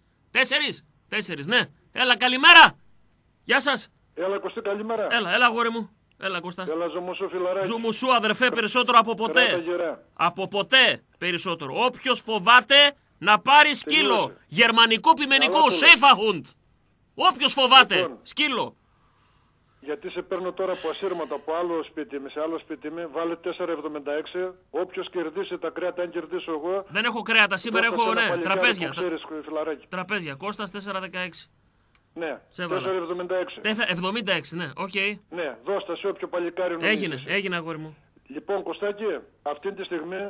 3, 4, ναι. Έλα, καλημέρα. Γεια σας. Έλα, Κωστή, καλημέρα. Έλα, αγόρι μου. Έλα, Κώστα. Έλα, Ζουμουσού, φιλαράκι. Ζουμουσού, αδερφέ, περισσότερο από ποτέ. Από ποτέ περισσότερο. Όποιος φοβάται να πάρει σκύλο. Γερμανικό πειμενικό, Σέφαχουντ. Όποιος φοβάται, λοιπόν, σκύλο. Γιατί σε παίρνω τώρα από ασύρματα από άλλο σπίτι σε άλλο σπίτι με, βάλε 4,76. Όποιος κερδίσει τα κρέατα, αν κερδίσω εγώ. Δεν έχω κρέατα, σήμερα έχω, ναι, τραπέζια. Ξέρεις, τραπέζια, Κώστας 4,16. Ναι, 4,76. Ναι, οκ. Ναι, δώστα σε όποιο παλικάρι νομίζεις. Έγινε αγόρι μου. Λοιπόν, Κωστάκη, αυτή τη στιγμή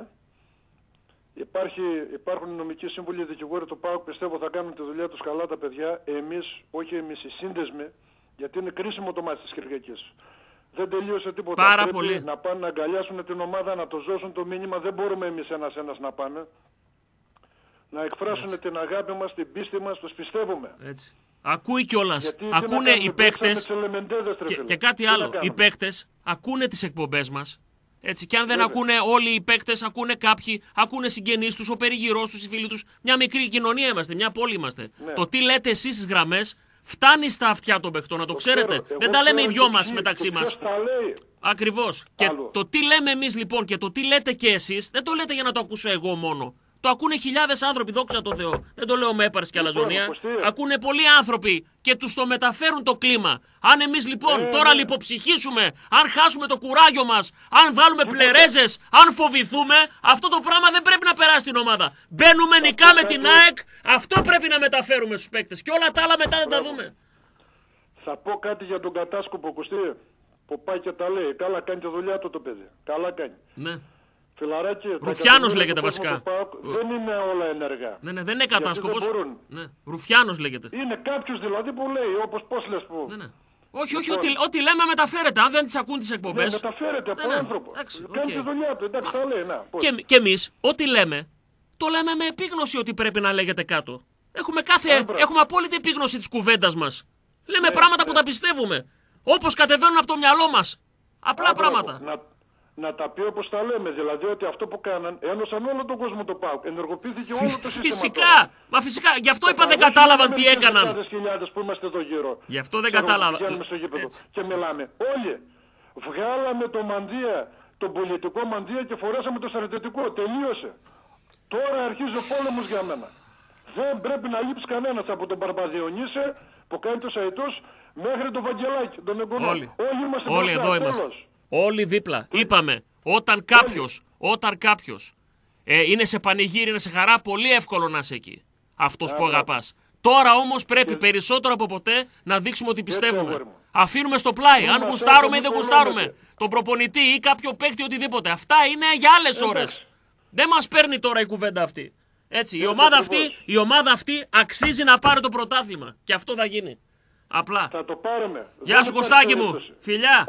υπάρχουν οι νομικοί σύμβουλοι, οι δικηγόροι του ΠΑΟΚ, πιστεύω θα κάνουν τη δουλειά τους καλά τα παιδιά. Όχι εμείς οι σύνδεσμοι, γιατί είναι κρίσιμο το μάτι της Κυριακής. Δεν τελείωσε τίποτα. Πάρα πρέπει πολύ. Να πάνε να αγκαλιάσουν την ομάδα, να το ζώσουν το μήνυμα. Δεν μπορούμε εμείς ένας να πάνε. Να εκφράσουν την αγάπη μας, την πίστη μας, τους πιστεύουμε. Έτσι. Ακούει κιόλας. Ακούνε οι παίκτες. Και κάτι άλλο. Οι παίκτες ακούνε τις εκπομπές μας. Έτσι. Και αν δεν ακούνε όλοι οι παίκτες, ακούνε κάποιοι, ακούνε συγγενείς τους, ο περιγυρός τους, οι φίλοι τους. Μια μικρή κοινωνία είμαστε, μια πόλη είμαστε. Ναι. Το τι λέτε εσείς στις γραμμές φτάνει στα αυτιά των παιχτών, να το ξέρετε. Δεν τα λέμε οι δυο μας μεταξύ μας. Ακριβώς. Και το τι λέμε εμείς λοιπόν και το τι λέτε και εσείς, δεν το λέτε για να το ακούσω εγώ μόνο. Το ακούνε χιλιάδες άνθρωποι, δόξα τω Θεώ. Δεν το λέω με έπαρση και αλαζονία. Ακούνε πολλοί άνθρωποι και τους το μεταφέρουν το κλίμα. Αν εμείς λοιπόν τώρα λιποψυχήσουμε, αν χάσουμε το κουράγιο μας, αν βάλουμε πλερέζες, αν φοβηθούμε, αυτό το πράγμα δεν πρέπει να περάσει στην ομάδα. Μπαίνουμε, νικάμε την ΑΕΚ, αυτό πρέπει να μεταφέρουμε στους παίκτες. Και όλα τα άλλα μετά δεν τα δούμε. Θα πω κάτι για τον Κατάσκοπο, Κωστή, που πάει και τα λέει. Καλά κάνει τη δουλειά του το παιδί. Καλά κάνει. Ναι. Φιλαράκι, Ρουφιάνος λέγεται βασικά. Δεν είναι όλα ενεργά. Ναι, δεν είναι Κατάσκοπος. Ναι. Ρουφιάνος λέγεται. Είναι κάποιος δηλαδή που λέει, όπως πώς λες που. Ναι. Όχι, ό,τι λέμε μεταφέρεται. Αν δεν τις ακούν τις εκπομπές. Ναι, μεταφέρεται από άνθρωπο. Κάνει τη δουλειά του, εντάξει, τα λέει. Και εμείς, ό,τι λέμε, το λέμε με επίγνωση ότι πρέπει να λέγεται κάτω. Έχουμε απόλυτη επίγνωση της κουβέντας μας. Λέμε πράγματα που τα πιστεύουμε. Όπως κατεβαίνουν από το μυαλό μας. Απλά πράγματα. Να τα πει όπως τα λέμε, δηλαδή ότι αυτό που κάναν ένωσαν όλο τον κόσμο το ΠΑΟΚ. Ενεργοποιήθηκε όλο το σύστημα. Φυσικά. Γι' αυτό είπα δεν κατάλαβαν τι έκαναν. Χιλιάδες που είμαστε εδώ γύρω. Γι' αυτό δεν κατάλαβαν. Και μιλάμε. Όλοι βγάλαμε το μανδύα, τον πολιτικό μανδύα και φορέσαμε το στρατιωτικό. Τελείωσε. Τώρα αρχίζει ο πόλεμος για μένα. Δεν πρέπει να λείψει κανένας από τον Μπαρμπαδιονύσε που κάνει το Σαϊτός μέχρι τον Βαγγελάκη, τον Εγκονό. Όλοι εδώ είμαστε. Όλοι δίπλα. Είπαμε, όταν κάποιος είναι σε πανηγύρι, είναι σε χαρά, πολύ εύκολο να είσαι εκεί. Αυτός που αγαπάς. Τώρα όμως πρέπει περισσότερο από ποτέ να δείξουμε ότι πιστεύουμε. Αφήνουμε στο πλάι, αν γουστάρουμε ή δεν γουστάρουμε. Τον προπονητή ή κάποιο παίκτη, οτιδήποτε. Αυτά είναι για άλλες ώρες. Δεν μας παίρνει τώρα η κουβέντα αυτή. Έτσι, η ομάδα αυτή αξίζει να πάρει το πρωτάθλημα. Και αυτό θα γίνει. Απλά. Θα το πάρουμε. Γεια σου Κωστάκη μου. Φιλιά.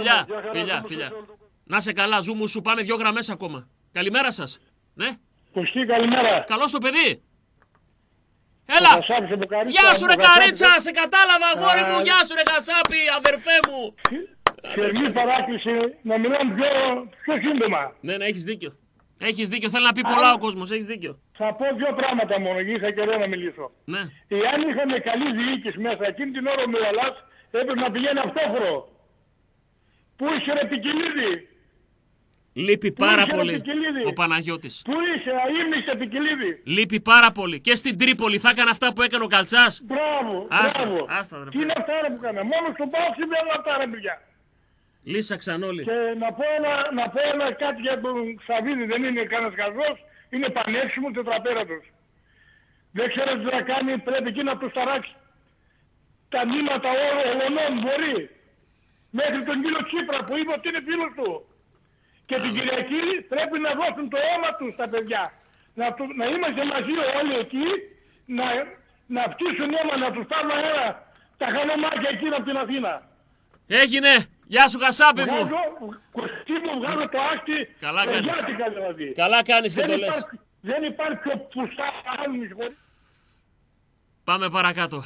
Να σε καλά, ζούμου σου. Πάμε 2 γραμμές ακόμα. Καλημέρα σας. Ναι. Κωστή, καλημέρα. Καλώς το παιδί. Έλα. Γεια σου ρε Καρίτσα, σε κατάλαβα αγόρι μου. Γεια σου ρε Κασάπη, αδερφέ μου. Θερμή παράκληση να μιλάμε πιο σύντομα. Ναι, έχεις δίκιο. Έχεις δίκιο, θέλει να πει πολλά ο κόσμος, έχεις δίκιο. Θα πω 2 πράγματα μόνο, είχα καιρό να μιλήσω. Ναι. Εάν είχαμε καλή διοίκηση μέσα, εκείνη την ώρα ο Μιραλάς έπρεπε να πηγαίνει αυτόχωρο. Πού είσαι ρε Πικιλίδη? Λείπει πάρα πολύ ο Παναγιώτης. Πού είσαι, αείμνησε Πικιλίδη? Λείπει πάρα πολύ. Και στην Τρίπολη θα έκανε αυτά που έκανε ο Καλτσάς. Μπράβο, άστα, τι είναι αυτά που έκανε, μόνο στο πάω συμβαίνουν αυτά ρε παιδιά. Λύσαξαν όλοι. Και να πω ένα κάτι για τον Σαββίδη, δεν είναι κανένας καζός, είναι πανέξιμο τετραπέρατος. Δεν ξέρω τι να κάνει, πρέπει εκεί να του ταράξει. Τα νήματα ολονών μπορεί. Μέχρι τον κύριο Τσίπρα που είπε ότι είναι φίλος του. Και την Κυριακή πρέπει να δώσουν το αίμα τους στα παιδιά. Να είμαστε μαζί όλοι εκεί, να φτύσουν αίμα, να τους πάρουν αέρα τα χανομάκια εκείνα από την Αθήνα. Έγινε! Γεια σου Κασάπη μου! Κωστή μου, βγάζω το άκτη. Καλά κάνεις. Δηλαδή. Καλά κάνεις και το λες. Δεν υπάρχει πιο πουστά άλλους. Πάμε παρακάτω.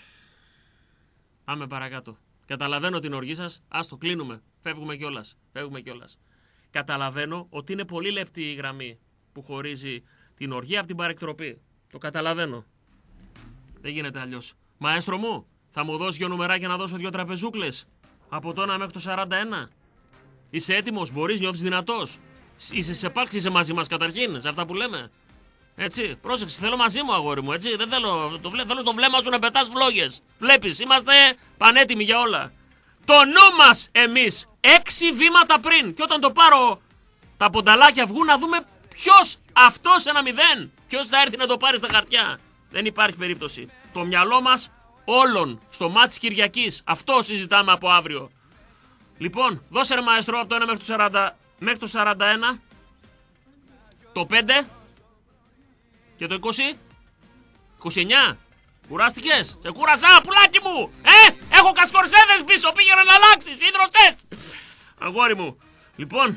Πάμε παρακάτω. Καταλαβαίνω την οργή σας. Ας το κλείνουμε. Φεύγουμε κιόλας. Καταλαβαίνω ότι είναι πολύ λεπτή η γραμμή που χωρίζει την οργή από την παρεκτροπή. Το καταλαβαίνω. Δεν γίνεται αλλιώς. Μαέστρο μου, θα μου δώσει 2 νουμεράκια να δώσω 2 τραπεζούκλες. Από το 1 μέχρι το 41. Είσαι έτοιμος, μπορείς, νιώθεις δυνατός. Είσαι σε πάξη, είσαι μαζί μας καταρχήν, σε αυτά που λέμε. Έτσι, πρόσεξε, θέλω μαζί μου αγόρι μου, έτσι. Δεν θέλω, θέλω το βλέμμα σου να πετάς βλόγες. Βλέπεις, είμαστε πανέτοιμοι για όλα. Το νου μας εμείς, 6 βήματα πριν. Και όταν το πάρω, τα πονταλάκια βγουν να δούμε ποιος αυτός 1-0. Ποιος θα έρθει να το πάρει στα χαρτιά. Δεν υπάρχει περίπτωση. Το μυαλό μας όλων στο μάτι της Κυριακής. Αυτό συζητάμε από αύριο. Λοιπόν, δώσε ρε μαέστρο από το 1 μέχρι το 41. Το 5. Και το 20. 29. Κουράστηκες? Σε κούρασα, πουλάκι μου! Έχω κασκορσέδες πίσω, πήγαινα να αλλάξεις, ίδρωσες! Αγόρι μου. Λοιπόν,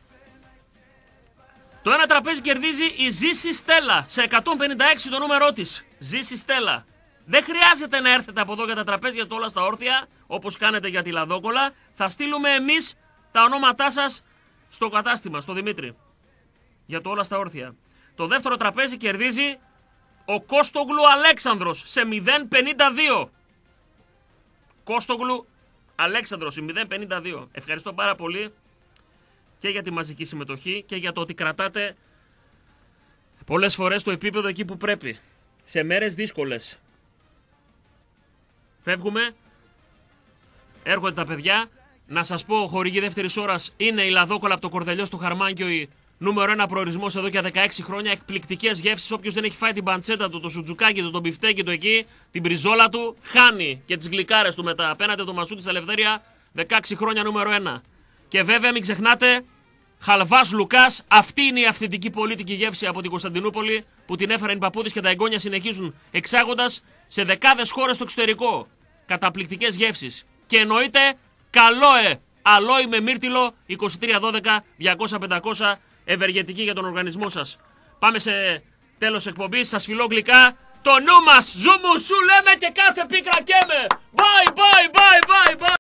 το ένα τραπέζι κερδίζει η Ζήση Στέλλα σε 156 το νούμερό της. Ζήση Στέλλα. Δεν χρειάζεται να έρθετε από εδώ για τα τραπέζια του όλα στα όρθια, όπως κάνετε για τη Λαδόκολα. Θα στείλουμε εμείς τα ονόματά σας στο κατάστημα, στο Δημήτρη. Για το όλα στα όρθια. Το δεύτερο τραπέζι κερδίζει ο Κώστογλου Αλέξανδρος σε 0,52. Κώστογλου Αλέξανδρος, 052. Ευχαριστώ πάρα πολύ και για τη μαζική συμμετοχή και για το ότι κρατάτε πολλές φορές το επίπεδο εκεί που πρέπει. Σε μέρες δύσκολες. Φεύγουμε. Έρχονται τα παιδιά. Να σας πω, χορηγή δεύτερης ώρας είναι η Λαδόκολα από το Κορδελιό στο Χαρμάνκιο, η νούμερο 1 προορισμός εδώ και 16 χρόνια. Εκπληκτικές γεύσεις. Όποιος δεν έχει φάει την παντσέτα του, το σουτζουκάκι του, το μπιφτέκι του εκεί, την μπριζόλα του, χάνει και τις γλυκάρες του μετά. Απέναντι το Μασούτη στα Ελευθέρια, 16 χρόνια νούμερο 1. Και βέβαια μην ξεχνάτε, Χαλβάς Λουκάς, αυτή είναι η αυθεντική πολίτικη γεύση από την Κωνσταντινούπολη που την έφεραν οι παππούδες και τα εγγόνια συνεχίζουν εξάγοντας σε δεκάδες χώρες στο εξωτερικό. Καταπληκτικές γεύσεις. Και εννοείται καλόε αλόι με μύρτιλο 2312-200-500 ευεργετική για τον οργανισμό σας. Πάμε σε τέλος εκπομπής. Σας φιλώ γλυκά. Το νου μας, ζουμου σου λέμε και κάθε πίκρα καίμε. Bye bye bye bye bye.